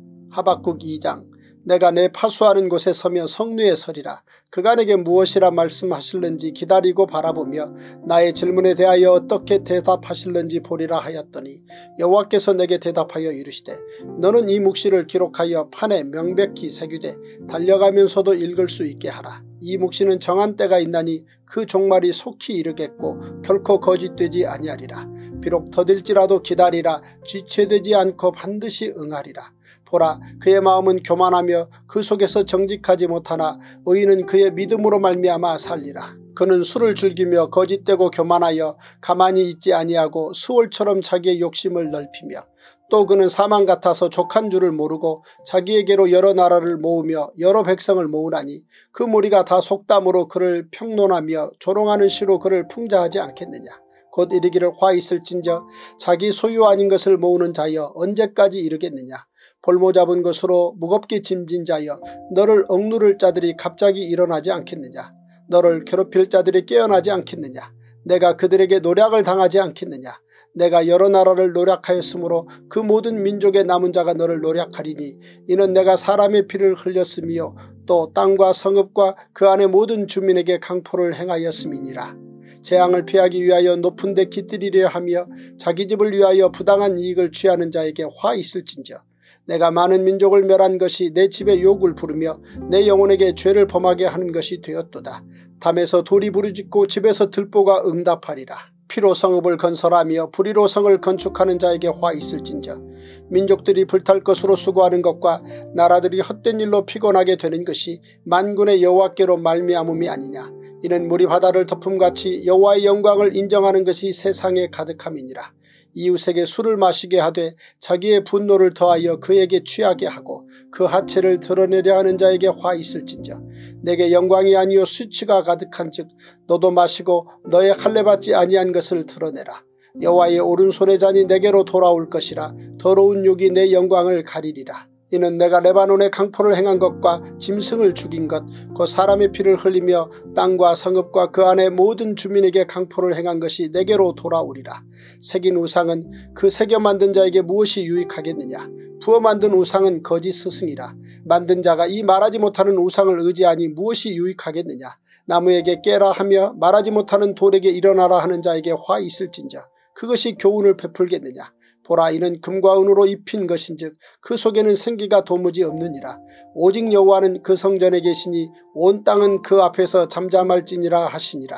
하박국 이 장. 내가 내 파수하는 곳에 서며 성류에 서리라. 그가 내게 무엇이라 말씀하실는지 기다리고 바라보며 나의 질문에 대하여 어떻게 대답하실는지 보리라 하였더니 여호와께서 내게 대답하여 이르시되 너는 이 묵시를 기록하여 판에 명백히 새기되 달려가면서도 읽을 수 있게 하라. 이 묵시는 정한 때가 있나니 그 종말이 속히 이르겠고 결코 거짓되지 아니하리라. 비록 더딜지라도 기다리라. 지체되지 않고 반드시 응하리라. 보라, 그의 마음은 교만하며 그 속에서 정직하지 못하나 의인은 그의 믿음으로 말미암아 살리라. 그는 술을 즐기며 거짓되고 교만하여 가만히 있지 아니하고 수월처럼 자기의 욕심을 넓히며 또 그는 사망 같아서 족한 줄을 모르고 자기에게로 여러 나라를 모으며 여러 백성을 모으나니 그 무리가 다 속담으로 그를 평론하며 조롱하는 시로 그를 풍자하지 않겠느냐. 곧 이르기를 화 있을진저 자기 소유 아닌 것을 모으는 자여 언제까지 이르겠느냐. 볼모 잡은 것으로 무겁게 짐진 자여 너를 억누를 자들이 갑자기 일어나지 않겠느냐. 너를 괴롭힐 자들이 깨어나지 않겠느냐. 내가 그들에게 노략을 당하지 않겠느냐. 내가 여러 나라를 노략하였으므로 그 모든 민족의 남은 자가 너를 노략하리니 이는 내가 사람의 피를 흘렸으며 또 땅과 성읍과 그 안의 모든 주민에게 강포를 행하였음이니라. 재앙을 피하기 위하여 높은 데 깃들이려 하며 자기 집을 위하여 부당한 이익을 취하는 자에게 화 있을진저 내가 많은 민족을 멸한 것이 내 집에 욕을 부르며 내 영혼에게 죄를 범하게 하는 것이 되었도다. 담에서 돌이 부르짖고 집에서 들보가 응답하리라. 피로 성읍을 건설하며 불의로 성을 건축하는 자에게 화 있을진저 민족들이 불탈 것으로 수고하는 것과 나라들이 헛된 일로 피곤하게 되는 것이 만군의 여호와께로 말미암음이 아니냐. 이는 물이 바다를 덮음같이 여호와의 영광을 인정하는 것이 세상에 가득함이니라. 이웃에게 술을 마시게 하되 자기의 분노를 더하여 그에게 취하게 하고 그 하체를 드러내려 하는 자에게 화 있을진저 내게 영광이 아니요 수치가 가득한즉 너도 마시고 너의 할례받지 아니한 것을 드러내라. 여호와의 오른손의 잔이 내게로 돌아올 것이라. 더러운 욕이 내 영광을 가리리라. 이는 내가 레바논에 강포를 행한 것과 짐승을 죽인 것 곧 사람의 피를 흘리며 땅과 성읍과 그 안의 모든 주민에게 강포를 행한 것이 내게로 돌아오리라. 새긴 우상은 그 새겨 만든 자에게 무엇이 유익하겠느냐. 부어 만든 우상은 거짓 스승이라. 만든 자가 이 말하지 못하는 우상을 의지하니 무엇이 유익하겠느냐. 나무에게 깨라 하며 말하지 못하는 돌에게 일어나라 하는 자에게 화 있을진저 그것이 교훈을 베풀겠느냐. 보라, 이는 금과 은으로 입힌 것인즉 그 속에는 생기가 도무지 없느니라. 오직 여호와는 그 성전에 계시니 온 땅은 그 앞에서 잠잠할지니라 하시니라.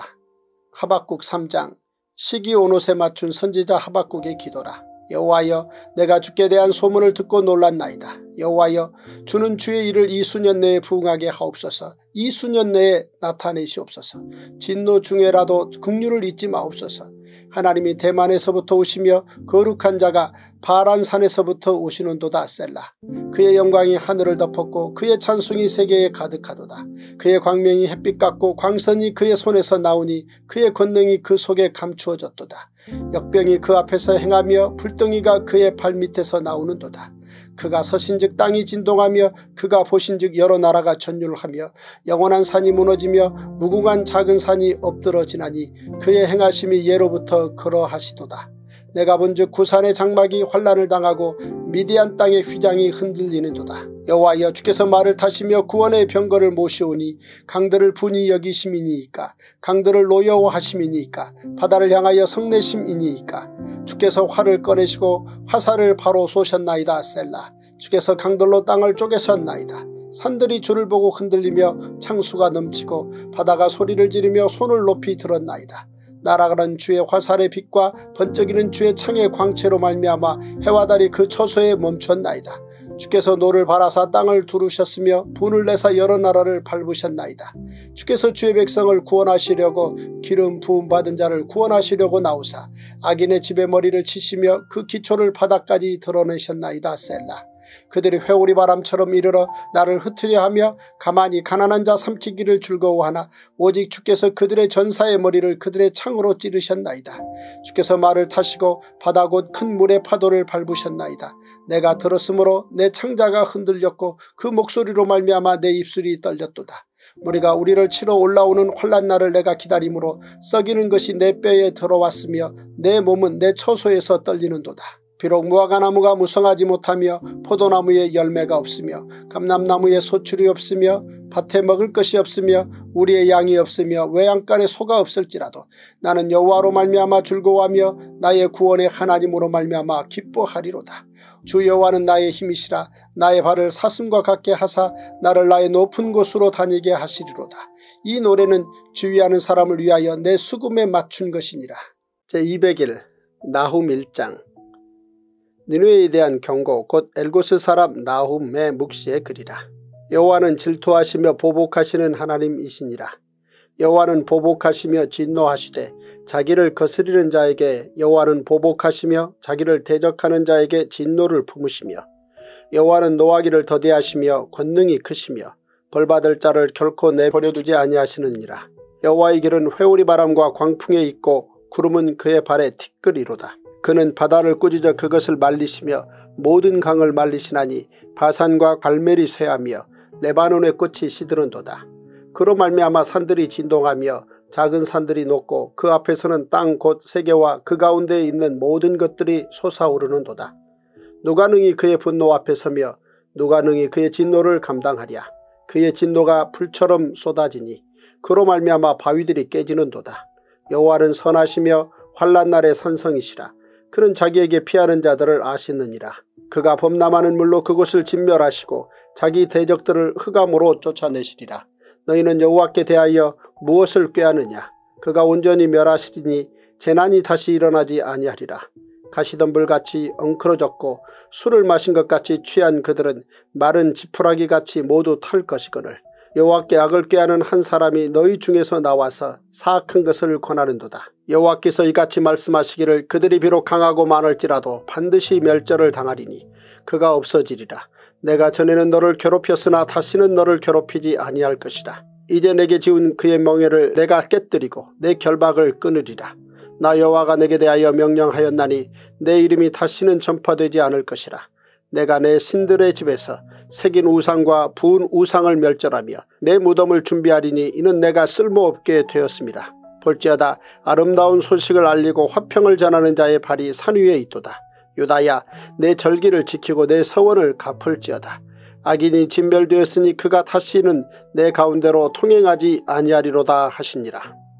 하박국 삼 장. 시기 온옷에 맞춘 선지자 하박국의 기도라. 여호와여, 내가 주께 대한 소문을 듣고 놀랐나이다. 여호와여, 주는 주의 일을 이 수년 내에 부응하게 하옵소서. 이 수년 내에 나타내시옵소서. 진노 중에라도 긍휼을 잊지 마옵소서. 하나님이 대만에서부터 오시며 거룩한 자가 파란 산에서부터 오시는도다. 셀라. 그의 영광이 하늘을 덮었고 그의 찬송이 세계에 가득하도다. 그의 광명이 햇빛 같고 광선이 그의 손에서 나오니 그의 권능이 그 속에 감추어졌도다. 역병이 그 앞에서 행하며 불덩이가 그의 발밑에서 나오는도다. 그가 서신즉 땅이 진동하며 그가 보신즉 여러 나라가 전율하며 영원한 산이 무너지며 무궁한 작은 산이 엎드러지나니 그의 행하심이 예로부터 그러하시도다. 내가 본즉 구산의 장막이 환란을 당하고 미디안 땅의 휘장이 흔들리는도다. 여호와여 주께서 말을 타시며 구원의 병거를 모시오니 강들을 분이 여기심이니이까 강들을 노여워하심이니이까 바다를 향하여 성내심이니이까 주께서 활을 꺼내시고 화살을 바로 쏘셨나이다. 셀라. 주께서 강들로 땅을 쪼개셨나이다. 산들이 주를 보고 흔들리며 창수가 넘치고 바다가 소리를 지르며 손을 높이 들었나이다. 날아가는 주의 화살의 빛과 번쩍이는 주의 창의 광채로 말미암아 해와 달이 그 처소에 멈췄나이다. 주께서 노를 바라사 땅을 두르셨으며 분을 내사 여러 나라를 밟으셨나이다. 주께서 주의 백성을 구원하시려고 기름 부음 받은 자를 구원하시려고 나오사 악인의 집에 머리를 치시며 그 기초를 바닥까지 드러내셨나이다. 셀라. 그들이 회오리 바람처럼 이르러 나를 흩으려 하며 가만히 가난한 자 삼키기를 즐거워하나 오직 주께서 그들의 전사의 머리를 그들의 창으로 찌르셨나이다. 주께서 말을 타시고 바다 곧 큰 물의 파도를 밟으셨나이다. 내가 들었으므로 내 창자가 흔들렸고 그 목소리로 말미암아 내 입술이 떨렸도다. 무리가 우리를 치러 올라오는 환난 날을 내가 기다림으로 썩이는 것이 내 뼈에 들어왔으며 내 몸은 내 처소에서 떨리는도다. 비록 무화과나무가 무성하지 못하며 포도나무에 열매가 없으며 감람나무에 소출이 없으며 밭에 먹을 것이 없으며 우리의 양이 없으며 외양간에 소가 없을지라도 나는 여호와로 말미암아 즐거워하며 나의 구원의 하나님으로 말미암아 기뻐하리로다. 주 여호와는 나의 힘이시라. 나의 발을 사슴과 같게 하사 나를 나의 높은 곳으로 다니게 하시리로다. 이 노래는 주의하는 사람을 위하여 내 수금에 맞춘 것이니라. 제이백 일 나훔 일 장. 니느웨에 대한 경고 곧 엘고스 사람 나훔의 묵시의 글이라. 여호와는 질투하시며 보복하시는 하나님이시니라. 여호와는 보복하시며 진노하시되 자기를 거스리는 자에게 여호와는 보복하시며 자기를 대적하는 자에게 진노를 품으시며 여호와는 노하기를 더디하시며 권능이 크시며 벌받을 자를 결코 내버려두지 아니하시느니라. 여호와의 길은 회오리 바람과 광풍에 있고 구름은 그의 발에 티끌이로다. 그는 바다를 꾸짖어 그것을 말리시며 모든 강을 말리시나니 바산과 갈멜이 쇠하며 레바논의 꽃이 시드는도다. 그로 말미암아 산들이 진동하며 작은 산들이 녹고 그 앞에서는 땅 곧 세계와 그 가운데에 있는 모든 것들이 솟아오르는도다. 누가 능히 그의 분노 앞에 서며 누가 능히 그의 진노를 감당하랴. 그의 진노가 불처럼 쏟아지니 그로 말미암아 바위들이 깨지는도다. 여호와는 선하시며 환난 날의 산성이시라. 그는 자기에게 피하는 자들을 아시느니라. 그가 범람하는 물로 그곳을 진멸하시고 자기 대적들을 흑암으로 쫓아내시리라. 너희는 여호와께 대하여 무엇을 꾀하느냐. 그가 온전히 멸하시리니 재난이 다시 일어나지 아니하리라. 가시덤불같이 엉클어졌고 술을 마신 것 같이 취한 그들은 마른 지푸라기같이 모두 탈 것이거늘. 여호와께 악을 꾀하는 한 사람이 너희 중에서 나와서 사악한 것을 권하는도다. 여호와께서 이같이 말씀하시기를 그들이 비록 강하고 많을지라도 반드시 멸절을 당하리니 그가 없어지리라. 내가 전에는 너를 괴롭혔으나 다시는 너를 괴롭히지 아니할 것이라. 이제 내게 지은 그의 멍에를 내가 깨뜨리고 내 결박을 끊으리라. 나 여호와가 내게 대하여 명령하였나니 내 이름이 다시는 전파되지 않을 것이라. 내가 내 신들의 집에서 새긴 우상과 부은 우상을 멸절하며 내 무덤을 준비하리니 이는 내가 쓸모없게 되었습니다. 볼지어다 아름다운 소식을 알리고 화평을 전하는 자의 발이 산 위에 있도다. 유다야 내 절기를 지키고 내 서원을 갚을지어다. 악인이 진멸되었으니 그가 다시는 내 가운데로 통행하지 아니하리로다 하시니라.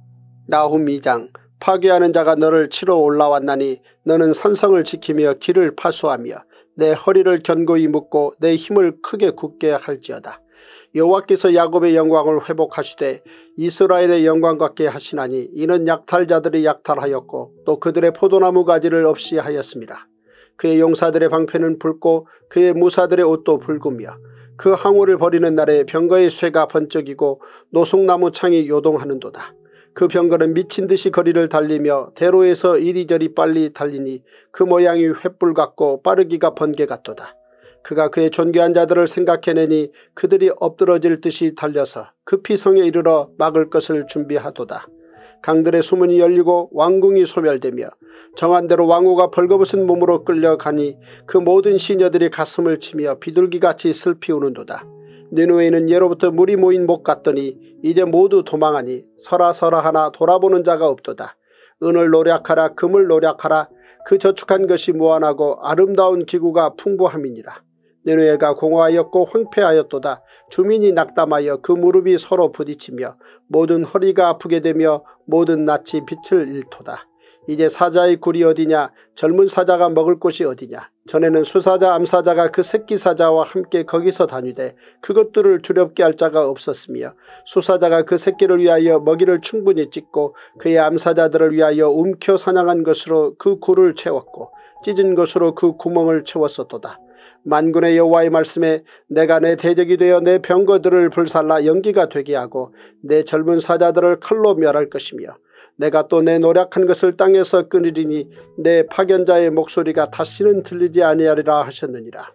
나훔 이 장. 파괴하는 자가 너를 치러 올라왔나니 너는 산성을 지키며 길을 파수하며 내 허리를 견고히 묶고 내 힘을 크게 굳게 할지어다. 여호와께서 야곱의 영광을 회복하시되 이스라엘의 영광 같게 하시나니 이는 약탈자들이 약탈하였고 또 그들의 포도나무 가지를 없이 하였습니다. 그의 용사들의 방패는 붉고 그의 무사들의 옷도 붉으며 그 항우를 버리는 날에 병거의 쇠가 번쩍이고 노송나무 창이 요동하는도다. 그 병거는 미친 듯이 거리를 달리며 대로에서 이리저리 빨리 달리니 그 모양이 횃불 같고 빠르기가 번개 같도다. 그가 그의 존귀한 자들을 생각해내니 그들이 엎드러질 듯이 달려서 급히 성에 이르러 막을 것을 준비하도다. 강들의 수문이 열리고 왕궁이 소멸되며 정한 대로 왕후가 벌거벗은 몸으로 끌려가니 그 모든 시녀들이 가슴을 치며 비둘기같이 슬피 우는도다. 니느웨는 예로부터 물이 모인 목 같더니 이제 모두 도망하니 서라 서라 하나 돌아보는 자가 없도다. 은을 노력하라 금을 노력하라 그 저축한 것이 무한하고 아름다운 기구가 풍부함이니라. 니느웨가 공허하였고 황폐하였도다. 주민이 낙담하여 그 무릎이 서로 부딪히며 모든 허리가 아프게 되며 모든 낯이 빛을 잃도다. 이제 사자의 굴이 어디냐 젊은 사자가 먹을 곳이 어디냐. 전에는 수사자 암사자가 그 새끼 사자와 함께 거기서 다니되 그것들을 두렵게 할 자가 없었으며 수사자가 그 새끼를 위하여 먹이를 충분히 찢고 그의 암사자들을 위하여 움켜 사냥한 것으로 그 굴을 채웠고 찢은 것으로 그 구멍을 채웠었도다. 만군의 여호와의 말씀에 내가 내 대적이 되어 내 병거들을 불살라 연기가 되게 하고 내 젊은 사자들을 칼로 멸할 것이며 내가 또 내 노력한 것을 땅에서 끊으리니 내 파견자의 목소리가 다시는 들리지 아니하리라 하셨느니라.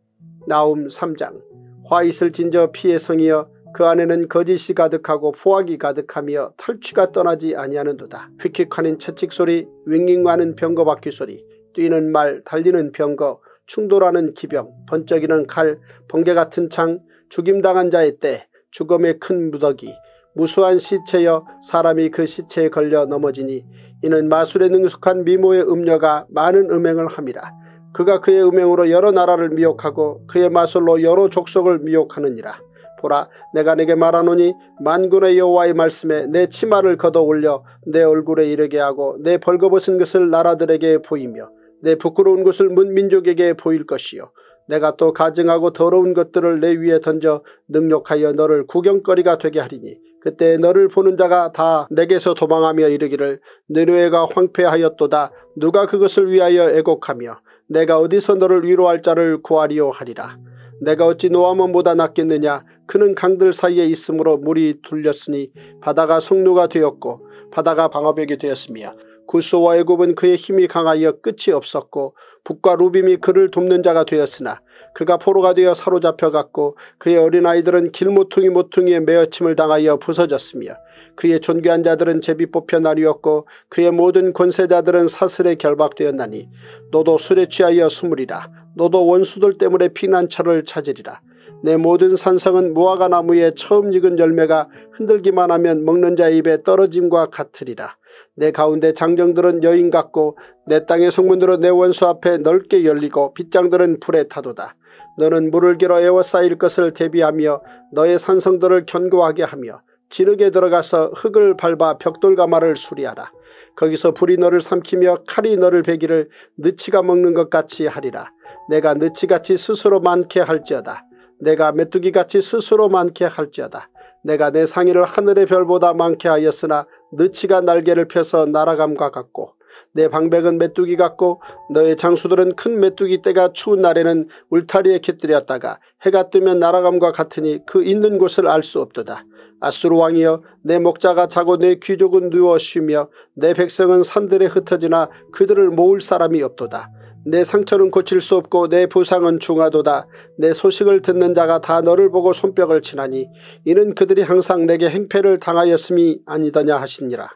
나훔 삼 장. 화 있을 진저 피의 성이여 그 안에는 거짓이 가득하고 포악이 가득하며 탈취가 떠나지 아니하는도다. 휙휙하는 채찍소리, 윙윙하는 병거 바퀴 소리, 뛰는 말, 달리는 병거, 충돌하는 기병, 번쩍이는 칼, 번개 같은 창, 죽임당한 자의 때, 죽음의 큰 무더기, 무수한 시체여 사람이 그 시체에 걸려 넘어지니 이는 마술에 능숙한 미모의 음녀가 많은 음행을 함이라. 그가 그의 음행으로 여러 나라를 미혹하고 그의 마술로 여러 족속을 미혹하느니라. 보라 내가 내게 말하노니 만군의 여호와의 말씀에 내 치마를 걷어 올려 내 얼굴에 이르게 하고 내 벌거벗은 것을 나라들에게 보이며 내 부끄러운 것을 문민족에게 보일 것이요 내가 또 가증하고 더러운 것들을 내 위에 던져 능욕하여 너를 구경거리가 되게 하리니 그때 너를 보는 자가 다 내게서 도망하며 이르기를 니느웨가 황폐하였도다. 누가 그것을 위하여 애곡하며 내가 어디서 너를 위로할 자를 구하리요 하리라. 내가 어찌 노아몬보다 낫겠느냐. 그는 강들 사이에 있으므로 물이 둘렸으니 바다가 성루가 되었고 바다가 방어벽이 되었으며 구스와 애굽은 그의 힘이 강하여 끝이 없었고 북과 루빔이 그를 돕는 자가 되었으나 그가 포로가 되어 사로잡혀갔고 그의 어린아이들은 길모퉁이 모퉁이에 매어침을 당하여 부서졌으며 그의 존귀한 자들은 제비 뽑혀 나뉘었고 그의 모든 권세자들은 사슬에 결박되었나니 너도 술에 취하여 숨으리라. 너도 원수들 때문에 피난처를 찾으리라. 내 모든 산성은 무화과 나무에 처음 익은 열매가 흔들기만 하면 먹는 자의 입에 떨어짐과 같으리라. 내 가운데 장정들은 여인 같고 내 땅의 성문들은 내 원수 앞에 넓게 열리고 빗장들은 불에 타도다. 너는 물을 길어 에워싸일 것을 대비하며 너의 산성들을 견고하게 하며 진흙에 들어가서 흙을 밟아 벽돌가마를 수리하라. 거기서 불이 너를 삼키며 칼이 너를 베기를 느치가 먹는 것 같이 하리라. 내가 느치같이 스스로 많게 할지어다. 내가 메뚜기같이 스스로 많게 할지어다. 내가 내 상의를 하늘의 별보다 많게 하였으나 느치가 날개를 펴서 날아감과 같고 내 방백은 메뚜기 같고 너의 장수들은 큰 메뚜기 떼가 추운 날에는 울타리에 깃들였다가 해가 뜨면 날아감과 같으니 그 있는 곳을 알 수 없도다. 아수르 왕이여 내 목자가 자고 내 귀족은 누워 쉬며 내 백성은 산들에 흩어지나 그들을 모을 사람이 없도다. 내 상처는 고칠 수 없고 내 부상은 중하도다. 내 소식을 듣는 자가 다 너를 보고 손뼉을 치나니 이는 그들이 항상 내게 행패를 당하였음이 아니더냐 하시니라.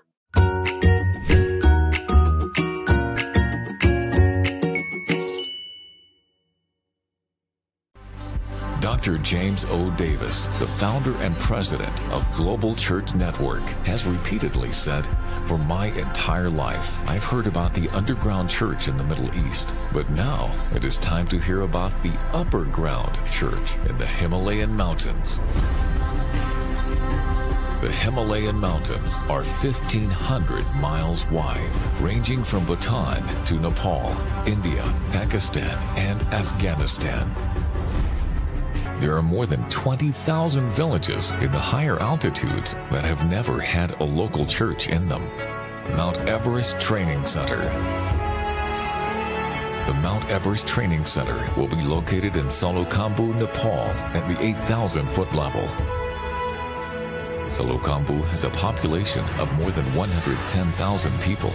Doctor James O. Davis, the founder and president of Global Church Network, has repeatedly said, "For my entire life, I've heard about the underground church in the Middle East, but now it is time to hear about the upper ground church in the Himalayan mountains." The Himalayan mountains are fifteen hundred miles wide, ranging from Bhutan to Nepal, India, Pakistan, and Afghanistan. There are more than twenty thousand villages in the higher altitudes that have never had a local church in them. Mount Everest Training Center. The Mount Everest Training Center will be located in Salokhambu, Nepal at the eight thousand foot level. Salokambu has a population of more than one hundred ten thousand people.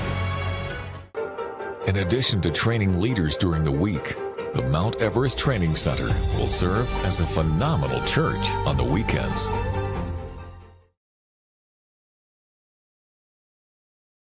In addition to training leaders during the week, the Mount Everest Training Center will serve as a phenomenal church on the weekends.